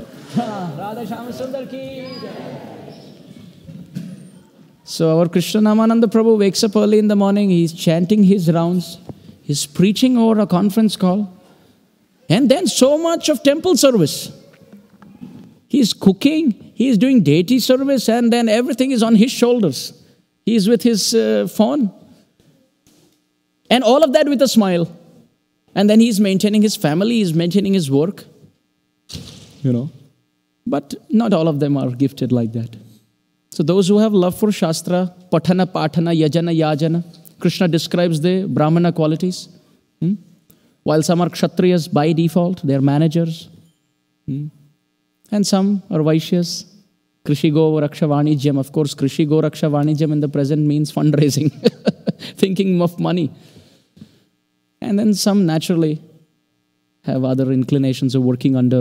So our Krishna Namananda Prabhu wakes up early in the morning, he's chanting his rounds, he's preaching over a conference call, and then so much of temple service. He's cooking, he's doing deity service, and then everything is on his shoulders. He's with his uh, phone. And all of that with a smile. And then he's maintaining his family, he's maintaining his work. You know. But not all of them are gifted like that. So those who have love for Shastra, Patana, Patana, Yajana, Yajana, Krishna describes the Brahmana qualities. Hmm? While some are Kshatriyas by default, they are managers. Hmm? And some are Vaishyas. Krishi Go Raksha Vanijyam. Of course, Krishi Go Raksha Vanijyam in the present means fundraising, thinking of money. And then some naturally have other inclinations of working under,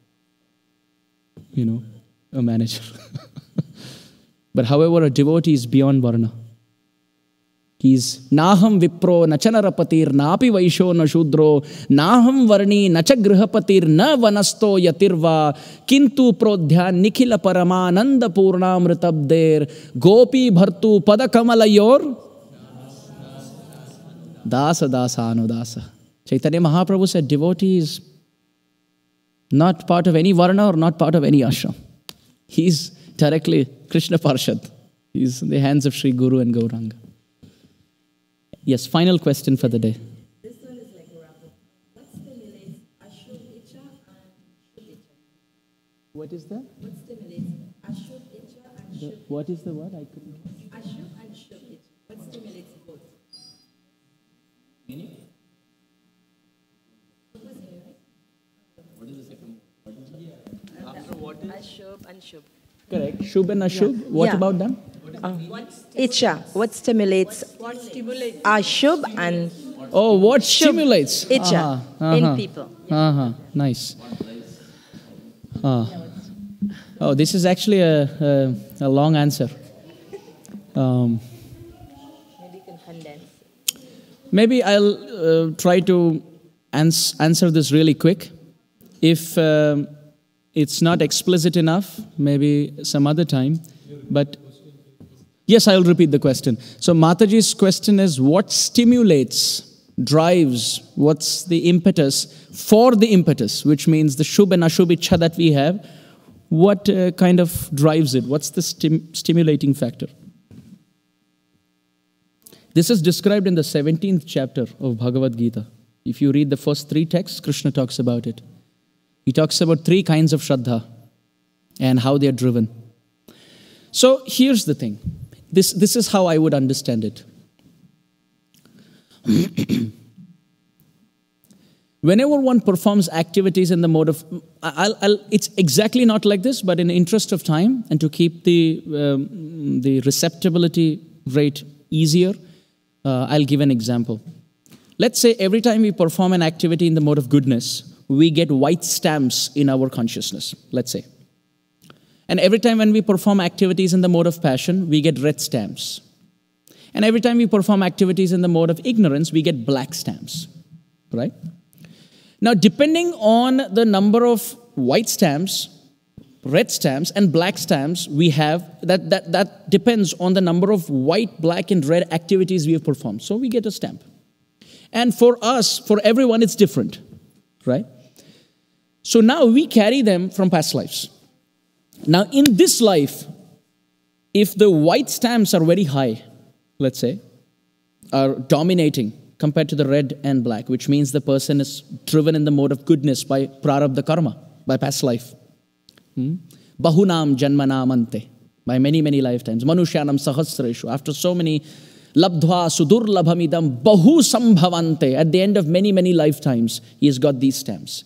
you know, a manager. But however, a devotee is beyond varna. He's Naham Vipro, Nachanarapatir, Napi Vaisho, na Shudro, Naham Varni, Nacha Grihapatir, Na Vanasto Yatirva, Kintu Prodhya, Nikhila Paramananda Purnamritabder, Gopi Bhartu, Padakamalayor, Dasa Dasa Anudasa. Chaitanya Mahaprabhu said, devotee is not part of any varna or not part of any ashram. He's directly Krishna Parshad. He's in the hands of Sri Guru and Gauranga. Yes, final question for the day. This one is like a wrap-up. What stimulates Ashub Icha and Shub Icha? What is that? What stimulates Ashub Icha and Shub? What is the word? I couldn't. Ashub and Shub Icha. What stimulates both? Meaning? What is the second one? After what is? Ashub and Shub. Correct. Shub and Ashub. Yeah. What yeah. about them? Uh, Icha. What stimulates? What stimulates? Ashub and. Oh, what Shub. Stimulates? Icha uh-huh. Uh-huh. in people. Yeah. Uh-huh. Nice. Uh. Oh, this is actually a, a, a long answer. Um, Maybe you can condense. Maybe I'll uh, try to ans answer this really quick. If um, it's not explicit enough, maybe some other time. But yes, I'll repeat the question. So Mataji's question is, what stimulates, drives, what's the impetus for the impetus, which means the Shub and Ashub Icha that we have, what uh, kind of drives it? What's the stim stimulating factor? This is described in the seventeenth chapter of Bhagavad Gita. If you read the first three texts, Krishna talks about it. He talks about three kinds of Shraddha and how they are driven. So here's the thing. This, this is how I would understand it. Whenever one performs activities in the mode of, I'll, I'll, it's exactly not like this, but in the interest of time and to keep the, um, the receptibility rate easier, uh, I'll give an example. Let's say every time we perform an activity in the mode of goodness, we get white stamps in our consciousness, let's say. And every time when we perform activities in the mode of passion, we get red stamps. And every time we perform activities in the mode of ignorance, we get black stamps, right? Now, depending on the number of white stamps, red stamps, and black stamps we have, that, that, that depends on the number of white, black, and red activities we have performed. So we get a stamp. And for us, for everyone, it's different, right? So now we carry them from past lives. Now, in this life, if the white stamps are very high, let's say, are dominating compared to the red and black, which means the person is driven in the mode of goodness by prarabdha karma, by past life. Hmm? Bahunam janmanam ante, by many, many lifetimes. Manushyanam sahasreshu, after so many, labdhva sudurlabhamidam bahu sambhavante, at the end of many, many lifetimes, he has got these stamps.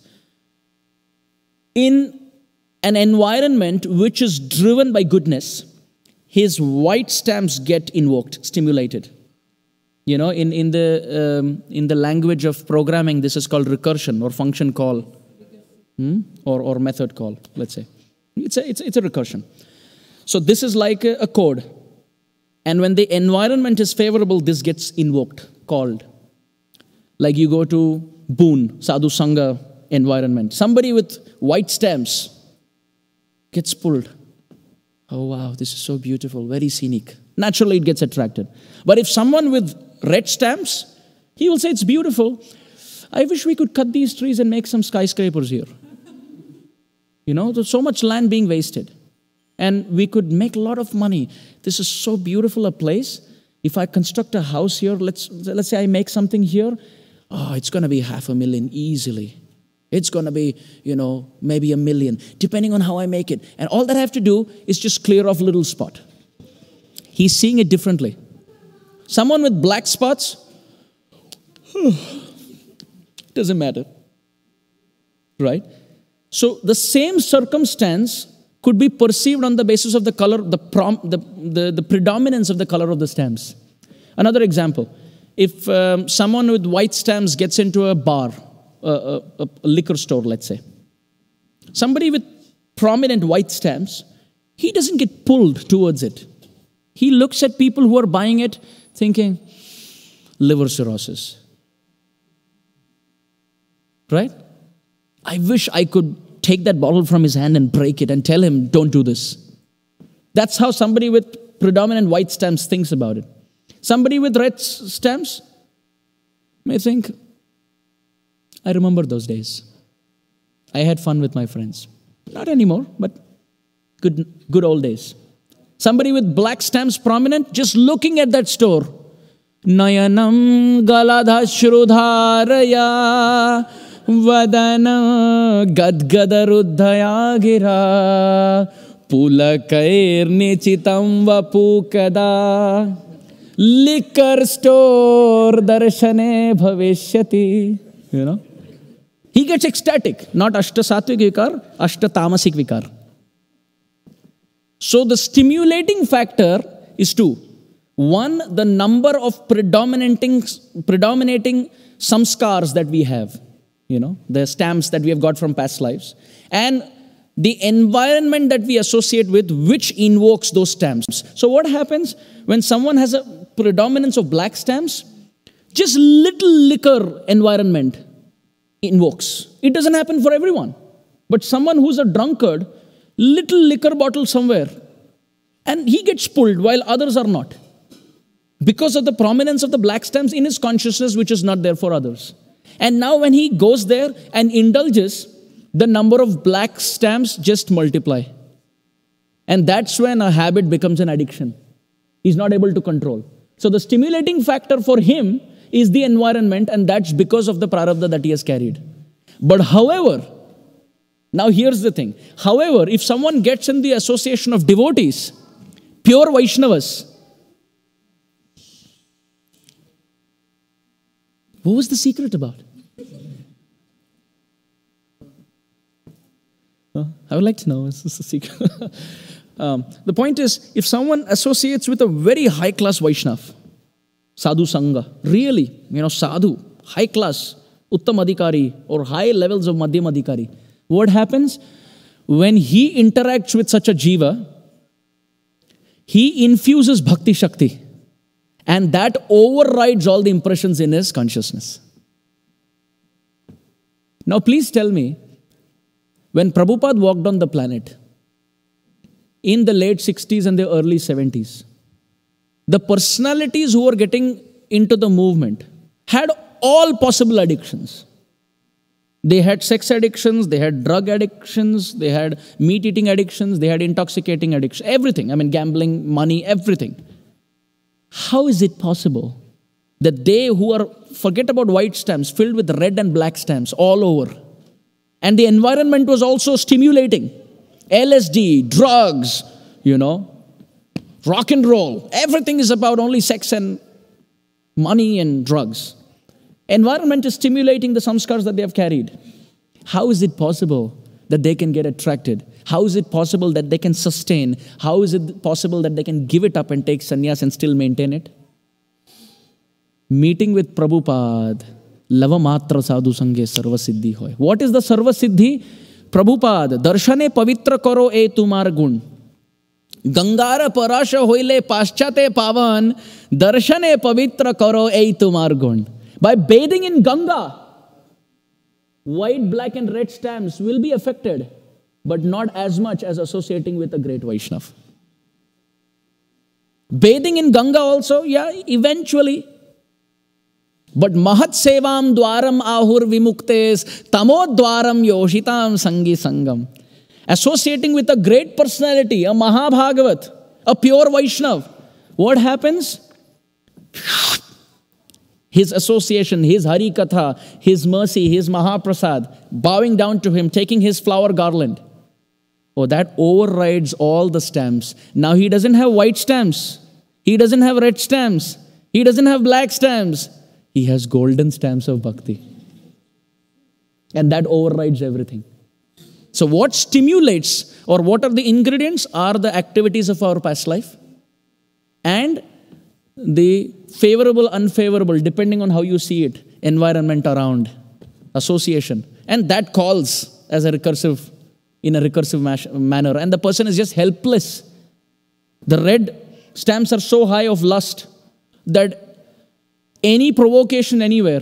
In an environment which is driven by goodness, his white stamps get invoked, stimulated. You know, in, in, the, um, in the language of programming, this is called recursion or function call, hmm? or, or method call, let's say. It's a, it's, it's a recursion. So this is like a, a code. And when the environment is favorable, this gets invoked, called. Like you go to Boon, Sadhu Sangha environment. Somebody with white stamps gets pulled. Oh, wow, this is so beautiful, very scenic. Naturally, it gets attracted. But if someone with red stamps, he will say, it's beautiful. I wish we could cut these trees and make some skyscrapers here. You know, there's so much land being wasted. And we could make a lot of money. This is so beautiful a place. If I construct a house here, let's, let's say I make something here, oh, it's going to be half a million easily. It's going to be, you know, maybe a million, depending on how I make it. And all that I have to do is just clear off a little spot. He's seeing it differently. Someone with black spots, doesn't matter, right? So the same circumstance could be perceived on the basis of the color, the, prom, the, the, the predominance of the color of the stamps. Another example, if um, someone with white stamps gets into a bar, a, a, a liquor store, let's say, somebody with prominent white stamps, he doesn't get pulled towards it. He looks at people who are buying it thinking, liver cirrhosis. Right? I wish I could take that bottle from his hand and break it and tell him, don't do this. That's how somebody with predominant white stamps thinks about it. Somebody with red stamps may think, I remember those days. I had fun with my friends. Not anymore, but good, good old days. Somebody with black stamps prominent, just looking at that store. Nayanam galadhashrudharaya vadana gadgadaruddhaya gira pulakair nichitam vapukada liquor store darshane bhavishyati. You know? He gets ecstatic, not ashta sattvic vikar, ashta tamasik vikar. So the stimulating factor is two. One, the number of predominating, predominating samskars that we have, you know, the stamps that we have got from past lives, and the environment that we associate with, which invokes those stamps. So what happens when someone has a predominance of black stamps? Just little liquor environment invokes. It doesn't happen for everyone. But someone who's a drunkard, little liquor bottle somewhere, and he gets pulled while others are not. Because of the prominence of the black stamps in his consciousness, which is not there for others. And now when he goes there and indulges, the number of black stamps just multiply. And that's when a habit becomes an addiction. He's not able to control. So the stimulating factor for him is the environment, and that's because of the prarabdha that he has carried. But however, now here's the thing. However, if someone gets in the association of devotees, pure Vaishnavas, what was the secret about? Well, I would like to know. Is this a secret? um, the point is, if someone associates with a very high-class Vaishnav, Sadhu Sangha, really, you know, Sadhu, high-class, Uttam Adhikari or high levels of Madhyam Adhikari. What happens? When he interacts with such a jiva, he infuses bhakti shakti, and that overrides all the impressions in his consciousness. Now please tell me, when Prabhupada walked on the planet in the late sixties and the early seventies, the personalities who were getting into the movement had all possible addictions. They had sex addictions, they had drug addictions, they had meat-eating addictions, they had intoxicating addictions, everything. I mean, gambling, money, everything. How is it possible that they who are, forget about white stamps, filled with red and black stamps all over, and the environment was also stimulating. L S D, drugs, you know, rock and roll, everything is about only sex and money and drugs. Environment is stimulating the samskars that they have carried. How is it possible that they can get attracted? How is it possible that they can sustain? How is it possible that they can give it up and take sannyas and still maintain it? Meeting with Prabhupada, lava matra sadhu sange sarva siddhi hoy. What is the sarva siddhi? Prabhupada, darshane pavitra karo e tumar gun. Gangara parasha hoile paschate pavan, darshane pavitra karo e tumar gun. By bathing in Ganga, white, black and red stamps will be affected, but not as much as associating with a great Vaishnav. Bathing in Ganga also, yeah, eventually. But Mahat Sevam Dwaram Ahur Vimuktes Tamo Dwaram Yoshitam Sangi Sangam. Associating with a great personality, a Mahabhagavat, a pure Vaishnav, what happens? His association, his Hari Katha, his mercy, his Mahaprasad, bowing down to him, taking his flower garland. Oh, that overrides all the stamps. Now he doesn't have white stamps. He doesn't have red stamps. He doesn't have black stamps. He has golden stamps of bhakti. And that overrides everything. So what stimulates or what are the ingredients are the activities of our past life and the favorable, unfavorable, depending on how you see it, environment around, association. And that calls as a recursive, in a recursive manner. And the person is just helpless. The red stamps are so high of lust that any provocation anywhere,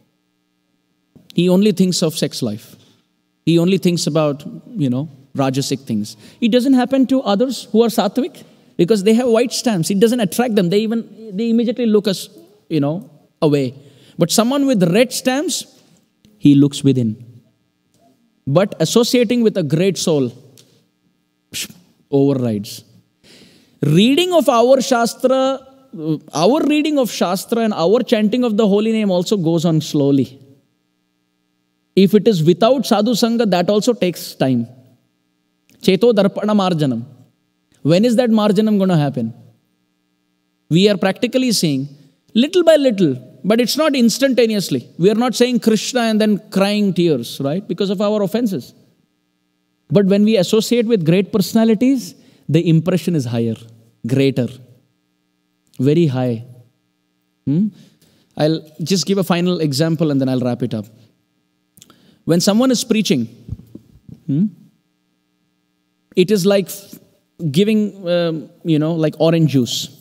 he only thinks of sex life. He only thinks about, you know, rajasic things. It doesn't happen to others who are sattvic because they have white stamps. It doesn't attract them. They even, they immediately look us, you know, away. But someone with red stamps, he looks within. But associating with a great soul, psh, overrides. Reading of our Shastra, our reading of Shastra and our chanting of the holy name also goes on slowly. If it is without sadhu sangha, that also takes time. Cheto darpana marjanam. When is that marjanam going to happen? We are practically saying little by little, but it's not instantaneously. We are not saying Krishna and then crying tears, right? Because of our offenses. But when we associate with great personalities, the impression is higher, greater, very high. Hmm? I'll just give a final example and then I'll wrap it up. When someone is preaching, hmm, it is like giving, um, you know, like orange juice.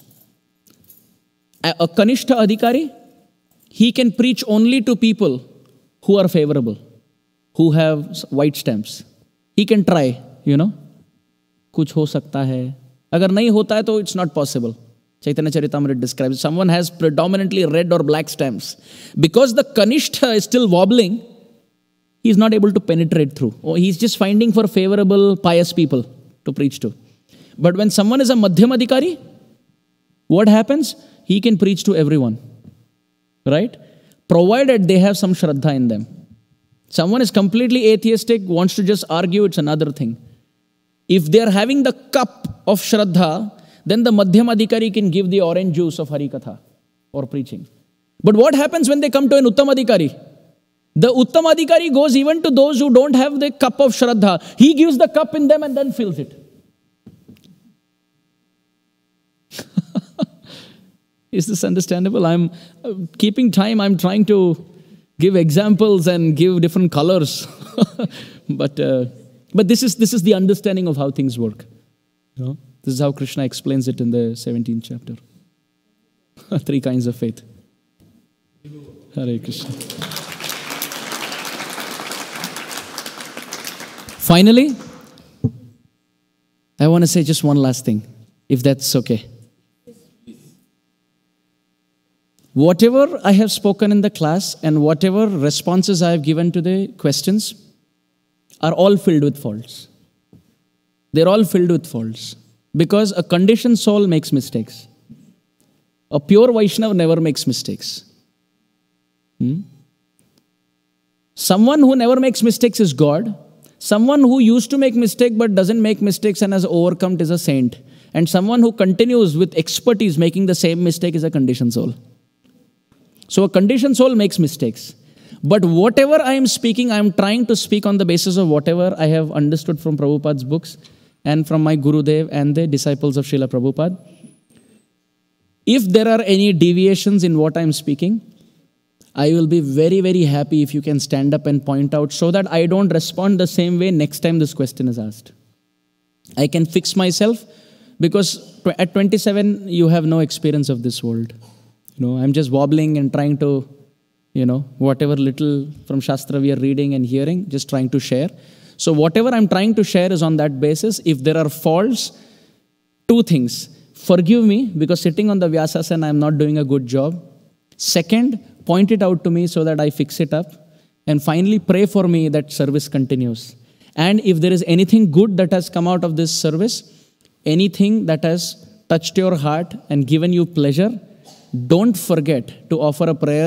A, a Kanishta Adhikari, he can preach only to people who are favorable, who have white stamps. He can try, you know. Kuch ho sakta hai. Agar nahi hota hai, to it's not possible. Chaitanya Charitamrita describes someone has predominantly red or black stamps. Because the Kanishta is still wobbling, he is not able to penetrate through. Or he's just finding for favorable, pious people to preach to. But when someone is a Madhyam Adhikari, what happens? He can preach to everyone. Right? Provided they have some Shraddha in them. Someone is completely atheistic, wants to just argue, it's another thing. If they are having the cup of Shraddha, then the Madhyam Adhikari can give the orange juice of Hari Katha or preaching. But what happens when they come to an Uttam Adhikari? The Uttam Adhikari goes even to those who don't have the cup of Shraddha. He gives the cup in them and then fills it. Is this understandable? I'm uh, keeping time. I'm trying to give examples and give different colors. but uh, but this is this is the understanding of how things work. You know? This is how Krishna explains it in the seventeenth chapter. Three kinds of faith. Hare Krishna. Finally, I want to say just one last thing, if that's okay. Whatever I have spoken in the class and whatever responses I have given to the questions are all filled with faults. They're all filled with faults. Because a conditioned soul makes mistakes. A pure Vaishnava never makes mistakes. Hmm? Someone who never makes mistakes is God. Someone who used to make mistakes but doesn't make mistakes and has overcome is a saint. And someone who continues with expertise making the same mistake is a conditioned soul. So a conditioned soul makes mistakes. But whatever I am speaking, I am trying to speak on the basis of whatever I have understood from Prabhupada's books and from my Gurudev and the disciples of Srila Prabhupada. If there are any deviations in what I am speaking, I will be very, very happy if you can stand up and point out so that I don't respond the same way next time this question is asked. I can fix myself because at twenty-seven, you have no experience of this world. You know, I'm just wobbling and trying to, you know, whatever little from Shastra we are reading and hearing, just trying to share. So whatever I'm trying to share is on that basis. If there are faults, two things. Forgive me because sitting on the Vyasasana, I'm not doing a good job. Second, point it out to me so that I fix it up. And finally, pray for me that service continues. And if there is anything good that has come out of this service, anything that has touched your heart and given you pleasure, don't forget to offer a prayer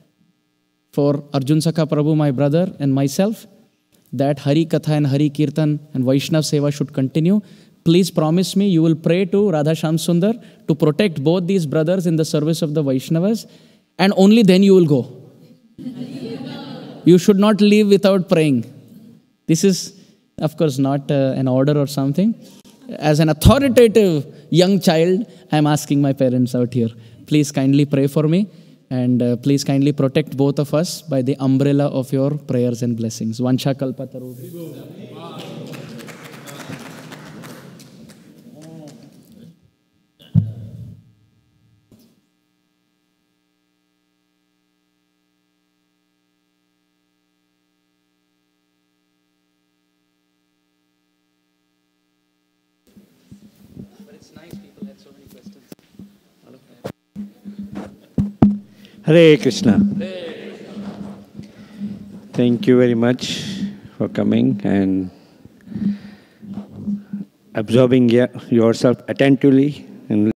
for Arjun Sakha Prabhu, my brother, and myself, that Hari Katha and Hari Kirtan and Vaishnav Seva should continue. Please promise me you will pray to Radha Shyam Sundar to protect both these brothers in the service of the Vaishnavas, and only then you will go. You should not leave without praying. This is, of course, not uh, an order or something. As an authoritative young child, I am asking my parents out here. Please kindly pray for me and uh, please kindly protect both of us by the umbrella of your prayers and blessings. Vansha kalpataru. Hare Krishna. Thank you very much for coming and absorbing yourself attentively. And